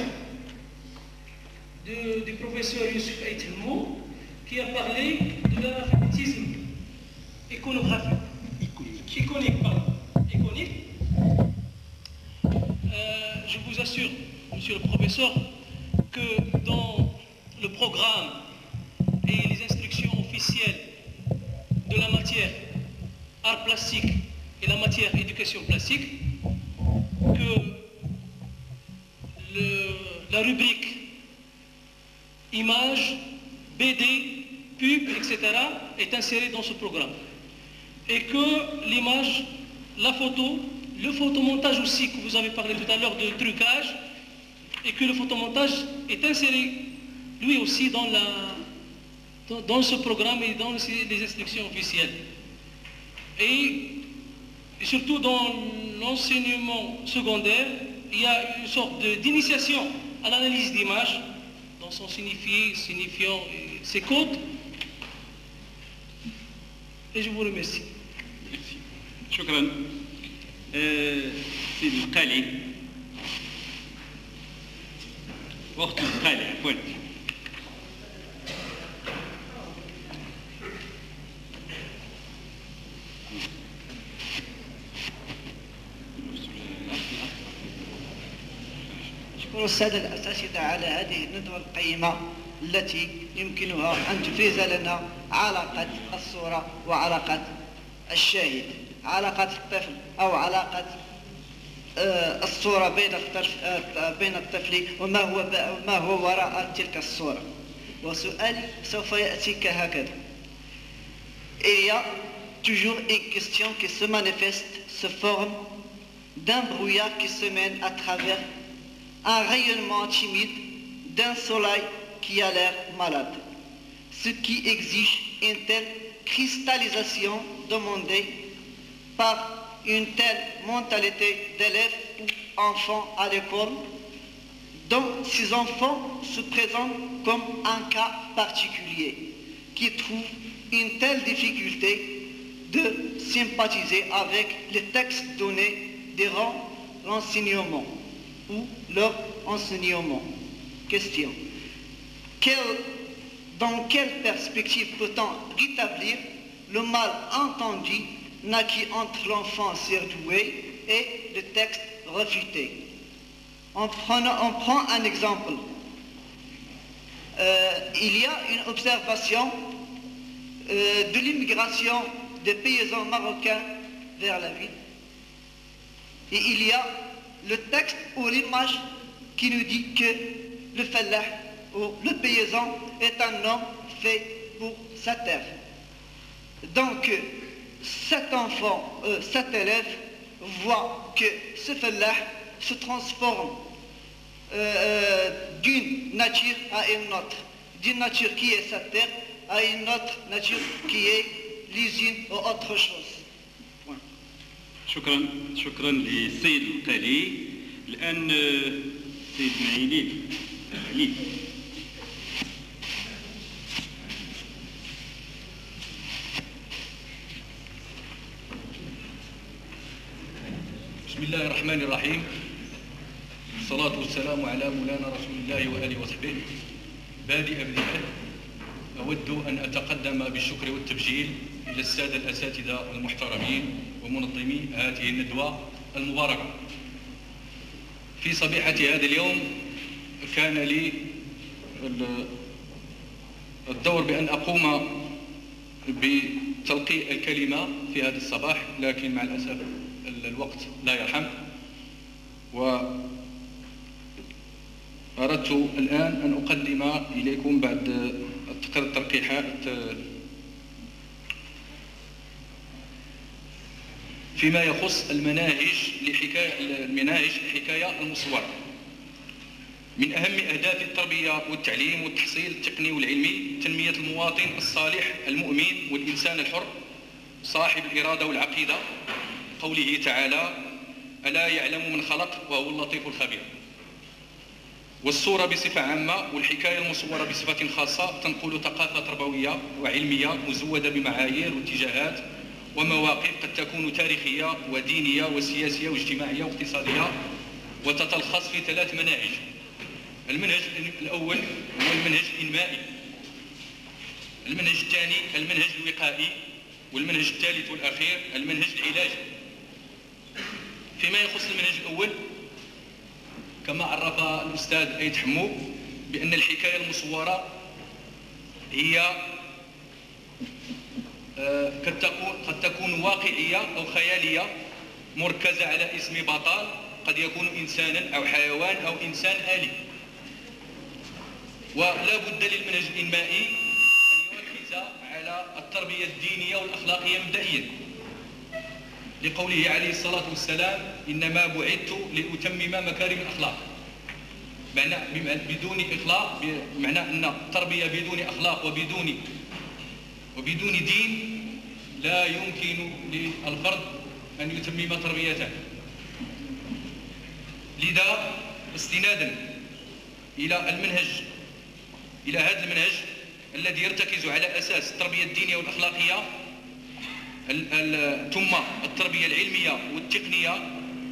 Speaker 11: de, du professeur Youssouf Aïtelmou qui a parlé de l'analphabétisme iconographique. Iconique. Iconique, pardon. Iconique. Euh, je vous assure, monsieur le professeur, que dans le programme et les instructions officielles de la matière art plastique et la matière éducation plastique, que le, la rubrique images, B D, pub, et cetera est insérée dans ce programme. Et que l'image, la photo, le photomontage aussi, que vous avez parlé tout à l'heure de trucage, et que le photomontage est inséré lui aussi dans, la, dans, dans ce programme et dans les instructions officielles. Et surtout dans l'enseignement secondaire, il y a une sorte d'initiation à l'analyse d'images, dans son signifié, signifiant ses codes. Et je vous remercie.
Speaker 10: Merci. شكرا. سيدي القالي وقت القالي عفوا.
Speaker 12: أشكر السادة الأساتذة على هذه الندوة القيمة التي يمكنها أن تفيز لنا علاقة الصورة وعلاقة الشاهد، علاقة الطفل أو علاقة الصورة بين بين الطفل وما هو ما هو وراء تلك الصورة. وسؤالي سوف يأتي كهكذا: Il y a toujours une question qui se manifeste, se forme d'un brouillard qui se mène à travers un rayonnement timide d'un soleil qui a l'air malade, ce qui exige une telle cristallisation demandée par une telle mentalité d'élèves ou enfants à l'école, dont ces enfants se présentent comme un cas particulier, qui trouve une telle difficulté de sympathiser avec les textes donnés durant l'enseignement ou leur enseignement. Question: Quelle, dans quelle perspective peut-on rétablir le malentendu naquit entre l'enfant surdoué et le texte refuté? On prend, on prend un exemple. Euh, il y a une observation euh, de l'immigration des paysans marocains vers la ville. Et il y a le texte ou l'image qui nous dit que le fallah où le paysan est un homme fait pour sa terre. Donc, cet enfant, euh, cet élève, voit que ce fellah se transforme euh, d'une nature à une autre, d'une nature qui est sa terre à une autre nature qui est l'usine ou autre chose.
Speaker 13: شكرا شكرا للسيد القالي. الآن سيد معيلي علي.
Speaker 14: بسم الله الرحمن الرحيم. الصلاة والسلام على مولانا رسول الله وآله وصحبه. بادئ ابتداء أود أن أتقدم بالشكر والتبجيل إلى السادة الأساتذة المحترمين ومنظمي هذه الندوة المباركة. في صبيحة هذا اليوم كان لي الدور بأن أقوم بتلقي الكلمة في هذا الصباح، لكن مع الأسف الوقت لا يرحم، وأردت الآن أن أقدم إليكم بعد الترقيحات فيما يخص المناهج لحكاية المناهج الحكاية المصورة. من أهم أهداف التربية والتعليم والتحصيل التقني والعلمي تنمية المواطن الصالح المؤمن والإنسان الحر صاحب الإرادة والعقيدة، قوله تعالى: ألا يعلم من خلق وهو اللطيف الخبير. والصورة بصفة عامة والحكاية المصورة بصفة خاصة تنقل ثقافة تربوية وعلمية مزودة بمعايير واتجاهات ومواقف قد تكون تاريخية ودينية وسياسية واجتماعية واقتصادية، وتتلخص في ثلاث مناهج. المنهج الأول هو المنهج الإنمائي، المنهج الثاني المنهج الوقائي، والمنهج الثالث والأخير المنهج العلاجي. فيما يخص المنهج الأول، كما عرف الأستاذ أيد حمو بأن الحكاية المصورة هي قد تكون قد تكون واقعية أو خيالية مركزة على اسم بطل قد يكون إنسانا أو حيوان أو إنسان آلي. ولا بد للمنهج الإنمائي أن يركز على التربية الدينية والأخلاقية مبدئيا، لقوله عليه الصلاة والسلام: إنما بعثت لأتمم مكارم الأخلاق. معنى بدون إخلاق، بمعنى أن التربية بدون أخلاق وبدون وبدون دين لا يمكن للفرد أن يتمم تربيته. لذا استنادا إلى المنهج إلى هذا المنهج الذي يرتكز على أساس التربية الدينية والأخلاقية ثم التربية العلمية والتقنية،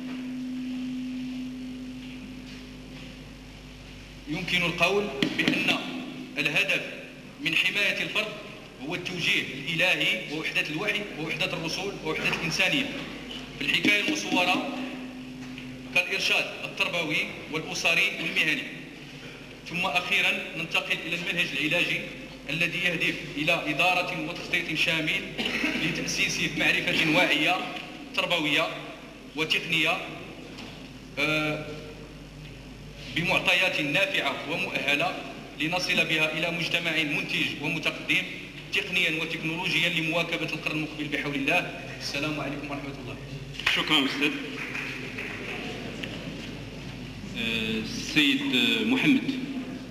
Speaker 14: يمكن القول بأن الهدف من حماية الفرد هو التوجيه الإلهي ووحدة الوحي ووحدة الرسول ووحدة الإنسانية في الحكاية المصورة كالإرشاد التربوي والأسري والمهني. ثم أخيرا ننتقل إلى المنهج العلاجي الذي يهدف إلى إدارة وتخطيط شامل لتأسيس معرفة واعية تربوية وتقنية بمعطيات نافعة ومؤهلة لنصل بها إلى مجتمع منتج ومتقدم تقنيا وتكنولوجيا لمواكبة القرن المقبل بحول الله. السلام عليكم ورحمة الله.
Speaker 13: شكرا أستاذ. السيد محمد.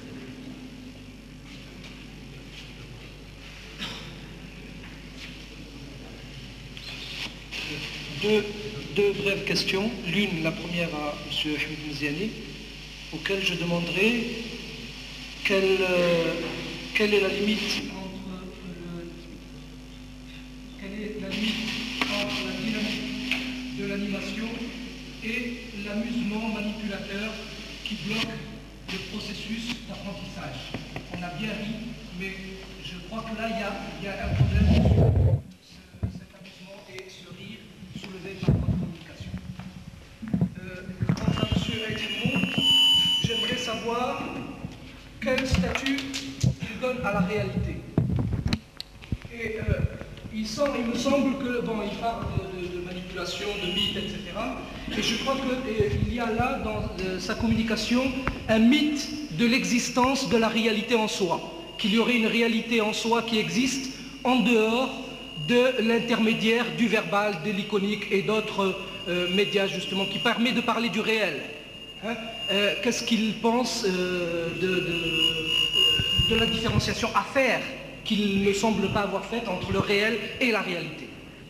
Speaker 11: Deux, deux brèves questions. L'une, la première à M. Hamid Mziani, auquel je demanderai quelle, euh, quelle est la limite entre le, quelle est la limite entre la dynamique de l'animation et l'amusement manipulateur qui bloque le processus d'apprentissage. On a bien ri, mais je crois que là, il y a, il y a un problème sur cet amusement et ce rire soulevé par votre communication. Euh, quant à M. Aïdimon, j'aimerais savoir quel statut il donne à la réalité. Et euh, il, semble, il me semble que, bon, il parle de, de, de manipulation, de mythes, et cetera. Et je crois qu'il y a là, dans euh, sa communication, un mythe de l'existence de la réalité en soi, qu'il y aurait une réalité en soi qui existe en dehors de l'intermédiaire du verbal, de l'iconique et d'autres euh, médias justement, qui permet de parler du réel. Hein? Euh, Qu'est-ce qu'il pense euh, de, de, de la différenciation à faire qu'il ne semble pas avoir faite entre le réel et la réalité?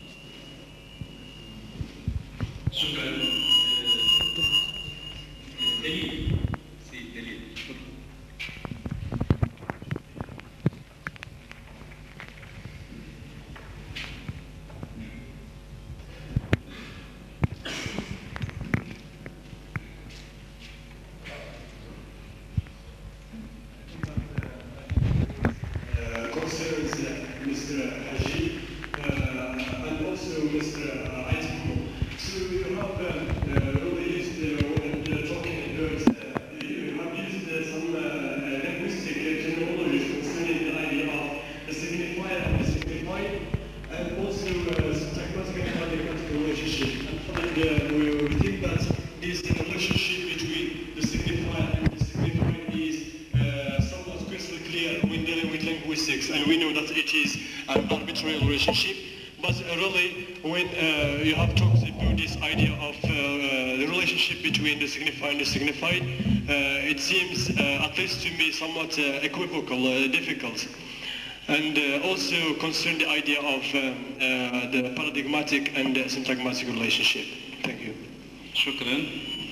Speaker 15: And we know that it is an arbitrary relationship, but really when uh, you have talked about this idea of uh, the relationship between the signified and the signified, uh, it seems uh, at least to me somewhat uh, equivocal, uh, difficult, and uh, also concern the idea of uh, uh, the paradigmatic and the syntagmatic relationship. Thank you.
Speaker 13: شكرا.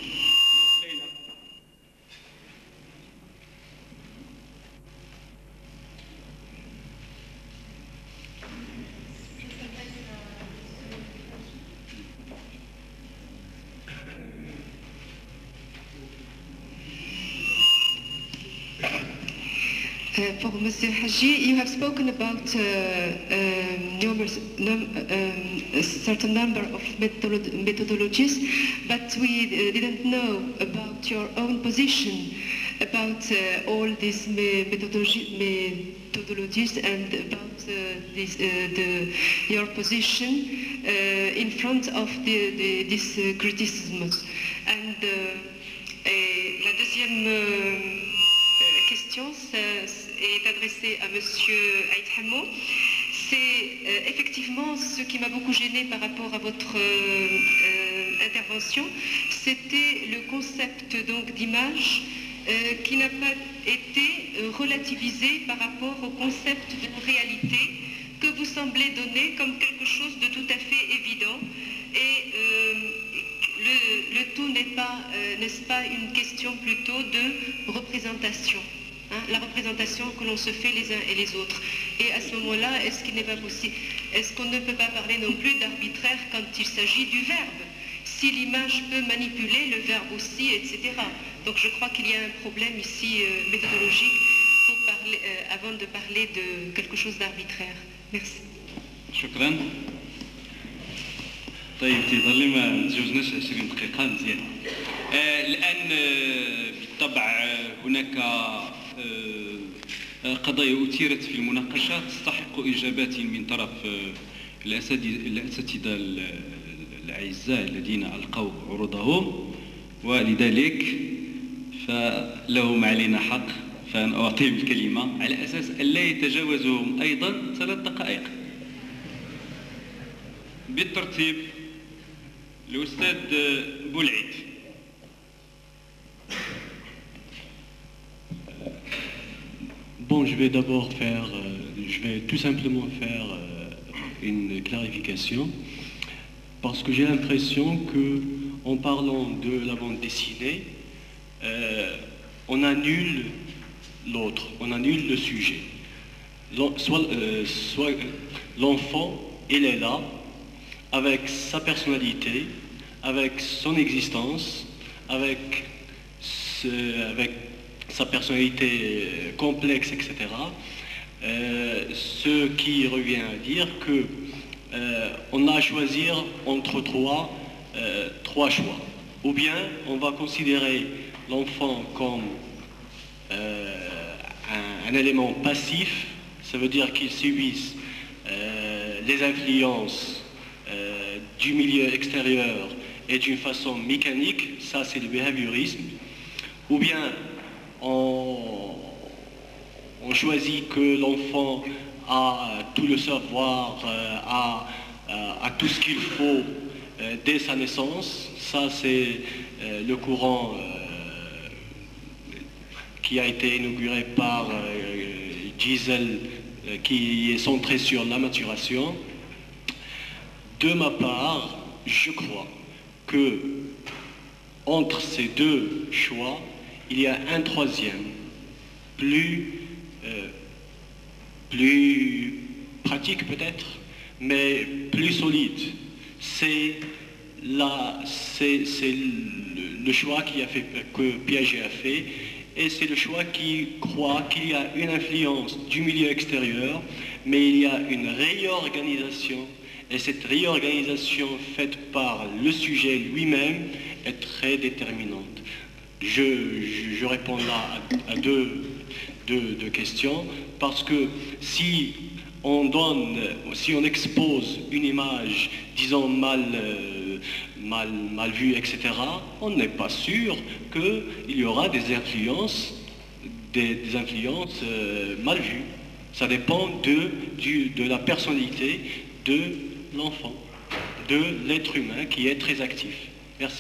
Speaker 16: Uh, for Mister Haji, you have spoken about uh, um, numerous, num um, a certain number of methodolo methodologies, but we uh, didn't know about your own position about uh, all these me methodology methodologies and about uh, this, uh, the, your position uh, in front of the, the, this uh, criticism. And uh, et la deuxième euh, question est adressée à Monsieur Aït-Hamou. C'est euh, effectivement ce qui m'a beaucoup gêné par rapport à votre euh, euh, intervention, c'était le concept donc d'image euh, qui n'a pas été euh, relativisé par rapport au concept de réalité que vous semblez donner comme quelque chose de tout à fait évident. Et euh, le, le tout n'est pas, euh, n'est-ce pas, une question plutôt de représentation. Hein, la représentation que l'on se fait les uns et les autres. Et à ce moment-là, est-ce qu'il n'est pas possible, est-ce qu'on ne peut pas parler non plus d'arbitraire quand il s'agit du verbe? Si l'image peut manipuler, le verbe aussi, et cetera. Donc je crois qu'il y a un problème ici euh, méthodologique pour parler, euh, avant de parler de quelque chose d'arbitraire. Merci.
Speaker 13: شكرا. طيب تظل ما تجوزناش عشرين دقيقة مزيان. آه الآن آه بالطبع هناك قضايا أثيرت في المناقشة تستحق إجابات من طرف الأساتذة الأعزاء الذين ألقوا عروضهم، ولذلك فلهم علينا حق فأن أعطيهم الكلمة على أساس أن لا يتجاوزهم أيضا ثلاث دقائق. بالترتيب الأستاذ بولعيد.
Speaker 17: Bon, je vais d'abord faire, euh, je vais tout simplement faire euh, une clarification, parce que j'ai l'impression que, en parlant de la bande dessinée, euh, on annule l'autre, on annule le sujet. Soit, euh, soit l'enfant, il est là, avec sa personnalité, avec son existence, avec, ce, avec sa personnalité complexe, et cetera. Euh, ce qui revient à dire que euh, on a à choisir entre trois, euh, trois choix. Ou bien on va considérer l'enfant comme euh, un, un élément passif, ça veut dire qu'il subisse euh, les influences euh, du milieu extérieur et d'une façon mécanique, ça c'est le behaviorisme. Ou bien on, on choisit que l'enfant a tout le savoir, a, a tout ce qu'il faut dès sa naissance. Ça, c'est le courant qui a été inauguré par Gisèle, qui est centré sur la maturation. De ma part, je crois que entre ces deux choix, il y a un troisième, plus, euh, plus pratique peut-être, mais plus solide. C'est la, c'est, c'est le, le choix qui a fait, que Piaget a fait, et c'est le choix qui croit qu'il y a une influence du milieu extérieur, mais il y a une réorganisation, et cette réorganisation faite par le sujet lui-même est très déterminante. Je, je, je réponds là à, à deux, deux, deux questions, parce que si on donne, si on expose une image, disons, mal, euh, mal, mal vue, et cetera, on n'est pas sûr qu'il y aura des influences, des, des influences euh, mal vues. Ça dépend de, du, de la personnalité de l'enfant, de l'être humain qui est très actif. Merci.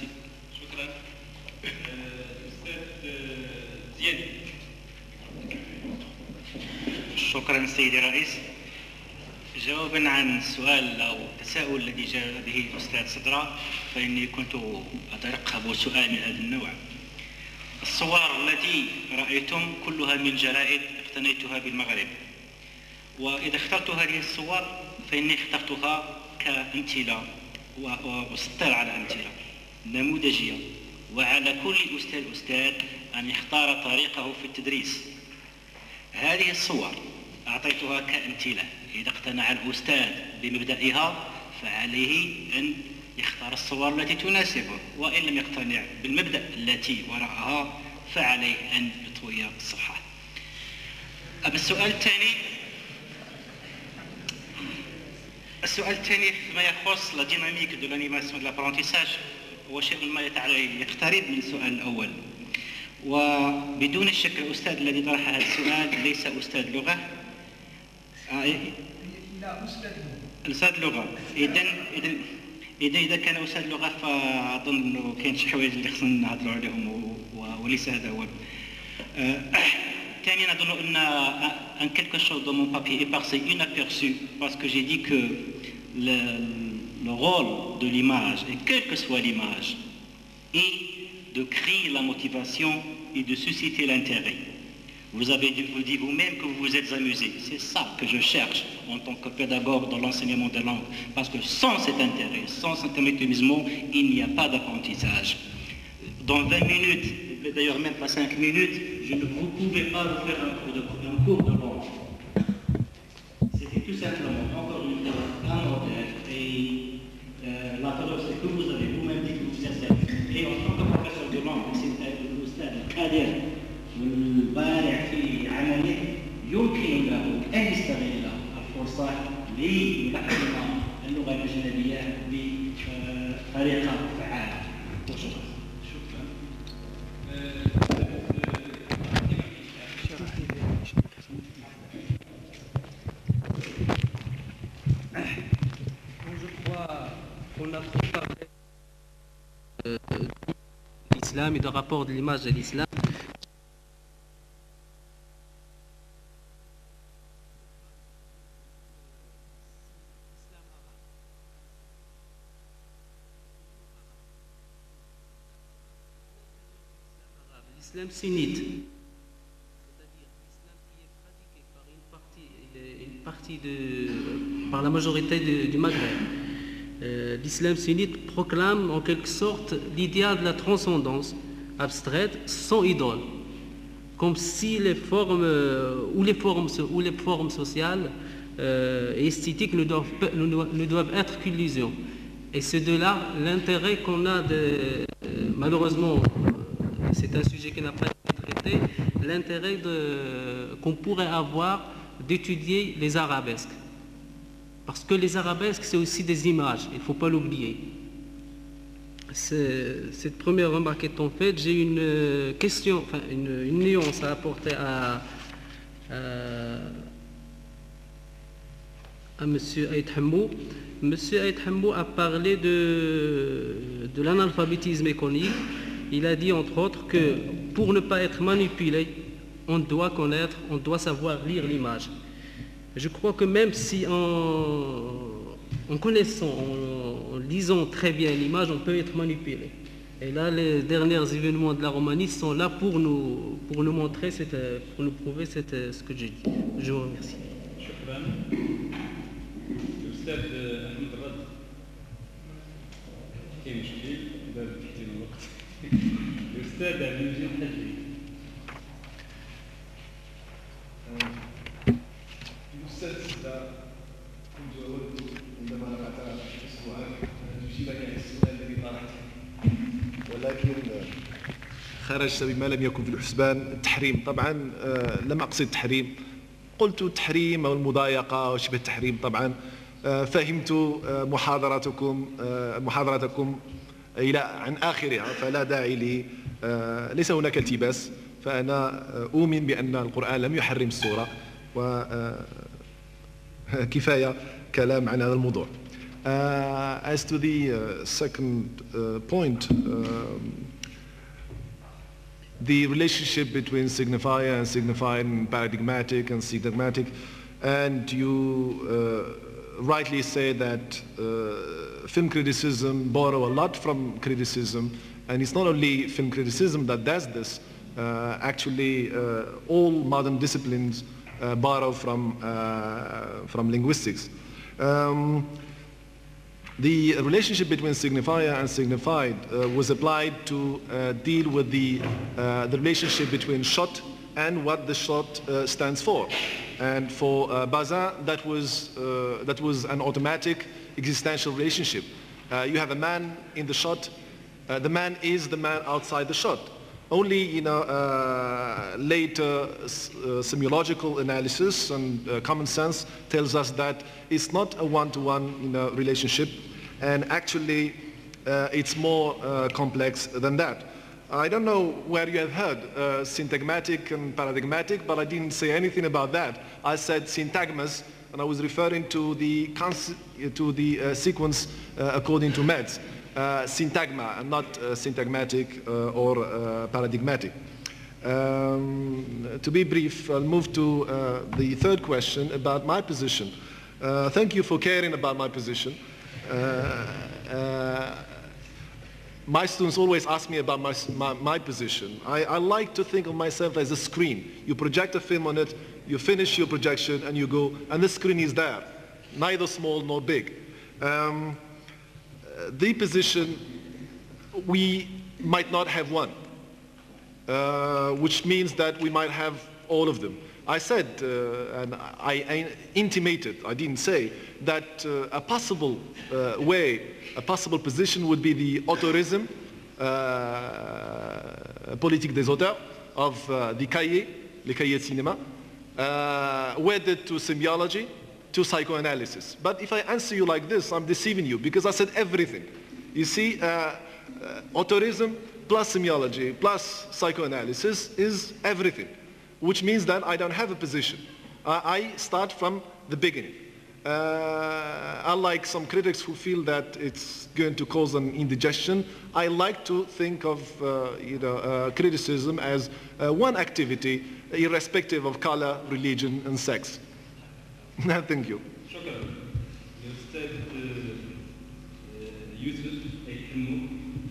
Speaker 3: شكرا سيدي الرئيس. جوابا عن السؤال او التساؤل الذي جاء به الاستاذ صدرة، فاني كنت اترقب سؤال من هذا النوع. الصور التي رايتم كلها من جرائد اقتنيتها بالمغرب، واذا اخترت هذه الصور فاني اخترتها كامثله واسطر على امثله نموذجيه، وعلى كل استاذ استاذ ان يختار طريقه في التدريس. هذه الصور أعطيتها كأمثلة، إذا اقتنع الأستاذ بمبدئها فعليه أن يختار الصور التي تناسبه، وإن لم يقتنع بالمبدأ التي وراءها فعليه أن يطوي الصفحة. أما السؤال الثاني، السؤال الثاني فيما يخص لا ديناميك دو لانيماسيون دو لابرونتيساج هو شيء ما يقترب من السؤال الأول، وبدون شك الأستاذ الذي طرح هذا السؤال ليس أستاذ لغة.
Speaker 4: لا أستاذ
Speaker 3: أستاذ لغة. إذا إذا إذا إذا كان أستاذ لغة فأظن أنه كاين شي حوايج اللي خصنا نهضروا عليهم وليس هذا هو. ثانيا أظن أن أن quelque chose dans mon papier est passé inaperçu parce que j'ai dit que le, le rôle de l'image, et quelle que soit l'image, est de créer la motivation et de susciter l'intérêt. Vous avez vous dit vous-même que vous vous êtes amusé. C'est ça que je cherche en tant que pédagogue dans l'enseignement des langues. Parce que sans cet intérêt, sans cet amusement, il n'y a pas d'apprentissage. Dans vingt minutes, d'ailleurs même pas cinq minutes, je ne vous pouvais pas vous faire un cours de, un cours de langue. C'était tout simplement, encore une fois, un modèle. Et euh, la preuve, c'est que vous avez vous-même dit que vous êtes amusé. Et en tant que professeur de langue, c'est الأستاذ القادر والبارع في عمله يمكن له أن يستغل الفرصة لتعلم اللغة الأجنبية بطريقة فعالة. شكرا.
Speaker 18: Je crois qu'on a trop parlé de l'islam et de rapport de l'image de l'islam. L'islam sunnite, c'est-à-dire l'islam qui est pratiqué par une partie, une partie de, par la majorité de, du Maghreb. Euh, l'islam sunnite proclame en quelque sorte l'idéal de la transcendance abstraite sans idole, comme si les formes euh, ou les formes ou les formes sociales euh, et esthétiques ne doivent, ne doivent être qu'illusions. Et c'est de là l'intérêt qu'on a de, euh, malheureusement, c'est un sujet qui n'a pas été traité, l'intérêt qu'on pourrait avoir d'étudier les arabesques. Parce que les arabesques, c'est aussi des images, il ne faut pas l'oublier. cette première remarque étant faite, j'ai une question, enfin une, une nuance à apporter à, à, à M. Aït Hammou. M. Aït Hammou a parlé de, de l'analphabétisme économique. Il a dit entre autres que pour ne pas être manipulé, on doit connaître, on doit savoir lire l'image. Je crois que même si en, en connaissant, en, en lisant très bien l'image, on peut être manipulé. Et là, les derniers événements de la Roumanie sont là pour nous, pour nous montrer, cette, pour nous prouver cette, ce que j'ai dit. Je vous remercie.
Speaker 8: الأستاذ كنت أود عندما قطع السؤال أن تجيبني عن السؤال الذي طرحته، ولكن خرجت بما لم يكن في الحسبان. التحريم طبعا لم أقصد التحريم، قلت التحريم أو المضايقة أو شبه التحريم. طبعا فهمت محاضراتكم محاضراتكم إلى عن آخرها، فلا داعي لي، ليس هناك التباس. فأنا أؤمن بأن القرآن لم يحرم الصورة، وكفاية كلام عن هذا الموضوع. Uh, as to the uh, second uh, point, um, the relationship between signifier and signified, and paradigmatic and syntagmatic, and you uh, rightly say that uh, film criticism borrow a lot from criticism, and it's not only film criticism that does this. Uh, actually, uh, all modern disciplines uh, borrow from uh, from linguistics. Um, The relationship between signifier and signified uh, was applied to uh, deal with the, uh, the relationship between shot and what the shot uh, stands for. And for uh, Bazin, that was, uh, that was an automatic existential relationship. Uh, you have a man in the shot, uh, the man is the man outside the shot. Only, you know, uh, later uh, semiological analysis and uh, common sense tells us that it's not a one-to-one, you know, relationship, and actually uh, it's more uh, complex than that. I don't know where you have heard uh, syntagmatic and paradigmatic, but I didn't say anything about that. I said syntagmas, and I was referring to the, to the uh, sequence uh, according to Metz. Uh, syntagma and not uh, syntagmatic uh, or uh, paradigmatic. Um, to be brief, I'll move to uh, the third question about my position. Uh, thank you for caring about my position. Uh, uh, my students always ask me about my, my, my position. I, I like to think of myself as a screen. You project a film on it, you finish your projection, and you go, and the screen is there, neither small nor big. Um, The position, we might not have one, uh, which means that we might have all of them. I said, uh, and I, I intimated, I didn't say, that uh, a possible uh, way, a possible position would be the autorism, uh, politique des auteurs, of uh, the cahiers, les cahiers de cinéma, uh, wedded to semiology, to psychoanalysis. But if I answer you like this, I'm deceiving you, because I said everything. You see, uh, uh, autorism plus semiology plus psychoanalysis is everything, which means that I don't have a position. Uh, I start from the beginning. Uh, unlike some critics who feel that it's going to cause an indigestion, I like to think of uh, you know, uh, criticism as uh, one activity, irrespective of color, religion, and sex. Thank you.
Speaker 1: شكرا. الأستاذ يوسف أيتمو.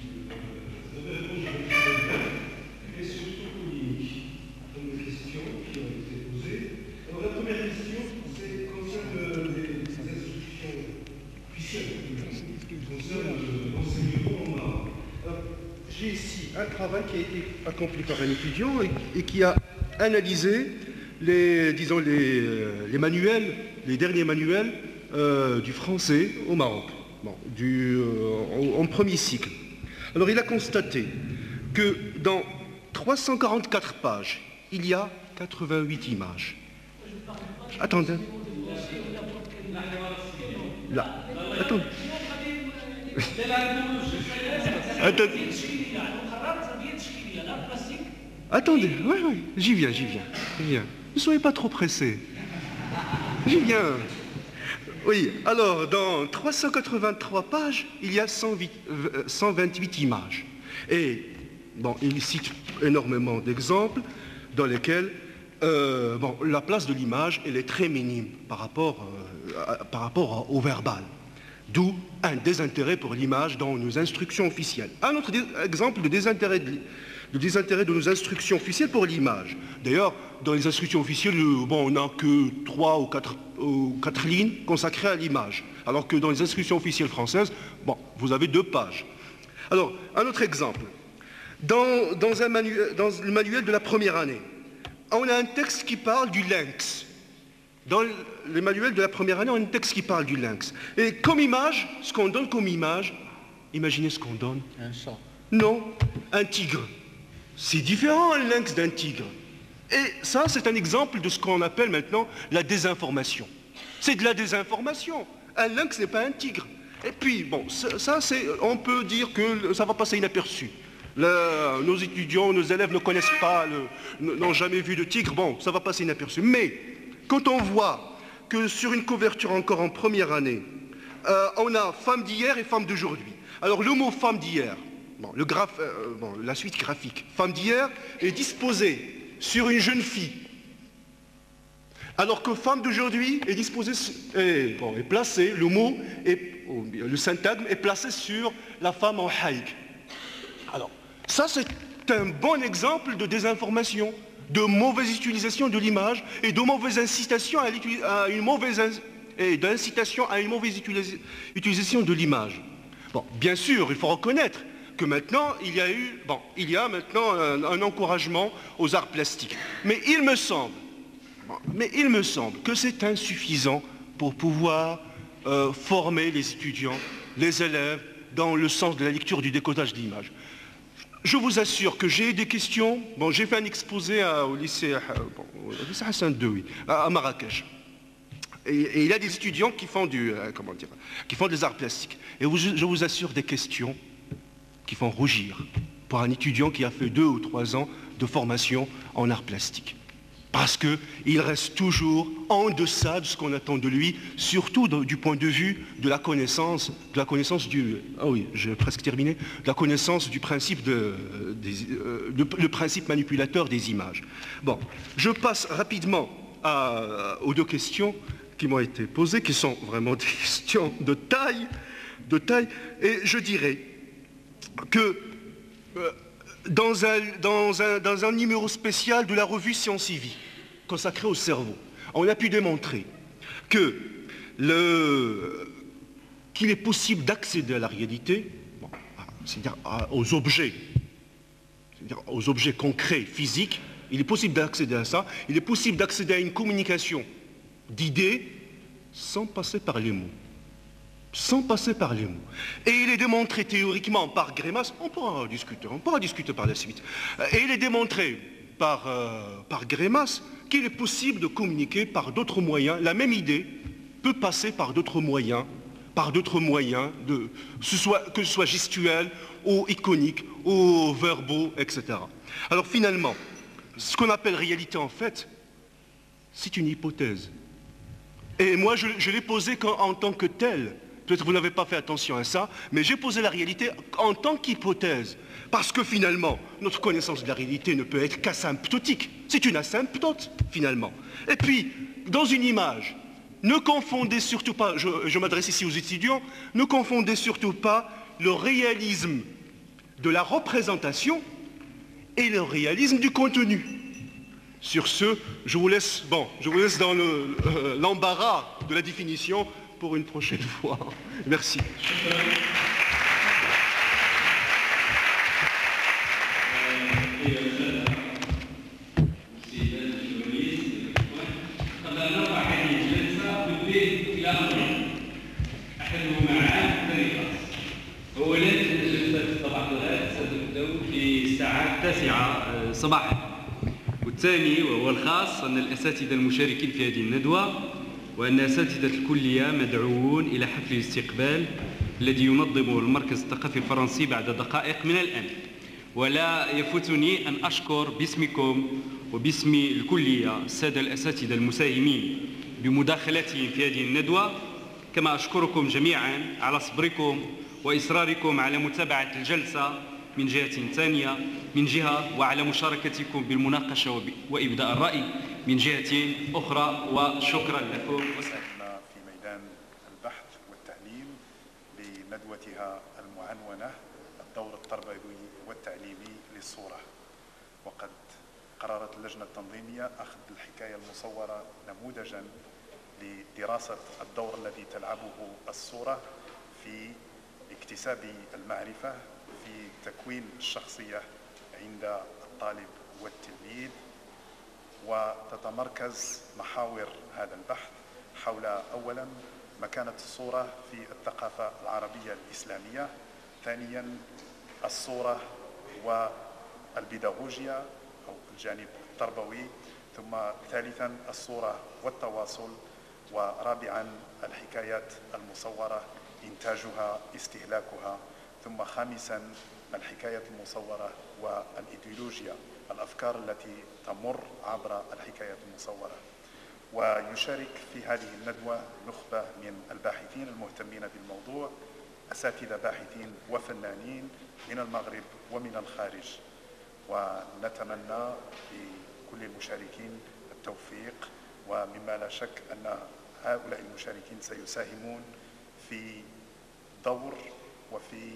Speaker 19: Et surtout polémique, comme les questions qui ont été posées. Alors la première question, c'est concerne les institutions officielles, qui concerne l'enseignement en art. J'ai ici un travail qui a été accompli par un étudiant et, et qui a analysé les, disons, les, les manuels, les derniers manuels euh, du français au Maroc, bon, du, euh, en, en premier cycle. Alors il a constaté que dans trois cent quarante-quatre pages, il y a quatre-vingt-huit images. Attendez. Là. Attendez.
Speaker 9: Attendez, oui, oui, j'y viens, j'y viens, j'y viens. Ne soyez pas trop pressés. J'y viens. Oui, alors, dans trois cent quatre-vingt-trois pages, il y a cent vingt-huit images. Et, bon, il cite énormément d'exemples dans lesquels euh, bon, la place de l'image, elle est très minime par rapport, euh, à, par rapport au verbal. D'où un désintérêt pour l'image dans nos instructions officielles. Un autre exemple de désintérêt de, de désintérêt de nos instructions officielles pour l'image. D'ailleurs, dans les instructions officielles, bon, on n'a que trois ou quatre, ou quatre lignes consacrées à l'image. Alors que dans les instructions officielles françaises, bon, vous avez deux pages. Alors, un autre exemple. Dans, dans, un manuel, dans le manuel de la première année, on a un texte qui parle du lynx. Dans le manuel de la première année, on a un texte qui parle du lynx. Et comme image, ce qu'on donne comme image, imaginez ce qu'on donne.
Speaker 12: Un chat.
Speaker 9: Non, un tigre. C'est différent un lynx d'un tigre. Et ça, c'est un exemple de ce qu'on appelle maintenant la désinformation. C'est de la désinformation. Un lynx n'est pas un tigre. Et puis, bon, ça, ça c'est, on peut dire que ça va passer inaperçu. Le, nos étudiants, nos élèves ne connaissent pas, n'ont jamais vu de tigre. Bon, ça va passer inaperçu. Mais quand on voit que sur une couverture encore en première année, euh, on a femme d'hier et femme d'aujourd'hui. Alors le mot femme d'hier, bon, le graphe, euh, bon, la suite graphique, femme d'hier est disposée sur une jeune fille, alors que femme d'aujourd'hui est disposée, est, bon, est placée, le mot, est, le syntagme est placé sur la femme en haïk. Alors, ça c'est un bon exemple de désinformation, de mauvaise utilisation de l'image et de mauvaise incitation à, à une mauvaise et d'incitation à une mauvaise utilis utilisation de l'image. Bon, bien sûr, il faut reconnaître que maintenant il y a eu, bon, il y a maintenant un, un encouragement aux arts plastiques. Mais il me semble, bon, mais il me semble que c'est insuffisant pour pouvoir euh, former les étudiants, les élèves dans le sens de la lecture du décodage de l'image. Je vous assure que j'ai des questions. Bon, j'ai fait un exposé à, au lycée, bon, au lycée Hassan deux, oui, à, à Marrakech. Et, et il y a des étudiants qui font du, euh, comment dire, qui font des arts plastiques. Et vous, je vous assure des questions qui font rougir pour un étudiant qui a fait deux ou trois ans de formation en arts plastiques. Parce qu'il reste toujours en deçà de ce qu'on attend de lui, surtout de, du point de vue de la connaissance, de la connaissance du, ah oui, j'ai presque terminé, de la connaissance du principe, de, des, euh, de, le principe manipulateur des images. Bon, je passe rapidement à, aux deux questions qui m'ont été posées, qui sont vraiment des questions de taille, de taille, et je dirais que euh, Dans un, dans, un, dans un numéro spécial de la revue Science et Vie, consacré au cerveau, on a pu démontrer que le, qu'il est possible d'accéder à la réalité, bon, c'est-à-dire aux objets, c'est-à-dire aux objets concrets, physiques, il est possible d'accéder à ça, il est possible d'accéder à une communication d'idées sans passer par les mots. sans passer par les mots. Et il est démontré théoriquement par Greimas, on pourra en discuter, on pourra discuter par la suite, et il est démontré par, euh, par Greimas qu'il est possible de communiquer par d'autres moyens. La même idée peut passer par d'autres moyens, par d'autres moyens, de, ce soit, que ce soit gestuel, ou iconique, ou verbaux, et cetera. Alors finalement, ce qu'on appelle réalité en fait, c'est une hypothèse. Et moi je, je l'ai posée en tant que telle. Peut-être que vous n'avez pas fait attention à ça, mais j'ai posé la réalité en tant qu'hypothèse. Parce que finalement, notre connaissance de la réalité ne peut être qu'asymptotique. C'est une asymptote, finalement. Et puis, dans une image, ne confondez surtout pas, je, je m'adresse ici aux étudiants, ne confondez surtout pas le réalisme de la représentation et le réalisme du contenu. Sur ce, je vous laisse, bon, je vous laisse dans le, euh, l'embarras de la définition pour une prochaine fois. Merci.
Speaker 1: أولا جلسة طبعا الغد ستبدأ في الساعة التاسعة صباحا. والثاني وهو الخاص أن الأساتذة المشاركين في هذه الندوة وأن أساتذة الكلية مدعوون إلى حفل الاستقبال الذي ينظم المركز الثقافي الفرنسي بعد دقائق من الآن. ولا يفوتني أن أشكر باسمكم وباسم الكلية السادة الأساتذة المساهمين بمداخلتهم في هذه الندوة، كما أشكركم جميعا على صبركم وإصراركم على متابعة الجلسة من جهة ثانية من جهة، وعلى مشاركتكم بالمناقشة وإبداء الرأي من جهة أخرى، وشكرا لكم.
Speaker 20: في ميدان البحث والتعليم بندوتها المعنونة الدور التربوي والتعليمي للصورة. وقد قررت اللجنة التنظيمية أخذ الحكاية المصورة نموذجا لدراسة الدور الذي تلعبه الصورة في اكتساب المعرفة، في تكوين الشخصية عند الطالب والتلميذ. وتتمركز محاور هذا البحث حول أولا مكانة الصورة في الثقافة العربية الإسلامية، ثانيا الصورة والبيداغوجيا أو الجانب التربوي، ثم ثالثا الصورة والتواصل، ورابعا الحكايات المصورة إنتاجها استهلاكها، ثم خامسا الحكايات المصورة والإيديولوجيا، الأفكار التي تمر عبر الحكايات المصورة. ويشارك في هذه الندوة نخبة من الباحثين المهتمين بالموضوع، أساتذة باحثين وفنانين من المغرب ومن الخارج. ونتمنى لكل المشاركين التوفيق، ومما لا شك أن هؤلاء المشاركين سيساهمون في دور وفي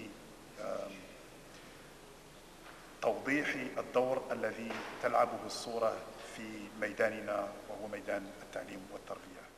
Speaker 20: توضيح الدور الذي تلعبه الصورة في ميداننا وهو ميدان التعليم والتربية.